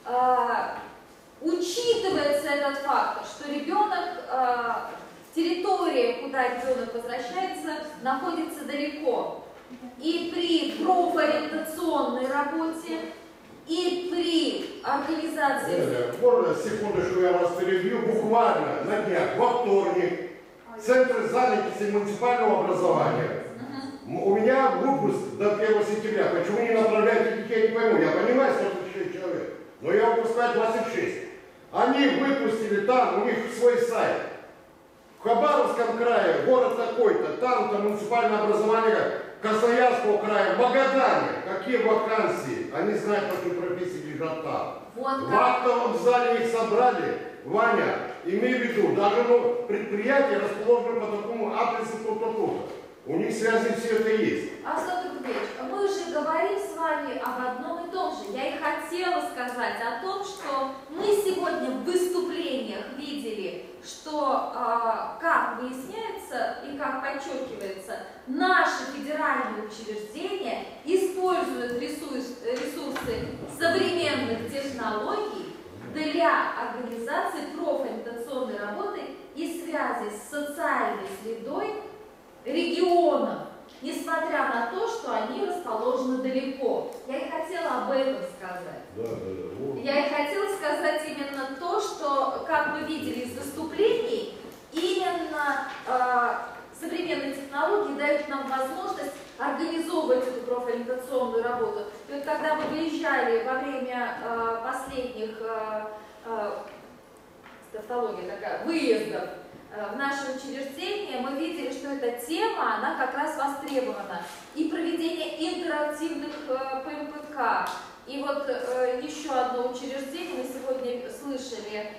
учитывается этот факт, что ребенок, территория, куда ребенок возвращается, находится далеко. И при профориентационной работе, и при организации... Можно секундочку я вас перебью? Буквально на днях, во вторник, Центр занятости муниципального образования. У меня выпуск до 1 сентября. Почему не направляете детей, я не пойму. Я понимаю, 136 человек, но я выпускаю 26. Они выпустили там, у них свой сайт. В Хабаровском крае, город такой-то, там-то муниципальное образование Красноярского края, в Магадане. Какие вакансии? Они знают, какие профессии лежат там. В актовом зале их собрали. Ваня, имей в виду, даже предприятие расположено по такому адресу то-то-то. У них связи все это есть. Александр Петрович, мы же говорим с вами об одном и том же. Я и хотела сказать о том, что мы сегодня в выступлениях видели, что, как выясняется и как подчеркивается, наши федеральные учреждения используют ресурсы современных технологий для организации профориентационной работы и связи с социальной средой регионов, несмотря на то, что они расположены далеко. Я и хотела об этом сказать. Я и хотела сказать именно то, что, как мы видели из выступлений, именно современные технологии дают нам возможность организовывать эту профориентационную работу. И вот когда мы выезжали во время последних выездов в наше учреждение, мы видели, что эта тема, она как раз востребована. И проведение интерактивных ПМПК. И вот еще одно учреждение, мы сегодня слышали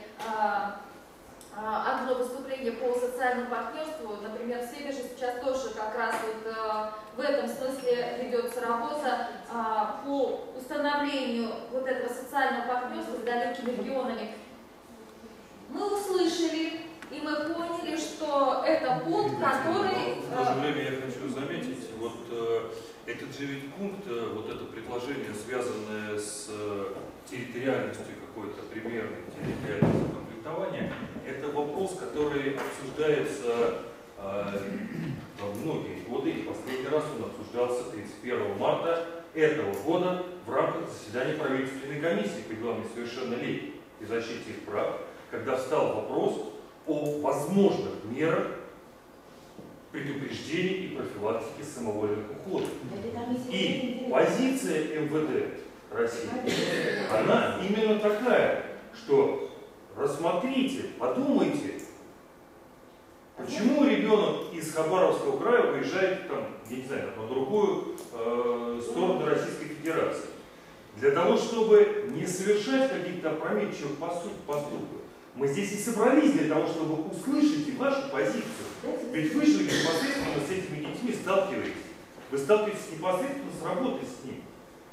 одно выступление по социальному партнерству, например, в Себеже сейчас тоже как раз вот в этом смысле ведется работа по установлению вот этого социального партнерства с далекими регионами. Мы услышали и мы поняли, что это пункт, который... В то же время я хочу заметить, вот Этот же ведь пункт, вот это предложение, связанное с территориальностью какой-то примерной территориальности комплектования, это вопрос, который обсуждается во многие годы, и последний раз он обсуждался 31 марта этого года в рамках заседания правительственной комиссии по делам несовершеннолетних и защите их прав, когда встал вопрос о возможных мерах предупреждения и профилактики самовольных уходов. И позиция МВД России, она именно такая, что рассмотрите, подумайте, почему ребенок из Хабаровского края уезжает там, я не знаю, на другую сторону Российской Федерации. Для того, чтобы не совершать каких-то опрометчивых поступков. Мы здесь и собрались для того, чтобы услышать и вашу позицию. Ведь вы же непосредственно с этими детьми сталкиваетесь. Вы сталкиваетесь непосредственно с работой с ним.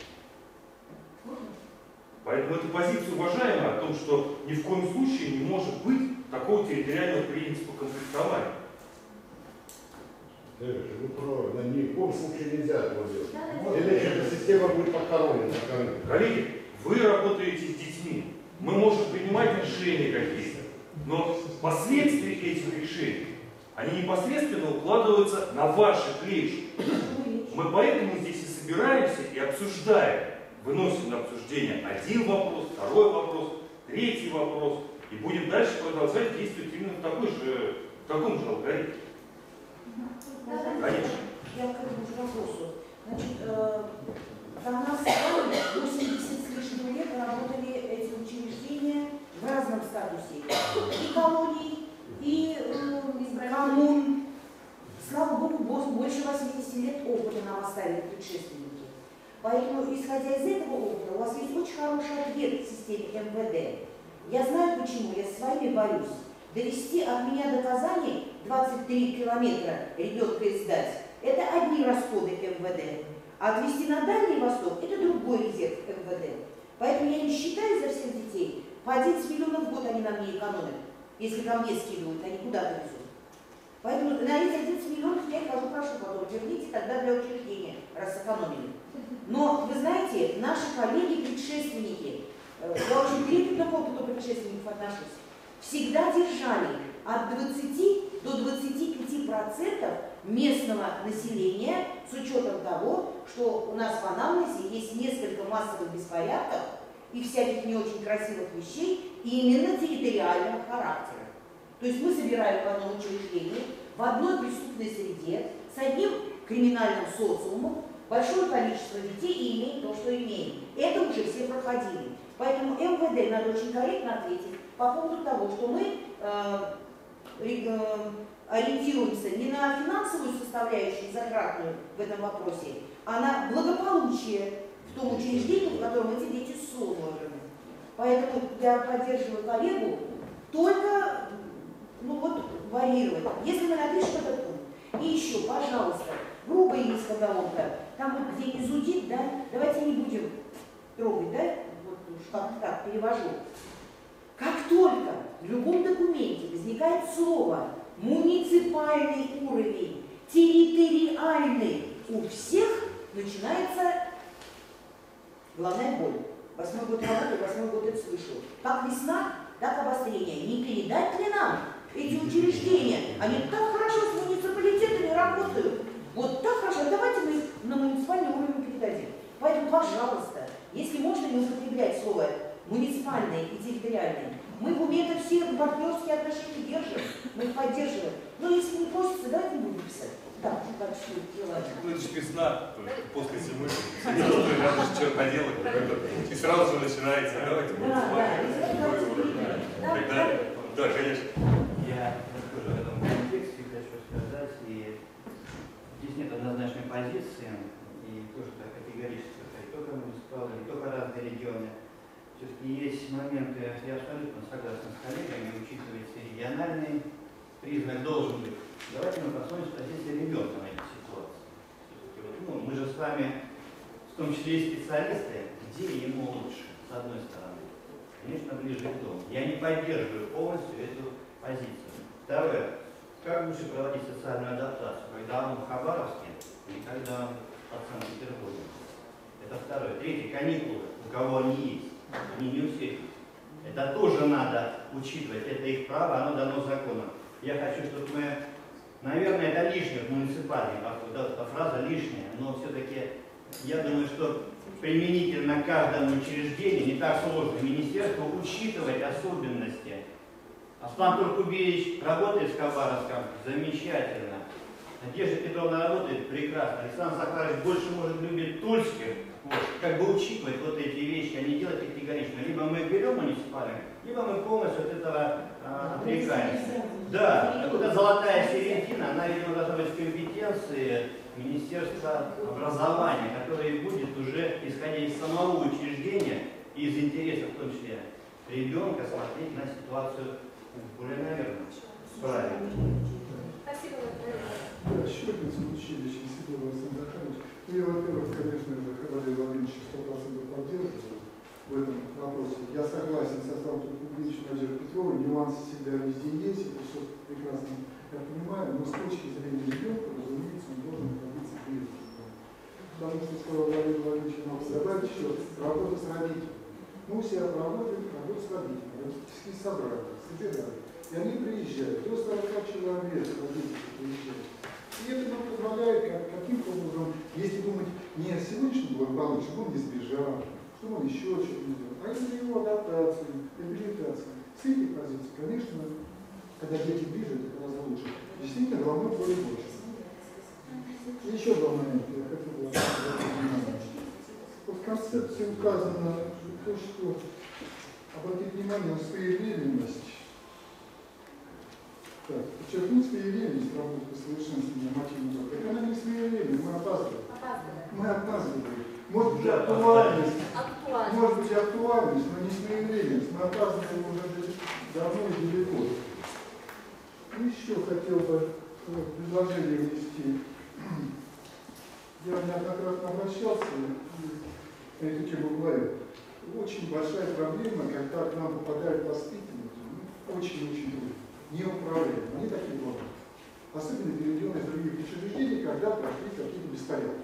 Поэтому эта позиция уважаема о том, что ни в коем случае не может быть такого территориального принципа комплектования. Вы правы, ни в коем случае нельзя этого делать. Иначе эта система будет похоронена. Коллеги, вы работаете с детьми. Мы можем принимать решения какие-то, но последствия этих решений, они непосредственно укладываются на ваши плечи. Мы поэтому здесь и собираемся и обсуждаем, выносим на обсуждение один вопрос, второй вопрос, третий вопрос, и будем дальше продолжать действовать именно в таком же алгоритме. Конечно. Я к этому же вопросу. Значит, до нас с вами 80 с лишним лет работали эти учреждения в разном статусе. И колоний, и коммун. Слава Богу, больше 80 лет опыта нам оставили предшественники. Поэтому, исходя из этого опыта, у вас есть очень хороший ответ в системе МВД. Я знаю почему, я с вами борюсь. Довести от меня доказаний 23 километра ребенка издать – это одни расходы МВД. А отвезти на Дальний Восток – это другой резерв МВД. Поэтому я не считаю за всех детей. По 11 миллионов в год они на мне экономят. Если ко мне скидывают, они куда-то везут. Поэтому на эти 11 миллионов я их прошу потом. Верните тогда для учреждения, раз сэкономили. Но, вы знаете, наши коллеги-предшественники, я очень трепетно к опыту предшественников отношусь, всегда держали от 20 до 25% местного населения с учетом того, что у нас в анамнезе есть несколько массовых беспорядков и всяких не очень красивых вещей именно территориального характера. То есть мы собираем в одном учреждении, в одной преступной среде, с одним криминальным социумом, большое количество детей и имеем то, что имеем. Это уже все проходили. Поэтому МВД надо очень корректно ответить по поводу того, что мы ориентируемся не на финансовую составляющую затратную в этом вопросе, а на благополучие в том учреждении, в котором эти дети сложены. Поэтому я поддерживаю коллегу только варьировать. Если мы напишем этот пункт, и еще, пожалуйста, грубая есть поголовка, там вот где не зудит, да, давайте не будем трогать, да, вот как так перевожу. Как только в любом документе возникает слово муниципальный уровень, территориальный, у всех начинается головная боль. 8-й год работы, 8-й год это слышу. Как весна, так обострение. Не передать ли нам эти учреждения? Они так хорошо с муниципалитетами работают. Вот так хорошо. Давайте мы их на муниципальный уровень передадим. Поэтому, пожалуйста, если можно не употреблять слово муниципальные и территориальные, мы в уме это все партнерские отношения держим, мы их поддерживаем. Но если не просится, давайте не будем писать. Так, так что делать. Ну, это же весна, после зимы, рядом с черноделом, и сразу же начинается, давайте муниципальный, да, конечно. Я тоже в этом контексте хочу сказать, и здесь нет однозначной позиции, и тоже так категорически сказать, только муниципалы, не только разные регионы. Все-таки есть моменты, я абсолютно согласен с коллегами, учитывается региональный признак должен быть. Давайте мы посмотрим с позиции ребенка на эту ситуацию. Вот, мы же с вами, в том числе и специалисты, где ему лучше, с одной стороны. Конечно, ближе к дому. Я не поддерживаю полностью эту позицию. Второе. Как лучше проводить социальную адаптацию? Когда он в Хабаровске или когда он под Санкт-Петербургом. Это второе. Третье, каникулы. У кого они есть? Они не у всех есть. Это тоже надо учитывать. Это их право, оно дано законом. Я хочу, чтобы мы, наверное, это лишнее в муниципальной, эта фраза лишняя, но все-таки я думаю, что применительно к каждому учреждению не так сложно министерству учитывать особенности. Аслан Туркубевич работает с Хабаровском замечательно. Надежда Петровна работает прекрасно. Александр Захарович больше может любить тульских. Вот, как бы учитывать вот эти вещи, а не делать категорично. Либо мы берем муниципальных, либо мы полностью от этого отрекаемся. Да, вот эта золотая середина, она, видимо, должна быть в компетенции Министерства образования, которое будет уже, исходя из самого учреждения и из интересов, в том числе ребенка, смотреть на ситуацию более, наверное, правильно. Спасибо. Щепинское училище, Сидор Александр Захарович. Я, во-первых, конечно же, Владимир Владимирович 100% поддерживаю в этом вопросе. Я согласен со Славой Туркубевичем Надеждой Петровой, нюансы всегда везде есть, это все прекрасно я понимаю, но с точки зрения ребенка, разумеется, он должен находиться близко. Потому что, сказал Владимир Владимирович, надо добавить еще работа с родителями. Мы у себя проводим работу с родителями, родительские собрания, собираем. И они приезжают, до 40 человек родители приезжают. И это нам позволяет каким-то образом, если думать не о сегодняшнем благополучии, чтобы он не сбежал, чтобы он еще что-то не сделал, а именно его адаптацию, реабилитацию. С этой позиции, конечно, когда дети ближе, это гораздо лучше. Действительно, головной боли больше. И еще два момента я хотел бы обратить внимание. Вот в концепции указано то, что обратить внимание на своевременность. Так, подчеркнуть своевременность работы по совершенствованию нормативного акта. Она не своевременная, мы опаздываем. Мы опаздываем. Может быть актуальность, может быть актуальность, но не своевременность. Мы опаздываем уже давно и далеко. Еще хотел бы предложение внести. Я неоднократно обращался на эту тему говорю. Очень большая проблема, когда к нам попадают воспитанники, очень-очень трудно. Неуправляемые. Они такие главные. Особенно переведенные из других учреждений, когда прошли какие-то беспорядки.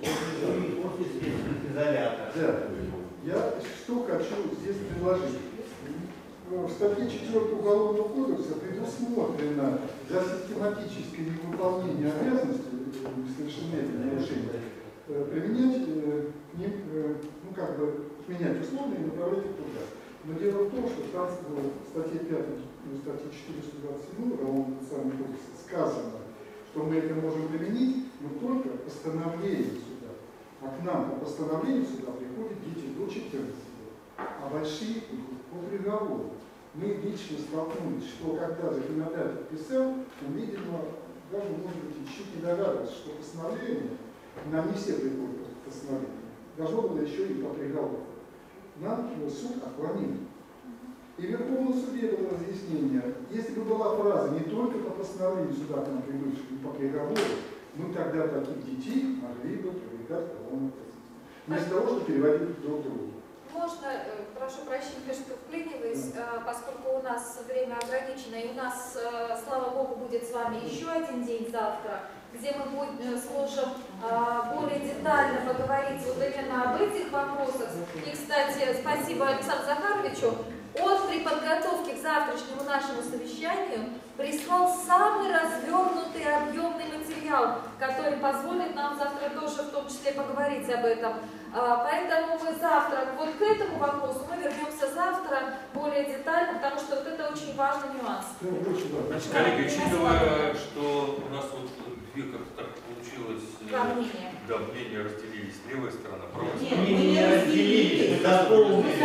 Да. Я что хочу здесь предложить. В статье 4 Уголовного кодекса предусмотрено за систематическое невыполнение обязанностей несовершеннолетних нарушений применять к ним, менять условия и направлять их туда. Но дело в том, что там в статье 5, статье 427 Уголовного процессуального кодекса сказано, что мы это можем применить, но только постановлением суда. А к нам по постановлению суда приходят дети до 14 лет, а большие по приговору. Мы лично столкнулись, что когда законодатель писал, он, видимо, даже, может быть, чуть не догадывался, что постановление, нам не все приходят по постановлению, должно было еще и по приговору. Нам суд отклонил. И в Верховном суде было разъяснение, если бы была фраза не только по постановлению суда к нам придущего, и по приговору, мы тогда таких детей могли бы привлекать к уголовному процессу. Вместо того, чтобы переводить друг другу. Можно, прошу прощения, что вклиниваюсь, поскольку у нас время ограничено, и у нас, слава Богу, будет с вами еще один день завтра, где мы сможем более детально поговорить вот именно об этих вопросах. И, кстати, спасибо Александру Захаровичу. Он при подготовке к завтрашнему нашему совещанию прислал самый развернутый объемный материал, который позволит нам завтра тоже в том числе поговорить об этом. Поэтому мы завтра вот к этому вопросу мы вернемся завтра более детально, потому что вот это очень важный нюанс. Значит, коллеги, учитывая, что у нас вот как-то так получилось, да, мнения разделились, левая сторона, правая сторона. Нет, мы не разделились, мы дополнили.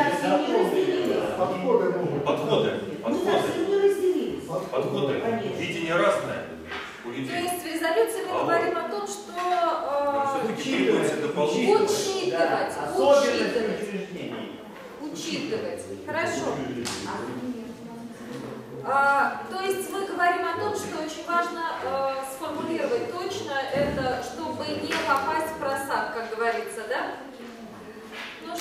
Подходы. Видение разное у людей. То есть в резолюции мы говорим о том, что учитывать. Хорошо. То есть мы говорим о том, что очень важно сформулировать точно это, чтобы не попасть в просак, как говорится, да? Ну,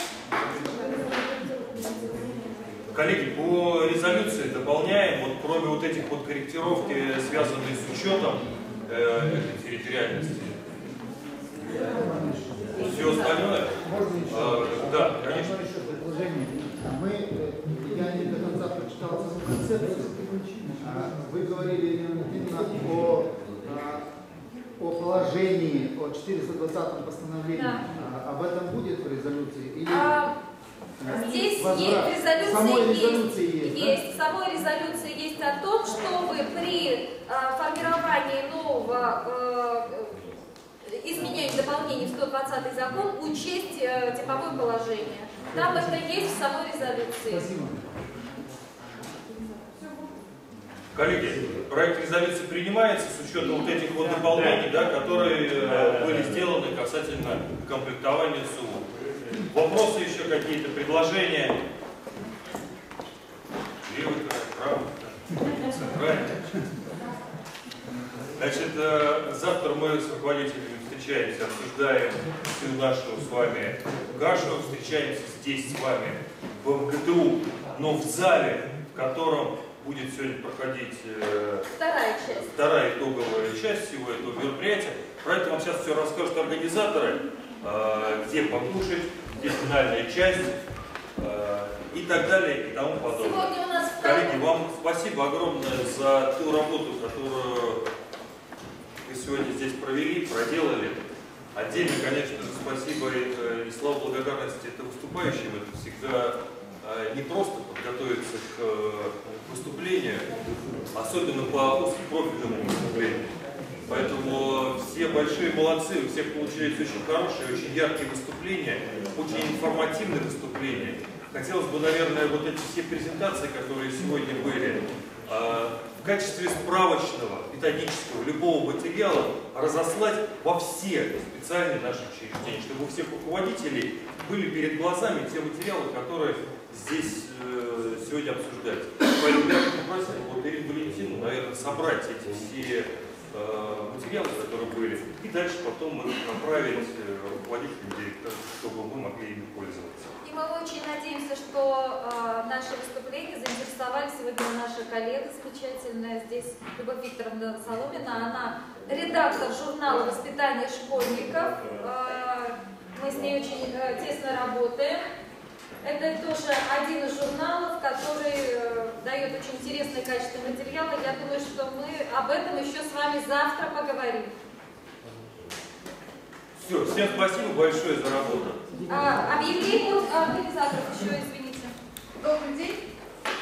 коллеги, по резолюции дополняем, вот кроме вот этих вот корректировки, связанных с учетом этой территориальности. все остальное. Да, конечно. Я не до конца прочитал саму концепцию. Вы говорили именно о положении, о 420-м постановлении. Да. Об этом будет в резолюции? Или здесь есть, в самой резолюции есть о том, чтобы при формировании нового изменений, дополнений в 120 закон учесть типовое положение. Там это есть в самой резолюции. Спасибо. Коллеги, проект резолюции принимается с учетом вот этих вот дополнений, да, которые были сделаны касательно комплектования СУ. Вопросы еще какие-то, предложения? Левый край, правый, центральный. Значит, завтра мы с руководителями встречаемся, обсуждаем всю нашу с вами кашу, встречаемся здесь с вами в МГТУ, но в зале, в котором будет сегодня проходить вторая итоговая часть всего этого мероприятия. Про это вам сейчас все расскажут организаторы, где покушать, где финальная часть и так далее и тому подобное. Коллеги, вам спасибо огромное за ту работу, которую вы сегодня здесь провели, проделали. Отдельно, конечно же, спасибо и слава благодарности это выступающим. Это всегда не просто подготовиться к выступлению, особенно по узкопрофильному выступлению. Поэтому все большие молодцы, у всех получились очень хорошие, очень яркие выступления, очень информативные выступления. Хотелось бы, наверное, вот эти все презентации, которые сегодня были, в качестве справочного, методического, любого материала разослать во все специальные наши учреждения, чтобы у всех руководителей были перед глазами те материалы, которые здесь сегодня обсуждаются. Поэтому я попросил вот Ирину Валентину, наверное, собрать эти все материалы, которые были, и дальше потом их направить руководителям, директорам, чтобы мы могли ими пользоваться. И мы очень надеемся, что наше выступление заинтересовали сегодня наша коллега замечательная здесь, Любовь Викторовна Соломина. Она редактор журнала «Воспитание школьников». Мы с ней очень тесно работаем. Это тоже один из журналов, который дает очень интересные качественные материалы. Я думаю, что мы об этом еще с вами завтра поговорим. Все, всем спасибо большое за работу. Объявление от организаторов еще, извините. Добрый день.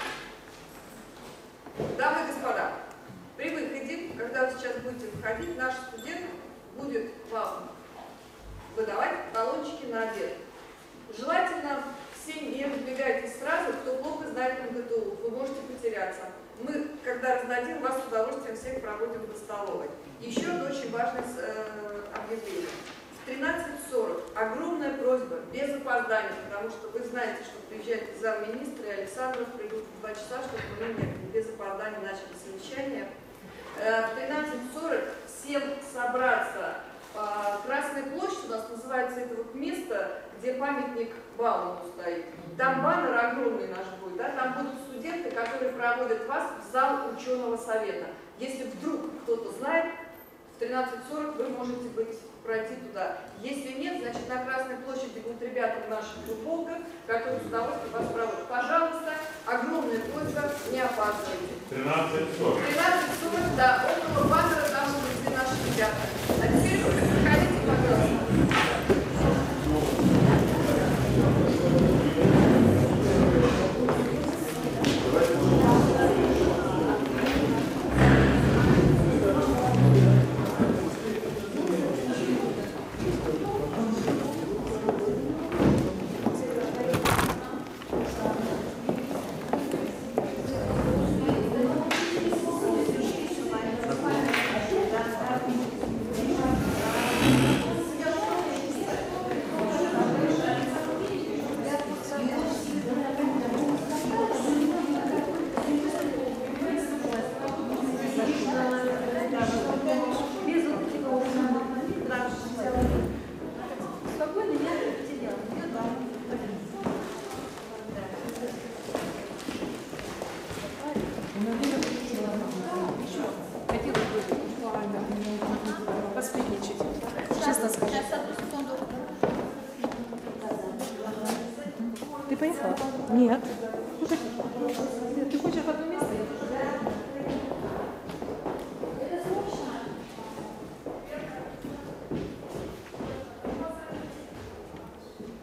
Дамы и господа, при выходе, когда вы сейчас будете выходить, наш студент будет вам выдавать талончики на обед. Желательно все не разбегайтесь сразу, кто плохо знает МГТУ, вы можете потеряться. Мы, когда раздадим, вас с удовольствием всех проводим до столовой. Еще одно очень важное объявление. В 13:40 огромная просьба, без опозданий, потому что вы знаете, что приезжает замминистра и Александров, придут в 2 часа, чтобы мы без опозданий начали совещание. В 13:40 всем собраться. Красная площадь у нас называется это вот место, где памятник Бауману стоит. Там баннер огромный наш будет, да? Там будут студенты, которые проводят вас в зал ученого совета. Если вдруг кто-то знает, в 13:40 вы можете пройти туда. Если нет, значит на Красной площади будут ребята в наших футболках, которые с удовольствием вас проводят. Пожалуйста, огромная просьба, не опаздывайте. 13:40. 13:40, да, около баннера там будут все наши ребята. А теперь проходите, пожалуйста. Скажите, пожалуйста, совет